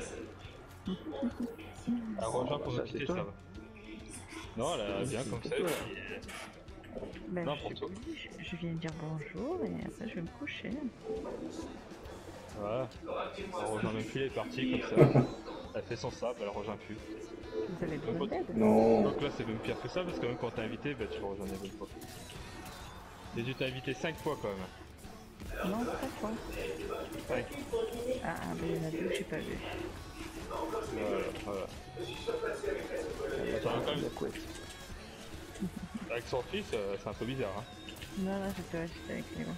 Elle rejoint pour nous quitter, ça va. Non, elle vient comme ça, et puis... Ben, Non, je, pour suis toi. obligée, je, je viens de dire bonjour et après je vais me coucher. Voilà. Elle rejoint même plus les parties, comme ça. Elle fait son sable, elle rejoint plus. Vous avez besoin d'aide? Non. Donc là, c'est même pire que ça, parce que même quand t'es invité, bah, tu le rejoins une fois. Et tu t'es invité cinq fois, quand même. Non, pas toi. cinq. Ah, ah, ben il y en a deux que j'ai pas vu. Voilà, voilà. Attends, quand même... Avec son fils, euh, c'est un peu bizarre, hein. Non, non, j'étais j'étais avec les gars.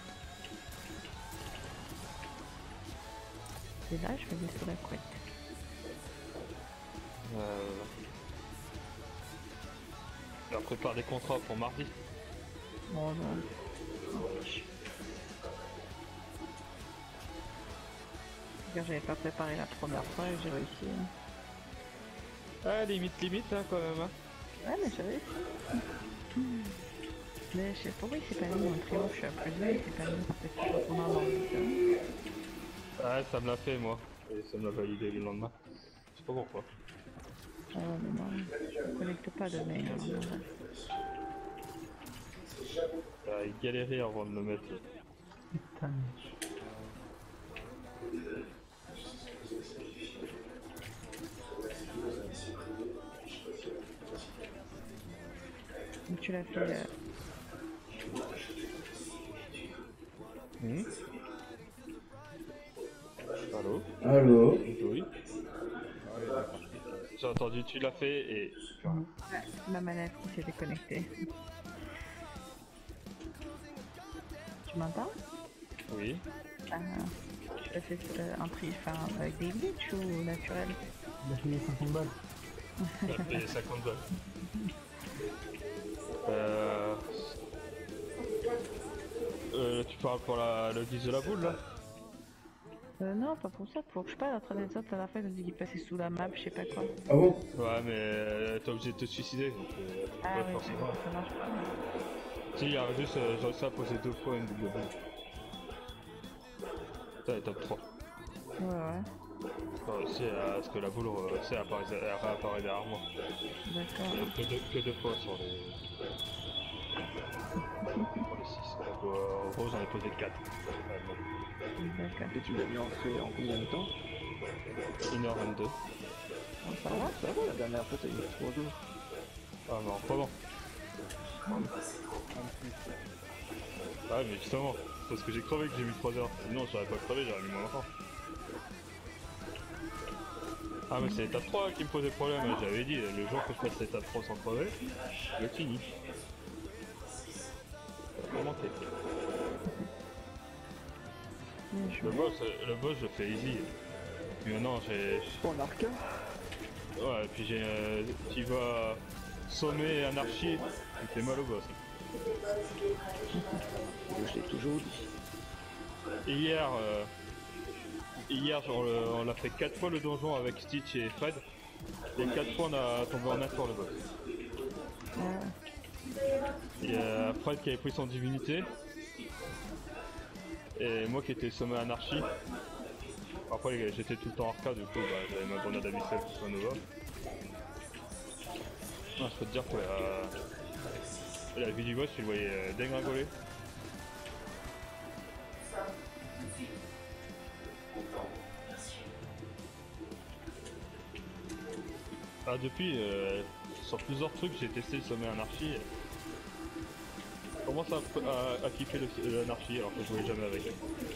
Et là, je vais laisser la couette. Euh... On prépare des contrats pour mardi. Bon, non. Regarde, j'avais pas préparé la première fois et j'ai réussi. Ah, limite, limite, hein, quand même. Hein. Ouais, mais j'ai réussi. Mais je sais pas pourquoi il s'est pas mis en trio, je suis à plus deux, il s'est pas mis parce que je retourne en orbite. Ouais, ça me l'a fait, moi. Et ça me l'a validé le lendemain. Je sais pas pourquoi. Ah ouais, mais non, je me connecte pas de mail. Hein, Ah, il galérait avant de le mettre. Putain. donc tu l'as fait... Euh... Mmh. Allô? Allô? Oui. J'ai entendu, tu l'as fait et... Ouais, ma manette qui s'est déconnectée. Tu m'entends? Oui. Ah, tu l'as fait euh, en prix, enfin, avec des glitches ou naturel? Il a payé cinquante balles. Il a payé cinquante balles. Euh... Euh, tu parles pour la, le guise de la boule là? Euh, non, pas pour ça, pour que je parle entre les autres à la fin, ils ont dit qu'il passait sous la map, je sais pas quoi. Ah bon? Ouais, mais euh, t'es obligé de te suicider donc. Euh, Ah ouais, ouais, forcément. ça marche pas. Si, il y a juste, euh, j'ai réussi à poser deux fois une double boule. Ça, est top trois. Ouais, ouais. J'ai réussi à ce que la boule euh, c'est, apparaît, elle réapparaît derrière moi. D'accord. Euh, que, deux, que deux fois sur les. Sur les six. Donc, euh, en gros, j'en ai posé quatre. Ouais, bon. D'accord. Et tu l'as mis en fait en combien de temps? une heure vingt-deux. Bon, ça va? Ça va, la dernière fois t'as eu trois jours. Ah non, pas bon. Ouais, mais justement, parce que j'ai crevé que j'ai mis trois heures. Sinon, j'aurais pas crevé, j'aurais mis moins longtemps. Ah mais c'est l'étape trois qui me posait problème, j'avais dit, le jour que je passe l'étape trois sans crever, je finis. Ça va pas manquer. Le boss, le boss je fais easy. Puis maintenant j'ai... En arcade. Ouais, et puis j'ai... Euh, tu vas sommet anarchie, il fait mal au boss. Je l'ai toujours dit. Et hier, euh, hier on, le, on a fait quatre fois le donjon avec Stitch et Fred. Et quatre fois on a tombé en un tour le boss. Il y a Fred qui avait pris son divinité. Et moi qui étais sommet anarchie. Après j'étais tout le temps arcade, du coup bah, j'avais ma grenade abyssale qui soit Nova. Non, je peux te dire que la, la vie du boss tu le voyais euh, dégringoler. Ah depuis, euh, sur plusieurs trucs j'ai testé le sommet anarchie. Je commence à, à, à kiffer l'anarchie alors que je jouais jamais avec elle.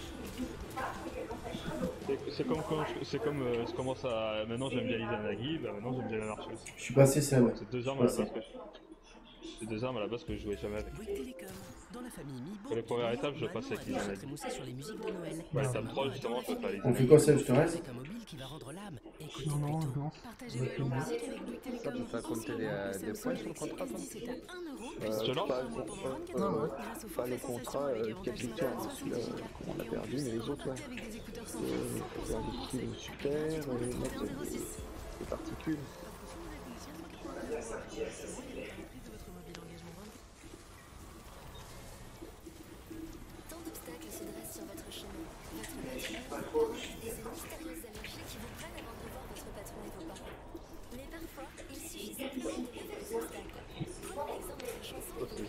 C'est comme quand je, c'est comme euh, je commence à... Maintenant j'aime bien l'Izanagi, bah maintenant j'aime bien l'anarchie aussi. Je suis passé seul. C'est deux armes à la base que je... C'est deux armes à la base que je jouais jamais avec. Pour les premières étapes je passais avec l'Izanagi. Ouais, l'étape trois justement je peux faire l'Izanagi. On fait quoi ça, je te reste? Non, non, non. Ça peut faire compter des, euh, des points sur le contrat, ça Euh, Je lance pas, le contrat, euh, pas le contrat euh, capitaine, celui-là, euh, on a perdu, mais les autres, ouais. Euh, faut faire des kills super, euh, mettre des, des particules. Tant d'obstacles se dressent sur votre chemin. Votre nature et ces mystérieuses allergies qui vous prennent avant de voir votre patron et vos parents. Mais parfois, il suffit simplement de lever les obstacles. Prenons l'exemple de la chanson de Spotify.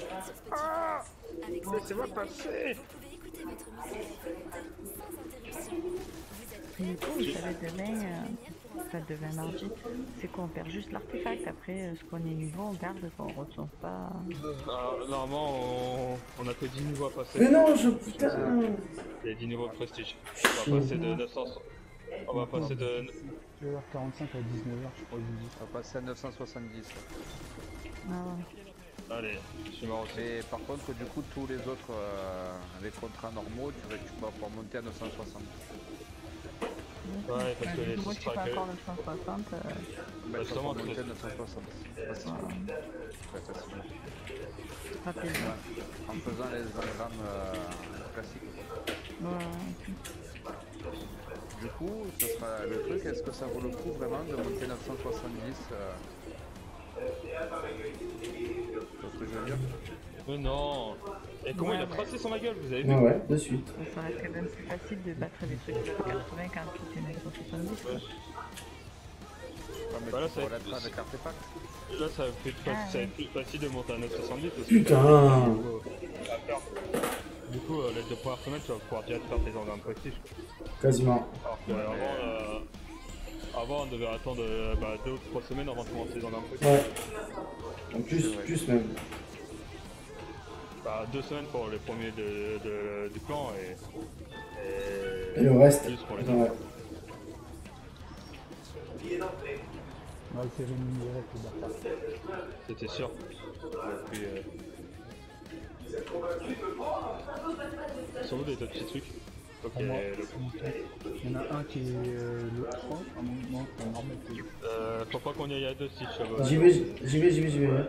Avec Laissez-moi passer. vous pouvez écouter votre musique à volonté sans interruption. Vous êtes Du prêt coup, vous savez, demain, euh, enfin demain mardi, c'est qu'on perd juste l'artefact. Après, euh, ce qu'on est niveau, on garde, qu'on ne retourne pas. Alors, normalement on... on a que dix niveaux à passer. Mais non, je... Putain. Il y a dix niveaux de prestige. On va passer de neuf cents... On va passer de... deux heures quarante-cinq à dix-neuf heures, je crois. On va passer à neuf cent soixante-dix. Ah ouais. Allez, je suis marrant aussi. Et par contre, du coup, tous les autres, euh, les contrats normaux, tu, vas- tu vas pouvoir monter à neuf cent soixante. Ouais, parce que les Moi, je suis pas strikers... encore neuf cent soixante. Euh... Bah, tu vas justement, pouvoir monter c'est- à neuf cent soixante. Facilement. Ouais, facilement. Rapidement. En faisant les engrammes euh, classiques. Ouais. Du coup, ce sera le truc, est-ce que ça vaut le coup vraiment de monter neuf cent soixante-dix euh... Tu vois ce que je veux dire? Mais non. Et comment Ouais, il a ouais. tracé sur ma gueule, vous avez vu? Ouais, ouais, de suite. Ça reste quand même plus facile de battre des trucs de quatre-vingts quand tu es neuf cent soixante-dix. Quoi. Ouais, mais Bah là, tu ça pourras va être- l'être avec artefact. Là ça va être, Ah, ça va être plus facile de monter à neuf cent soixante-dix parce que Putain. à faire. Du coup, euh, l'aide de première semaine, tu vas pouvoir direct faire tes engrammes prestige. Quasiment. Alors qu'avant, euh, avant, on devait attendre euh, bah, deux ou trois semaines avant de commencer les engrammes prestige. Ouais. En plus, plus même. Bah, deux semaines pour les premiers de, de- du clan et, Et le reste. plus pour les Ouais. autres. Ouais, c'est rémunéré, le bâtard. C'était sûr. Et puis, euh... Sur vous des tas de petits trucs. Ok, Pour moi, le... il y en a un qui est euh, le trois, un moment, c'est normal. c'est- Euh, faut pas qu'on y aille à deux Stitch là-bas. J'y vais, j'y vais, j'y vais, j'y vais.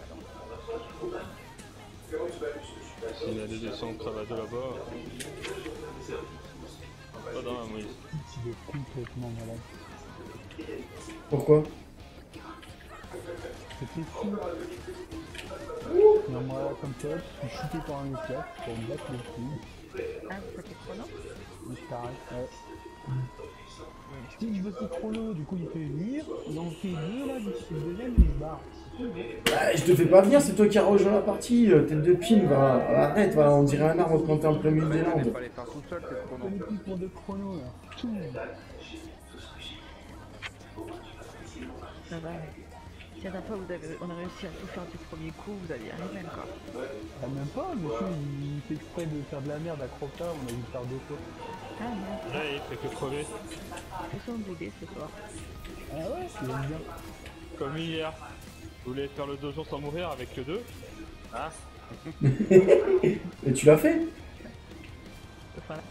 S'il y a des descentes cravados là-bas. Pas dans la Moïse. Il est complètement malade. Pourquoi? C'était fou. Non, moi, comme ça, je suis shooté par un éclat pour me battre les couilles. Ah, c'était chrono? Il s'arrête, ouais. Si je veux ce chrono, du coup il fait venir, il en fait deux là, du coup le deuxième il se barre. Ah, je te fais pas venir, c'est toi qui as rejoint la partie. euh, Tête de pin, va. Arrête, va, on dirait un arbre quand t'es en plein milieu des Il Landes. fallait faire tout seul tes On chronos. est plus pour deux chronos là. Tout. Ça va. Si la dernière fois vous avez, on a réussi à tout faire du premier coup, vous allez y arriver encore. Ah, même pas, monsieur il fait exprès de faire de la merde à Crota, on a dû le faire deux fois. Ah, Là, il fait que crever. ils sont obligés ce soir. Ah ouais, tu l'aimes bien. Comme hier. Vous voulez faire le dojo sans mourir avec que deux? Hein? Et tu l'as fait? Voilà.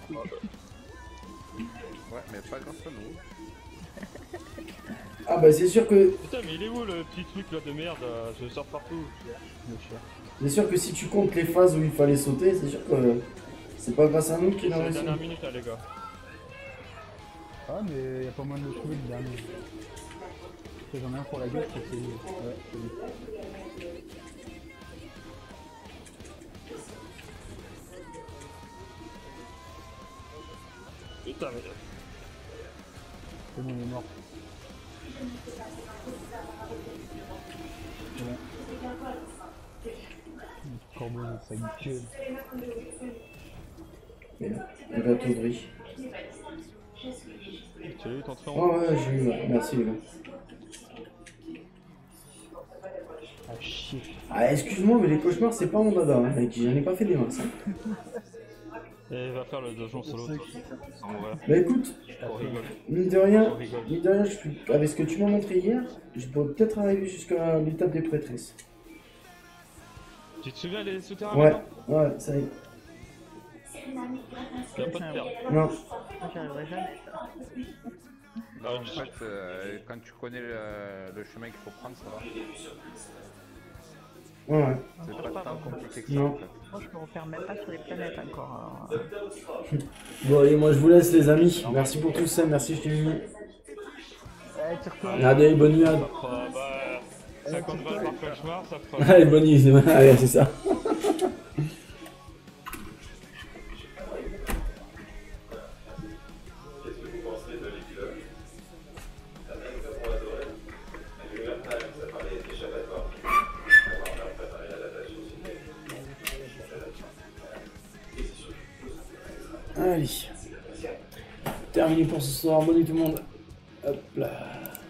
Ouais, mais pas grâce à nous. Ah bah c'est sûr que... Putain, mais il est où le petit truc là de merde? euh, Je sors partout. C'est sûr que si tu comptes les phases où il fallait sauter, c'est sûr que c'est pas grâce à nous qu'il a C'est la réussi. dernière minute là, les gars. Ah, mais y a pas moyen de le trouver le dernier. J'en ai un pour la gueule, c'est celui. Ouais, c'est lui. Putain, mais. C'est bon, il est mort. C'est bon. Le corbeau de sa gueule. Et là, le gâteau de riz. Tu as eu ton train? Oh ouais, j'ai eu, ouais. Merci les gars. Ah chier. Ah excuse-moi, mais les cauchemars c'est pas mon dada, hein, mec, j'en ai pas fait des masses. Hein. Et il va faire le dojo solo. Sans mourir. Bah écoute, On rigole. mine de rien, On rigole. mine de rien, je suis... avec ce que tu m'as montré hier, je peux peut-être arriver jusqu'à l'étape des prêtresses. Tu te souviens des souterrains? Ouais, maintenant ouais, ça y est. Y'a pas de perte. Non. J'arriverai jamais. Non, en fait, euh, quand tu connais le, le chemin qu'il faut prendre, ça va. Ouais, ouais. C'est pas tant compliqué que ça, Non. en fait. Moi, je me repère même pas sur les planètes encore. alors, euh. Bon allez, moi je vous laisse les amis. Merci pour tout ça, merci je t'ai mis. Allez, bonne nuit. Ça fera, bah, cinquante balles par cauchemar, ça fera. Allez, bonne nuit, allez, c'est ça. Allez, terminé pour ce soir, bonne nuit tout le monde. Hop là.